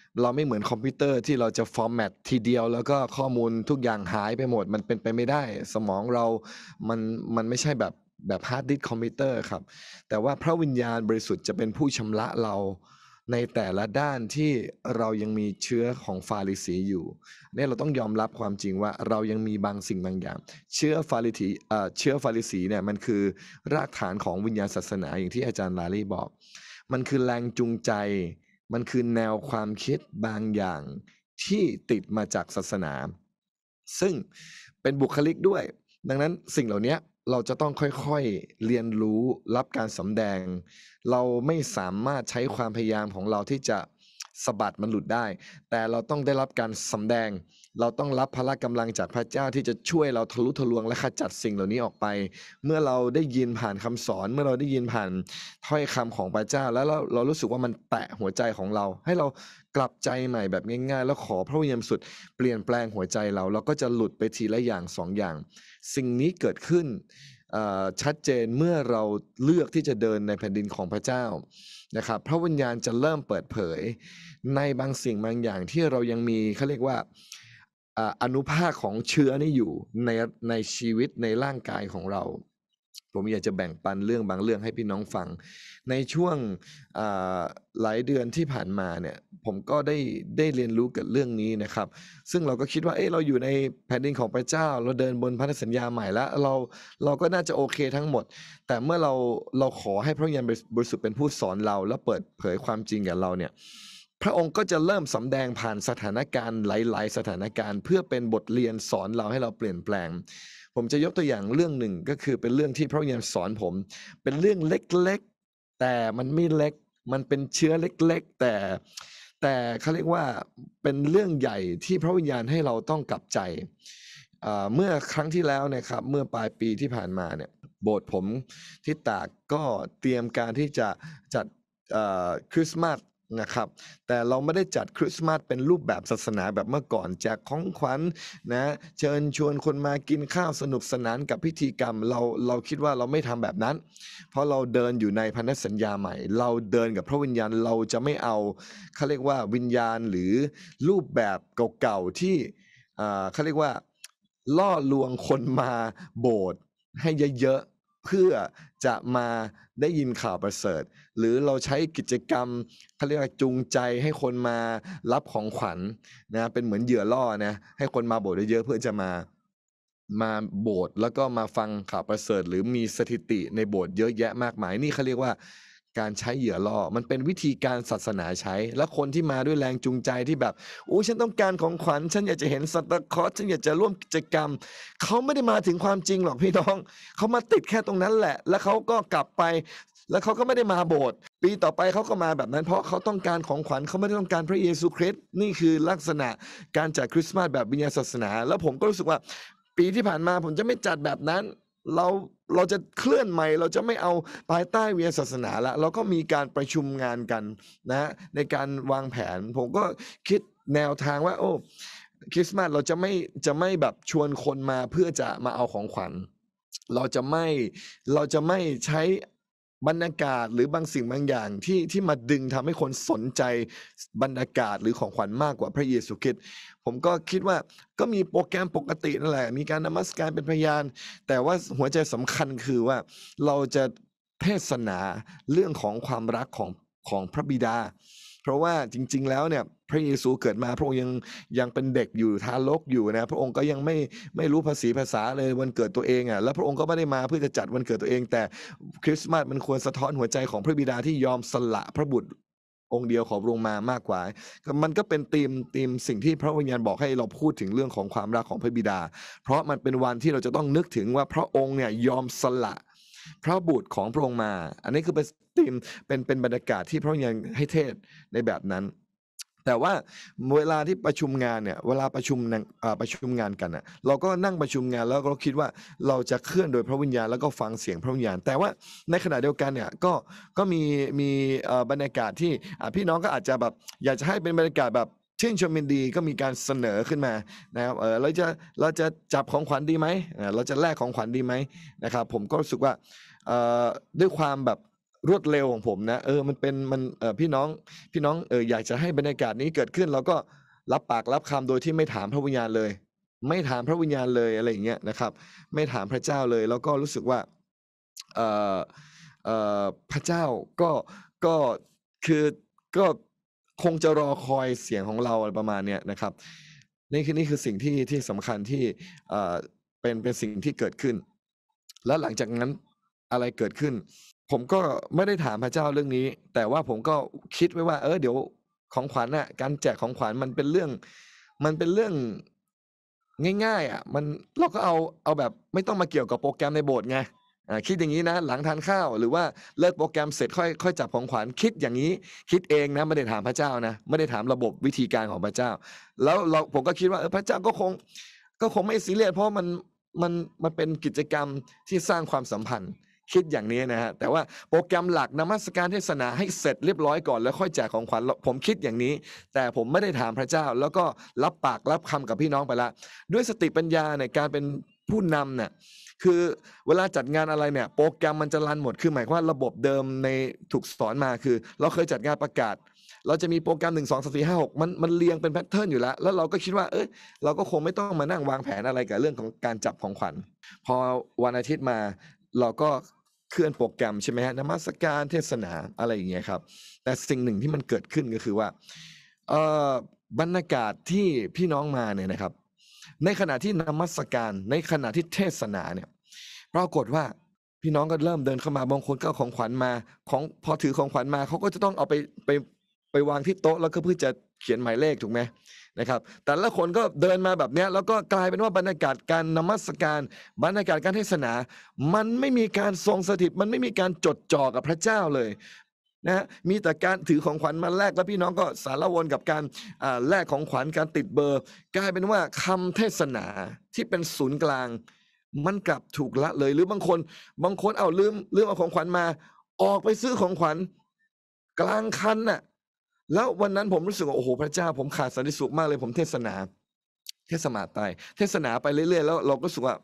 เราไม่เหมือนคอมพิวเตอร์ที่เราจะฟอร์แมตทีเดียวแล้วก็ข้อมูลทุกอย่างหายไปหมดมันเป็นไปไม่ได้สมองเรามันไม่ใช่แบบฮาร์ดดิสก์คอมพิวเตอร์ครับแต่ว่าพระวิญญาณบริสุทธิ์จะเป็นผู้ชำระเราในแต่ละด้านที่เรายังมีเชื้อของฟาริสีอยู่เนี่ยเราต้องยอมรับความจริงว่าเรายังมีบางสิ่งบางอย่างเชื้อฟาริสีเนี่ยมันคือรากฐานของวิญญาณศาสนาอย่างที่อาจารย์ลาลี่บอกมันคือแรงจูงใจมันคือแนวความคิดบางอย่างที่ติดมาจากศาสนาซึ่งเป็นบุคลิกด้วยดังนั้นสิ่งเหล่านี้เราจะต้องค่อยๆเรียนรู้รับการสำแดงเราไม่สามารถใช้ความพยายามของเราที่จะสะบัดมันหลุดได้แต่เราต้องได้รับการสำแดงเราต้องรับพละกำลังจากพระเจ้าที่จะช่วยเราทะลุทะลวงและขจัดสิ่งเหล่านี้ออกไปเมื่อเราได้ยินผ่านคำสอนเมื่อเราได้ยินผ่านถ้อยคำของพระเจ้าแล้วเรารู้สึกว่ามันแตะหัวใจของเราให้เรากลับใจใหม่แบบง่ายๆแล้วขอพระวิญญาณบริสุทธิ์เปลี่ยนแปลงหัวใจเราก็จะหลุดไปทีละอย่างสองอย่างสิ่งนี้เกิดขึ้นชัดเจนเมื่อเราเลือกที่จะเดินในแผ่นดินของพระเจ้านะครับพระวิญญาณจะเริ่มเปิดเผยในบางสิ่งบางอย่างที่เรายังมีเขาเรียกว่าอนุภาคของเชื้อนี่อยู่ในชีวิตในร่างกายของเราผมอยากจะแบ่งปันเรื่องบางเรื่องให้พี่น้องฟังในช่วงหลายเดือนที่ผ่านมาเนี่ยผมก็ได้เรียนรู้กับเรื่องนี้นะครับซึ่งเราก็คิดว่าเราอยู่ในแผ่นดินของพระเจ้าเราเดินบนพันธสัญญาใหม่แล้วเราก็น่าจะโอเคทั้งหมดแต่เมื่อเราขอให้พระวิญญาณบริสุทธิ์เป็นผู้สอนเราแล้วเปิดเผยความจริงกับเราเนี่ยพระองค์ก็จะเริ่มสำแดงผ่านสถานการณ์หลายๆสถานการณ์เพื่อเป็นบทเรียนสอนเราให้เราเปลี่ยนแปลงผมจะยกตัวอย่างเรื่องหนึ่งก็คือเป็นเรื่องที่พระวิญญาณสอนผมเป็นเรื่องเล็กๆแต่มันไม่เล็กมันเป็นเชื้อเล็กๆแต่เขาเรียกว่าเป็นเรื่องใหญ่ที่พระวิญญาณให้เราต้องกลับใจเมื่อครั้งที่แล้วนะครับเมื่อปลายปีที่ผ่านมาเนี่ยโบสถ์ผมที่ตากก็เตรียมการที่จะจัดคริสต์มาสนะครับแต่เราไม่ได้จัดคริสต์มาสเป็นรูปแบบศาสนาแบบเมื่อก่อนแจกของขวัญนะเชิญชวนคนมากินข้าวสนุกสนานกับพิธีกรรมเราคิดว่าเราไม่ทำแบบนั้นเพราะเราเดินอยู่ในพันธสัญญาใหม่เราเดินกับพระวิญญาณเราจะไม่เอาเขาเรียกว่าวิญญาณหรือรูปแบบเก่าๆที่เขาเรียกว่าล่อลวงคนมาโบสถ์ให้เยอะๆเพื่อจะมาได้ยินข่าวประเสริฐหรือเราใช้กิจกรรมเขาเรียกว่าจูงใจให้คนมารับของขวัญนะเป็นเหมือนเหยื่อล่อนะให้คนมาโบสถ์เยอะๆเพื่อจะมาโบสถ์แล้วก็มาฟังข่าวประเสริฐหรือมีสถิติในโบสถ์เยอะแยะมากมายนี่เขาเรียกว่าการใช้เหยื่อล่อมันเป็นวิธีการศาสนาใช้แล้วคนที่มาด้วยแรงจูงใจที่แบบฉันต้องการของขวัญฉันอยากจะเห็นซันตาคลอสฉันอยากจะร่วมกิจกรรมเขาไม่ได้มาถึงความจริงหรอกพี่น้องเขามาติดแค่ตรงนั้นแหละแล้วเขาก็กลับไปแล้วเขาก็ไม่ได้มาโบสถ์ปีต่อไปเขาก็มาแบบนั้นเพราะเขาต้องการของขวัญเขาไม่ได้ต้องการพระเยซูคริสต์นี่คือลักษณะการจัดคริสต์มาสแบบวิญญาณศาสนาแล้วผมก็รู้สึกว่าปีที่ผ่านมาผมจะไม่จัดแบบนั้นเราจะเคลื่อนใหม่เราจะไม่เอาภายใต้วิญญาณศาสนาละเราก็มีการประชุมงานกันนะในการวางแผนผมก็คิดแนวทางว่าคริสต์มาสเราจะไม่แบบชวนคนมาเพื่อจะมาเอาของขวัญเราจะไม่ใช้บรรยากาศหรือบางสิ่งบางอย่างที่มาดึงทำให้คนสนใจบรรยากาศหรือของขวัญมากกว่าพระเยซูคริสต์ผมก็คิดว่าก็มีโปรแกรมปกตินั่นแหละมีการนมัสการเป็นพยานแต่ว่าหัวใจสำคัญคือว่าเราจะเทศนาเรื่องของความรักของพระบิดาเพราะว่าจริงๆแล้วเนี่ยพระเยซูเกิดมาพระองค์ยังเป็นเด็กอยู่ทารกอยู่นะพระองค์ก็ยังไม่รู้ภาษาเลยวันเกิดตัวเองแล้วพระองค์ก็ไม่ได้มาเพื่อจะจัดวันเกิดตัวเองแต่คริสต์มาสมันควรสะท้อนหัวใจของพระบิดาที่ยอมสละพระบุตรองค์เดียวของพระองค์มามากกว่ามันก็เป็นธีมสิ่งที่พระวิญญาณบอกให้เราพูดถึงเรื่องของความรักของพระบิดาเพราะมันเป็นวันที่เราจะต้องนึกถึงว่าพระองค์เนี่ยยอมสละพระบุตรของพระองค์มาอันนี้คือเป็นธีมเป็นบรรยากาศที่พระวิญญาณให้เทศในแบบนั้นแต่ว่าเวลาที่ประชุมงานเนี่ยเวลาประชุมงานกันน่ะเราก็นั่งประชุมงานแล้วก็คิดว่าเราจะเคลื่อนโดยพระวิญญาณแล้วก็ฟังเสียงพระวิญญาณแต่ว่าในขณะเดียวกันเนี่ยก็มีบรรยากาศที่พี่น้องก็อาจจะแบบอยากจะให้เป็นบรรยากาศแบบชื่นชมยินดีก็มีการเสนอขึ้นมานะครับเราจะจับของขวัญดีไหมเราจะแลกของขวัญดีไหมนะครับผมก็รู้สึกว่าด้วยความแบบรวดเร็วของผมนะมันเป็นมันพี่น้องอยากจะให้บรรยากาศนี้เกิดขึ้นเราก็รับปากรับคำโดยที่ไม่ถามพระวิญญาณเลย ไม่ถามพระวิญญาณเลยอะไรอย่างเงี้ยนะครับไม่ถามพระเจ้าเลยแล้วก็รู้สึกว่าเอ่อพระเจ้าก็คือก็คงจะรอคอยเสียงของเราอะไรประมาณเนี้ยนะครับนี่คือสิ่งที่สำคัญที่เป็นสิ่งที่เกิดขึ้น แล้วหลังจากนั้นอะไรเกิดขึ้น ผมก็ไม่ได้ถามพระเจ้าเรื่องนี้ แต่ว่าผมก็คิดไว้ว่าเดี๋ยวของขวัญน่ะการแจกของขวัญมันเป็นเรื่องง่ายๆมันเราก็เอาแบบไม่ต้องมาเกี่ยวกับโปรแกรมในโบสถ์ไงคิดอย่างนี้นะหลังทานข้าวหรือว่าเลิกโปรแกรมเสร็จค่อยจับของขวัญคิดอย่างนี้คิดเองนะไม่ได้ถามพระเจ้านะไม่ได้ถามระบบวิธีการของพระเจ้า แล้วผมก็คิดว่าพระเจ้าก็คงไม่ซีเรียสเพราะมันเป็นกิจกรรมที่สร้างความสัมพันธ์คิดอย่างนี้นะฮะแต่ว่าโปรแกรมหลักนมัสการเทศนาให้เสร็จเรียบร้อยก่อนแล้วค่อยแจกของขวัญผมคิดอย่างนี้แต่ผมไม่ได้ถามพระเจ้าแล้วก็รับปากรับคำกับพี่น้องไปละด้วยสติปัญญาในการเป็นผู้นำเนี่ยคือเวลาจัดงานอะไรเนี่ยโปรแกรมมันจะรันหมดคือหมายความว่าระบบเดิมในถูกสอนมาคือเราเคยจัดงานประกาศเราจะมีโปรแกรม1 2 3 4 5 6มันเรียงเป็นแพทเทิร์นอยู่แล้วเราก็คิดว่าเราก็คงไม่ต้องมานั่งวางแผนอะไรกับเรื่องของการจับของขวัญพอวันอาทิตย์มาเราก็เคลื่อนโปรแกรมใช่ไหมฮะนมัสการเทศนาอะไรอย่างเงี้ยครับแต่สิ่งหนึ่งที่มันเกิดขึ้นก็คือว่าบรรยากาศที่พี่น้องมาเนี่ยนะครับในขณะที่นมัสการในขณะที่เทศนาเนี่ยปรากฏว่าพี่น้องก็เริ่มเดินเข้ามาบางคนก็เอาของขวัญมาพอถือของขวัญมาเขาก็จะต้องเอาไปวางที่โต๊ะแล้วก็เพื่อจะเขียนหมายเลขถูกไหมนะครับแต่ละคนก็เดินมาแบบนี้แล้วก็กลายเป็นว่าบรรยากาศการนมัสการบรรยากาศการเทศนามันไม่มีการทรงสถิตมันไม่มีการจดจ่อกับพระเจ้าเลยนะมีแต่การถือของขวัญมาแลกแล้วพี่น้องก็สารวนกับการแลกของขวัญการติดเบอร์กลายเป็นว่าคำเทศนาที่เป็นศูนย์กลางมันกลับถูกละเลยหรือบางคนเอาลืมเอาของขวัญมาออกไปซื้อของขวัญกลางคันน่ะแล้ววันนั้นผมรู้สึกว่าโอ้โหพระเจ้าผมขาดสันติสุขมากเลยผมเทศนาไปเรื่อยๆแล้วเราก็รู้สึกว่า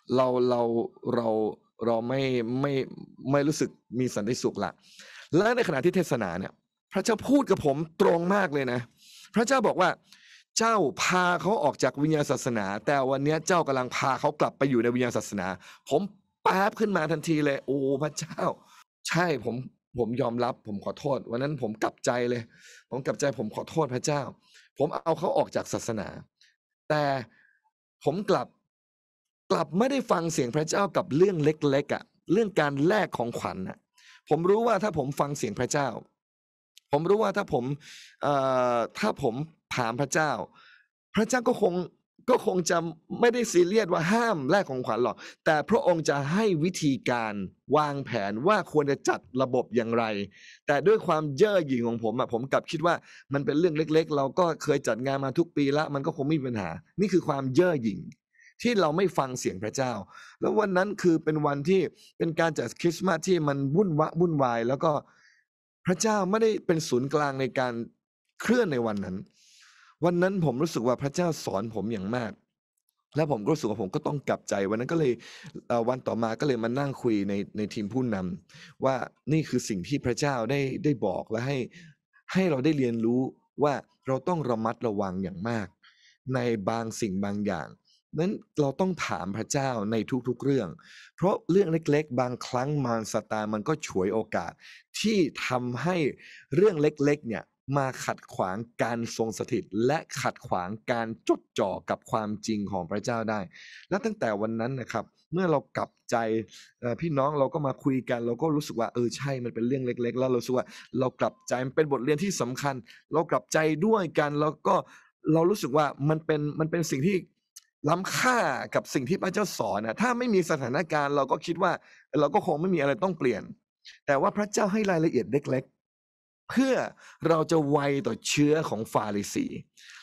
เราไม่รู้สึกมีสันติสุขละและในขณะที่เทศนาเนี่ยพระเจ้าพูดกับผมตรงมากเลยนะพระเจ้าบอกว่าเจ้าพาเขาออกจากวิญญาณศาสนาแต่วันนี้เจ้ากำลังพาเขากลับไปอยู่ในวิญญาณศาสนาผมแป๊บขึ้นมาทันทีเลยโอ้พระเจ้าใช่ผมยอมรับผมขอโทษวันนั้นผมกลับใจเลยผมขอโทษพระเจ้าผมเอาเขาออกจากศาสนาแต่ผมกลับไม่ได้ฟังเสียงพระเจ้ากับเรื่องเล็กๆเรื่องการแลกของขวัญผมรู้ว่าถ้าผมฟังเสียงพระเจ้าผมรู้ว่าถ้าผมถามพระเจ้าก็คงจะไม่ได้ซีเรียสว่าห้ามแลกของขวัญหรอกแต่พระองค์จะให้วิธีการวางแผนว่าควรจะจัดระบบอย่างไรแต่ด้วยความเย่อหยิ่งของผมผมกลับคิดว่ามันเป็นเรื่องเล็กๆเราก็เคยจัดงานมาทุกปีละมันก็คงไม่มีปัญหานี่คือความเย่อหยิ่งที่เราไม่ฟังเสียงพระเจ้าแล้ววันนั้นคือเป็นวันที่เป็นการจัดคริสต์มาสที่มันวุ่นวายแล้วก็พระเจ้าไม่ได้เป็นศูนย์กลางในการเคลื่อนในวันนั้นผมรู้สึกว่าพระเจ้าสอนผมอย่างมากแล้วผมก็รู้สึกว่าผมก็ต้องกลับใจวันนั้นก็เลยวันต่อมาก็เลยมานั่งคุยในทีมผู้นำว่านี่คือสิ่งที่พระเจ้าได้บอกและให้เราได้เรียนรู้ว่าเราต้องระมัดระวังอย่างมากในบางสิ่งบางอย่างนั้นเราต้องถามพระเจ้าในทุกๆเรื่องเพราะเรื่องเล็กๆบางครั้งมารซาตานมันก็ฉวยโอกาสที่ทำให้เรื่องเล็กๆเนี่ยมาขัดขวางการทรงสถิตและขัดขวางการจดจ่อกับความจริงของพระเจ้าได้และตั้งแต่วันนั้นนะครับเมื่อเรากลับใจพี่น้องเราก็มาคุยกันเราก็รู้สึกว่าใช่มันเป็นเรื่องเล็กๆแล้วเรารู้สึกว่าเรากลับใจมันเป็นบทเรียนที่สำคัญเรากลับใจด้วยกันแล้วก็เรารู้สึกว่ามันเป็นสิ่งที่ล้ำค่ากับสิ่งที่พระเจ้าสอนถ้าไม่มีสถานการณ์เราก็คิดว่าเราก็คงไม่มีอะไรต้องเปลี่ยนแต่ว่าพระเจ้าให้รายละเอียดเล็กๆเพื่อเราจะไวต่อเชื้อของฟาริสี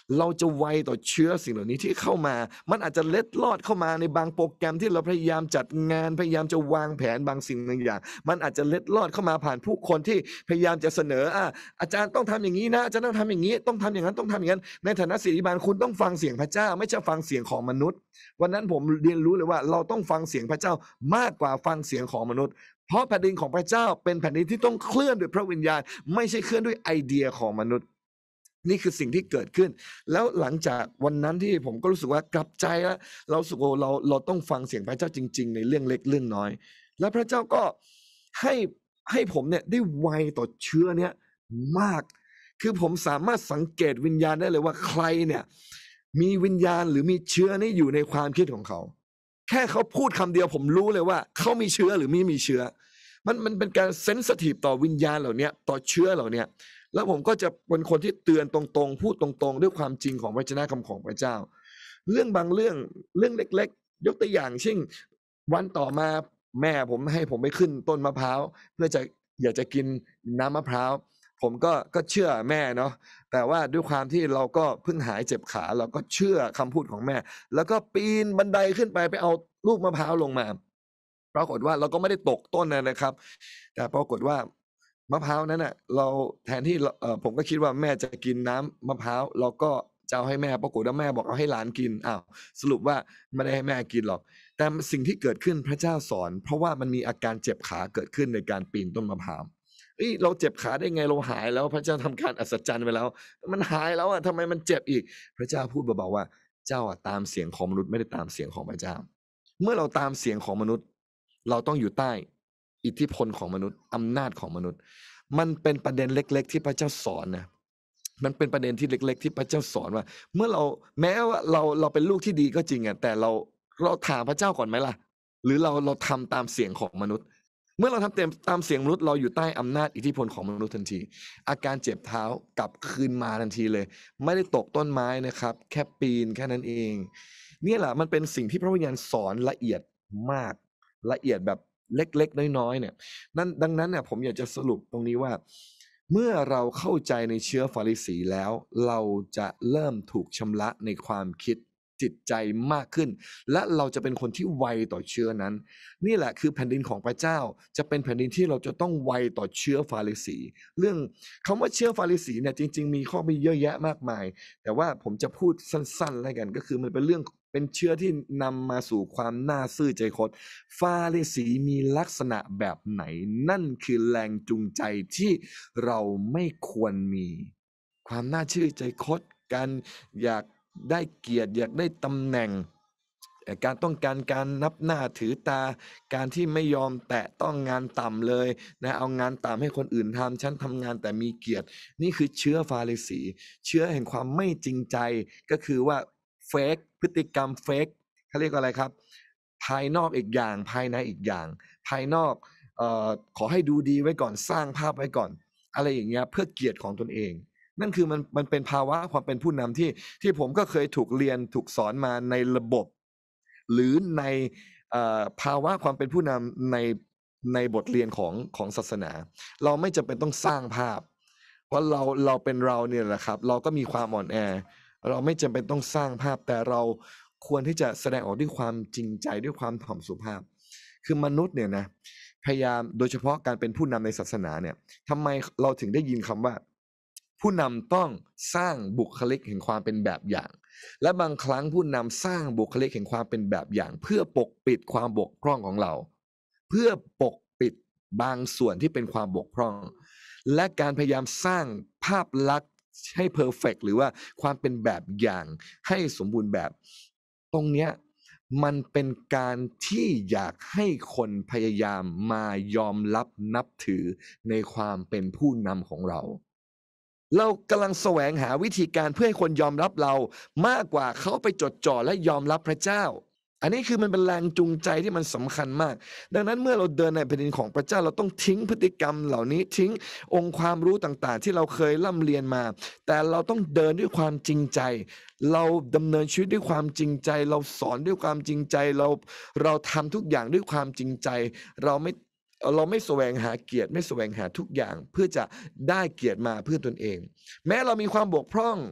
เราจะไวต่อเชื้อสิ่งเหล่านี้ที่เข้ามามันอาจจะเล็ดลอดเข้ามาในบางโปรแกรมที่เราพยายามจัดงานพยายามจะวางแผนบางสิ่งบางอย่างมันอาจจะเล็ดลอดเข้ามาผ่านผู้คนที่พยายามจะเสนออาจารย์ต้องทำอย่างนี้นะอาจารย์ต้องทำอย่างนี้ต้องทำอย่างนั้นต้องทำอย่างนั้นในฐานะศิษยาบาลคุณต้องฟังเสียงพระเจ้าไม่ใช่ฟังเสียงของมนุษย์วันนั้นผมเรียนรู้เลยว่าเราต้องฟังเสียงพระเจ้ามากกว่าฟังเสียงของมนุษย์เพราะแผ่นดินของพระเจ้าเป็นแผ่นดินที่ต้องเคลื่อนด้วยพระวิญญาณไม่ใช่เคลื่อนด้วยไอเดียของมนุษย์นี่คือสิ่งที่เกิดขึ้นแล้วหลังจากวันนั้นที่ผมก็รู้สึกว่ากลับใจแล้วเรารู้สึกว่าเราต้องฟังเสียงพระเจ้าจริงๆในเรื่องเล็กเรื่องน้อยแล้วพระเจ้าก็ให้ผมเนี่ยได้ไวต่อเชื้อเนี้ยมากคือผมสามารถสังเกตวิญญาณได้เลยว่าใครเนี่ยมีวิญญาณหรือมีเชื้อนี้อยู่ในความคิดของเขาแค่เขาพูดคำเดียวผมรู้เลยว่าเขามีเชื้อหรือไม่มีเชื้อมันเป็นการเซนซิทีฟต่อวิญญาณเหล่านี้ต่อเชื้อเหล่านี้แล้วผมก็จะเป็นคนที่เตือนตรงๆพูดตรงๆด้วยความจริงของพระวจนะคำของพระเจ้าเรื่องบางเรื่องเล็กๆยกตัวอย่างเช่นวันต่อมาแม่ผมให้ผมไปขึ้นต้นมะพร้าวเพื่อจะอยากจะกินน้ำมะพร้าวผมก็เชื่อแม่เนาะแต่ว่าด้วยความที่เราก็เพิ่งหายเจ็บขาเราก็เชื่อคำพูดของแม่แล้วก็ปีนบันไดขึ้นไปเอาลูกมะพร้าวลงมาปรากฏว่าเราก็ไม่ได้ตกต้นนะครับแต่ปรากฏว่ามะพร้าวนั้นน่ะเราแทนที่ผมก็คิดว่าแม่จะกินน้ำมะพร้าวเราก็จะเอาให้แม่ปรากฏว่าแม่บอกเอาให้หลานกินสรุปว่าไม่ได้ให้แม่กินหรอกแต่สิ่งที่เกิดขึ้นพระเจ้าสอนเพราะว่ามันมีอาการเจ็บขาเกิดขึ้นในการปีนต้นมะพร้าวเราเจ็บขาได้ไงเราหายแล้วพระเจ้าทำการอัศจรรย์ไปแล้วมันหายแล้วทำไมมันเจ็บอีกพระเจ้าพูดเบาๆว่าเจ้าตามเสียงของมนุษย์ไม่ได้ตามเสียงของพระเจ้าเมื่อเราตามเสียงของมนุษย์เราต้องอยู่ใต้อิทธิพลของมนุษย์อำนาจของมนุษย์มันเป็นประเด็นเล็กๆที่พระเจ้าสอนนะมันเป็นประเด็นที่เล็กๆที่พระเจ้าสอนว่าเมื่อเราแม้ว่าเราเป็นลูกที่ดีก็จริงแต่เราถามพระเจ้าก่อนไหมล่ะหรือเราทำตามเสียงของมนุษย์เมื่อเราทำตามเสียงมนุษย์เราอยู่ใต้อำนาจอิทธิพลของมนุษย์ทันทีอาการเจ็บเท้ากลับคืนมาทันทีเลยไม่ได้ตกต้นไม้นะครับแค่ปีนแค่นั้นเองนี่แหละมันเป็นสิ่งที่พระวิญญาณสอนละเอียดมากละเอียดแบบเล็กๆน้อยๆเนี่ยดังนั้นเนี่ยผมอยากจะสรุปตรงนี้ว่าเมื่อเราเข้าใจในเชื้อฟาริสีแล้วเราจะเริ่มถูกชำระในความคิดจิตใจมากขึ้นและเราจะเป็นคนที่ไวต่อเชื้อนั้นนี่แหละคือแผ่นดินของพระเจ้าจะเป็นแผ่นดินที่เราจะต้องไวต่อเชื้อฟาริสีเรื่องคำว่าเชื้อฟาริสีเนี่ยจริงๆมีข้อมีเยอะแยะมากมายแต่ว่าผมจะพูดสั้นๆแล้วกันก็คือมันเป็นเรื่องเป็นเชื้อที่นำมาสู่ความน่าซื่อใจคดฟาริสีมีลักษณะแบบไหนนั่นคือแรงจูงใจที่เราไม่ควรมีความน่าเชื่อใจคดการอยากได้เกียรติอยากได้ตำแหน่งการต้องการนับหน้าถือตาการที่ไม่ยอมแตะต้องงานต่ำเลยนะเอางานต่ำให้คนอื่นทำฉันทำงานแต่มีเกียรตินี่คือเชื้อฟาริสีเชื้อแห่งความไม่จริงใจก็คือว่าเฟกพฤติกรรมเฟกเขาเรียกว่าอะไรครับภายนอกอีกอย่างภายในอีกอย่างภายนอกขอให้ดูดีไว้ก่อนสร้างภาพไว้ก่อนอะไรอย่างเงี้ยเพื่อเกียรติของตนเองนั่นคือมันเป็นภาวะความเป็นผู้นำที่ผมก็เคยถูกเรียนถูกสอนมาในระบบหรือในภาวะความเป็นผู้นำในบทเรียนของศาสนาเราไม่จำเป็นต้องสร้างภาพเพราะเราเป็นเราเนี่ยแหละครับเราก็มีความอ่อนแอเราไม่จำเป็นต้องสร้างภาพแต่เราควรที่จะแสดงออกด้วยความจริงใจด้วยความถ่อมสุภาพคือมนุษย์เนี่ยนะพยายามโดยเฉพาะการเป็นผู้นำในศาสนาเนี่ยทำไมเราถึงได้ยินคำว่าผู้นำต้องสร้างบุคลิกแห่งความเป็นแบบอย่างและบางครั้งผู้นำสร้างบุคลิกแห่งความเป็นแบบอย่างเพื่อปกปิดความบกพร่องของเราเพื่อปกปิดบางส่วนที่เป็นความบกพร่องและการพยายามสร้างภาพลักษณ์ให้เพอร์เฟกต์หรือว่าความเป็นแบบอย่างให้สมบูรณ์แบบตรงเนี้ยมันเป็นการที่อยากให้คนพยายามมายอมรับนับถือในความเป็นผู้นำของเรากำลังแสวงหาวิธีการเพื่อให้คนยอมรับเรามากกว่าเขาไปจดจ่อและยอมรับพระเจ้าอันนี้คือมันเป็นแรงจูงใจที่มันสำคัญมากดังนั้นเมื่อเราเดินในแผ่นดินของพระเจ้าเราต้องทิ้งพฤติกรรมเหล่านี้ทิ้งองค์ความรู้ต่างๆที่เราเคยร่ำเรียนมาแต่เราต้องเดินด้วยความจริงใจเราดำเนินชีวิตด้วยความจริงใจเราสอนด้วยความจริงใจเราทำทุกอย่างด้วยความจริงใจเราไม่แสวงหาเกียรติไม่แสวงหาทุกอย่างเพื่อจะได้เกียรติมาเพื่อตนเองแม้เรามีความบกพร่อง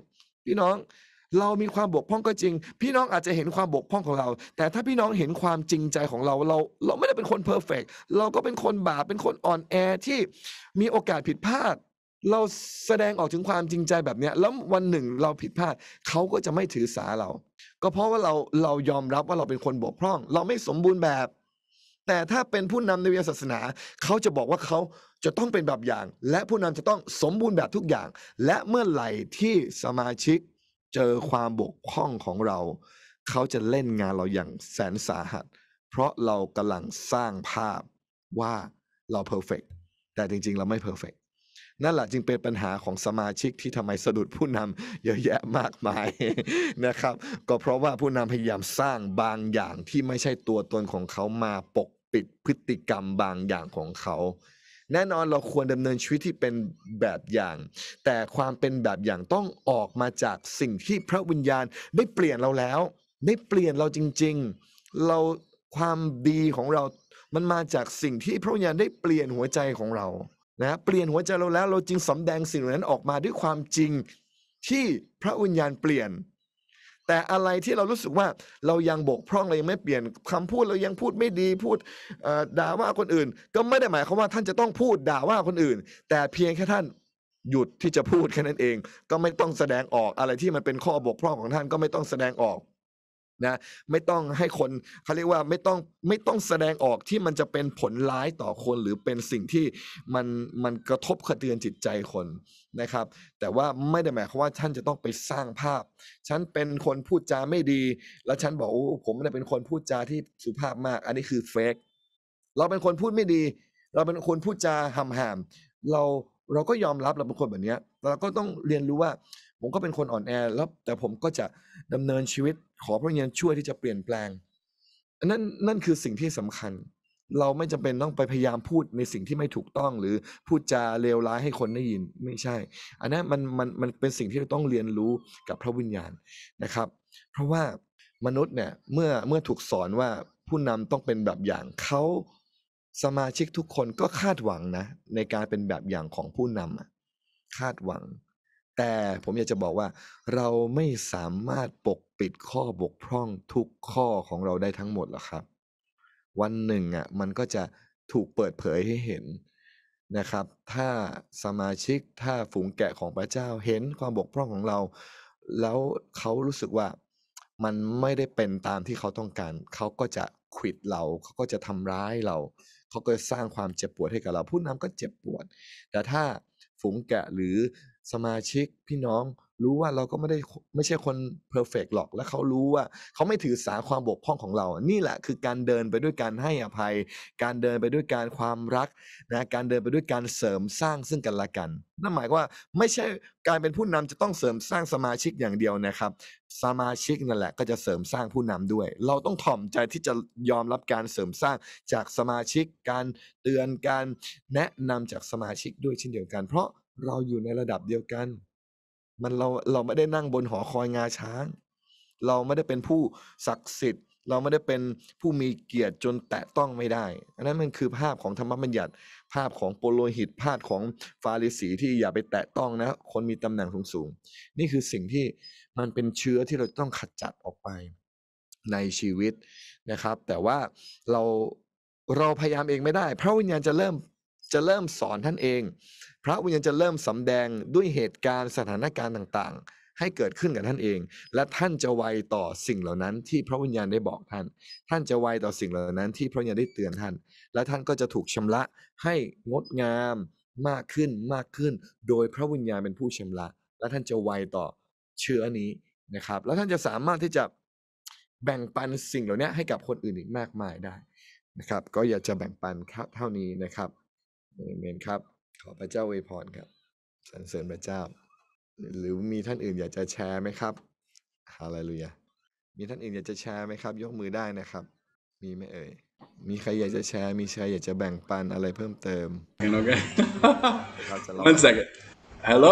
พี่น้องเรามีความบกพร่องก็จริงพี่น้องอาจจะเห็นความบกพร่องของเราแต่ถ้าพี่น้องเห็นความจริงใจของเราไม่ได้เป็นคนเพอร์เฟกต์เราก็เป็นคนบาปเป็นคนอ่อนแอที่มีโอกาสผิดพลาดเราแสดงออกถึงความจริงใจแบบนี้แล้ววันหนึ่งเราผิดพลาดเขาก็จะไม่ถือสาเราก็เพราะว่าเรายอมรับว่าเราเป็นคนบกพร่องเราไม่สมบูรณ์แบบแต่ถ้าเป็นผู้นำในวิทยาศาสนาเขาจะบอกว่าเขาจะต้องเป็นแบบอย่างและผู้นำจะต้องสมบูรณ์แบบทุกอย่างและเมื่อไหร่ที่สมาชิกเจอความบกพร่องของเราเขาจะเล่นงานเราอย่างแสนสาหัสเพราะเรากำลังสร้างภาพว่าเราเพอร์เฟกต์แต่จริงๆเราไม่เพอร์เฟกต์นั่นแหละจึงเป็นปัญหาของสมาชิกที่ทำไมสะดุดผู้นำเยอะแยะมากมาย นะครับก็เพราะว่าผู้นำพยายามสร้างบางอย่างที่ไม่ใช่ตัวตนของเขามาปกปิดพฤติกรรมบางอย่างของเขาแน่นอนเราควรดำเนินชีวิตที่เป็นแบบอย่างแต่ความเป็นแบบอย่างต้องออกมาจากสิ่งที่พระวิญญาณได้เปลี่ยนเราแล้วได้เปลี่ยนเราจริงๆเราความดีของเรามันมาจากสิ่งที่พระวิญญาณได้เปลี่ยนหัวใจของเรานะเปลี่ยนหัวใจเราแล้วเราจึงสำแดงสิ่งเหล่านั้นออกมาด้วยความจริงที่พระวิญญาณเปลี่ยนแต่อะไรที่เรารู้สึกว่าเรายังบกพร่องเรายังไม่เปลี่ยนคำพูดเรายังพูดไม่ดีพูดด่าว่าคนอื่นก็ไม่ได้หมายความว่าท่านจะต้องพูดด่าว่าคนอื่นแต่เพียงแค่ท่านหยุดที่จะพูดแค่นั้นเองก็ไม่ต้องแสดงออกอะไรที่มันเป็นข้อบกพร่องของท่านก็ไม่ต้องแสดงออกนะไม่ต้องให้คนเขาเรียกว่าไม่ต้องแสดงออกที่มันจะเป็นผลร้ายต่อคนหรือเป็นสิ่งที่มันกระทบกระเทือนจิตใจคนนะครับแต่ว่าไม่ได้หมายความว่าท่านจะต้องไปสร้างภาพฉันเป็นคนพูดจาไม่ดีแล้วฉันบอกโอ้ผมไม่ได้เป็นคนพูดจาที่สุภาพมากอันนี้คือเฟกเราเป็นคนพูดไม่ดีเราเป็นคนพูดจาห่ามๆเราก็ยอมรับเราเป็นคนแบบนี้เราก็ต้องเรียนรู้ว่าผมก็เป็นคนอ่อนแอแล้วแต่ผมก็จะดำเนินชีวิตขอพระวิญญาณช่วยที่จะเปลี่ยนแปลงนั่นคือสิ่งที่สำคัญเราไม่จำเป็นต้องไปพยายามพูดในสิ่งที่ไม่ถูกต้องหรือพูดจาเลวร้ายให้คนได้ยินไม่ใช่อันนั้นมันเป็นสิ่งที่เราต้องเรียนรู้กับพระวิญญาณนะครับเพราะว่ามนุษย์เนี่ยเมื่อถูกสอนว่าผู้นำต้องเป็นแบบอย่างเขาสมาชิกทุกคนก็คาดหวังนะในการเป็นแบบอย่างของผู้นำคาดหวังแต่ผมอยากจะบอกว่าเราไม่สามารถปกปิดข้อบกพร่องทุกข้อของเราได้ทั้งหมดหรอกครับวันหนึ่งมันก็จะถูกเปิดเผยให้เห็นนะครับถ้าสมาชิกถ้าฝูงแกะของพระเจ้าเห็นความบกพร่องของเราแล้วเขารู้สึกว่ามันไม่ได้เป็นตามที่เขาต้องการเขาก็จะขวิดเราเขาก็จะทำร้ายเราเขาก็จะสร้างความเจ็บปวดให้กับเราผู้นำก็เจ็บปวดแต่ถ้าฝูงแกะหรือสมาชิกพี่น้องรู้ว่าเราก็ไม่ใช่คนเพอร์เฟกต์หรอกและเขารู้ว่าเขาไม่ถือสาความบกพร่องของเรานี่แหละคือการเดินไปด้วยการให้อภัยการเดินไปด้วยการความรักนะการเดินไปด้วยการเสริมสร้างซึ่งกันและกันนั่นหมายว่าไม่ใช่การเป็นผู้นำจะต้องเสริมสร้างสมาชิกอย่างเดียวนะครับสมาชิกนั่นแหละก็จะเสริมสร้างผู้นำด้วยเราต้องถ่อมใจที่จะยอมรับการเสริมสร้างจากสมาชิกการเตือนการแนะนำจากสมาชิกด้วยเช่นเดียวกันเพราะเราอยู่ในระดับเดียวกันเราไม่ได้นั่งบนหอคอยงาช้างเราไม่ได้เป็นผู้ศักดิ์สิทธิ์เราไม่ได้เป็นผู้มีเกียรติจนแตะต้องไม่ได้อันนั้นมันคือภาพของธรรมบัญญัติภาพของปุโรหิตภาพของฟาริสีที่อย่าไปแตะต้องนะคนมีตำแหน่งสูงๆนี่คือสิ่งที่มันเป็นเชื้อที่เราต้องขจัดออกไปในชีวิตนะครับแต่ว่าเราพยายามเองไม่ได้พระวิญญาณจะเริ่มสอนท่านเองพระวิญญาณจะเริ่มสำแดงด้วยเหตุการณ์สถานการณ์ต่างๆให้เกิดขึ้นกับท่านเองและท่านจะไวต่อสิ่งเหล่านั้นที่พระวิญญาณได้บอกท่านจะไวต่อสิ่งเหล่านั้นที่พระวิญญาณได้เตือนท่านและท่านก็จะถูกชำระให้งดงามมากขึ้นโดยพระวิญญาณเป็นผู้ชำระและท่านจะไวต่อเชื้อนี้นะครับแล้วท่านจะสามารถที่จะแบ่งปันสิ่งเหล่านี้ให้กับคนอื่นอีกมากมายได้นะครับก็อยากจะแบ่งปันครับเท่านี้นะครับเอเมนครับขอพระเจ้าอวยพรครับสรรเสริญพระเจ้าหรือมีท่านอื่นอยากจะแชร์ไหมครับฮาเลลูยามีท่านอื่นอยากจะแชร์ไหมครับยกมือได้นะครับมีไหมเอ่ยมีใครอยากจะแชร์มีใครอยากจะแบ่งปันอะไรเพิ่มเติม Okay. เราจะ One second. Hello.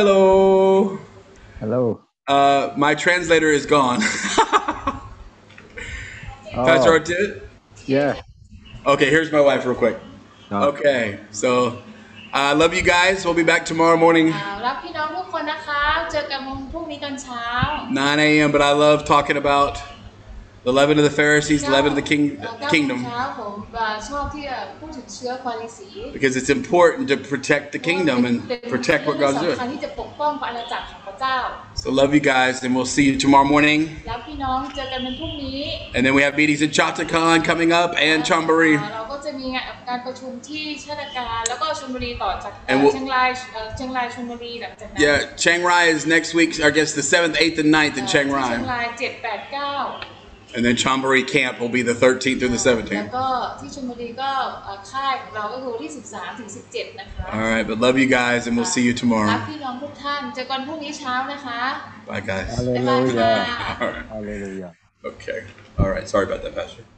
Hello. My translator is gone. Pastor Artit? Yeah. Okay, here's my wife real quick. Oh. Okay, so I love you guys. We'll be back tomorrow morning, รักพี่น้องทุกคนนะคะเจอกันวันพรุ่งนี้ตอนเช้า 9 a.m. But I love talking about the leaven of the Pharisees, the leaven of the 9 kingdom, เช้าผมชอบที่จะพูดถึงเชื้อฟาริสี because it's important to protect the kingdom and protect what God's สำ doing. คัญที่จะปกป้องพระอาณาจักรของพระเจ้า So love you guys, and we'll see you tomorrow morning. รักพี่น้องเจอกันวันพรุ่งนี้ And then we have meetings in Chattakan coming up and Chambari. เราก็จะมีการประชุมที่ชาติการแล้วก็ชลบุรีต่อจาก And we'll- เชียงรายชลบุรีหลังจากนั้น Yeah, Chiang Rai is next week. I guess the 7th, 8th, and 9th in Chiang ที่เชียง Rai. ราย7 8 9 And then Chambari camp will be the 13th through the แล้ว 17th. ก็ที่ชลบุรีก็ค่ายของเราก็คือที่13ถึง17นะคะ All right, but love you guys, and we'll see you รั tomorrow. กพี่น้องทุกท่านเจอกันพรุ่งนี้เช้านะคะ Bye, guys. ฮาเลบ๊ายลูบายยาค่ะ All right. ฮาเลลูยา Okay. All right. Sorry about that, Pastor.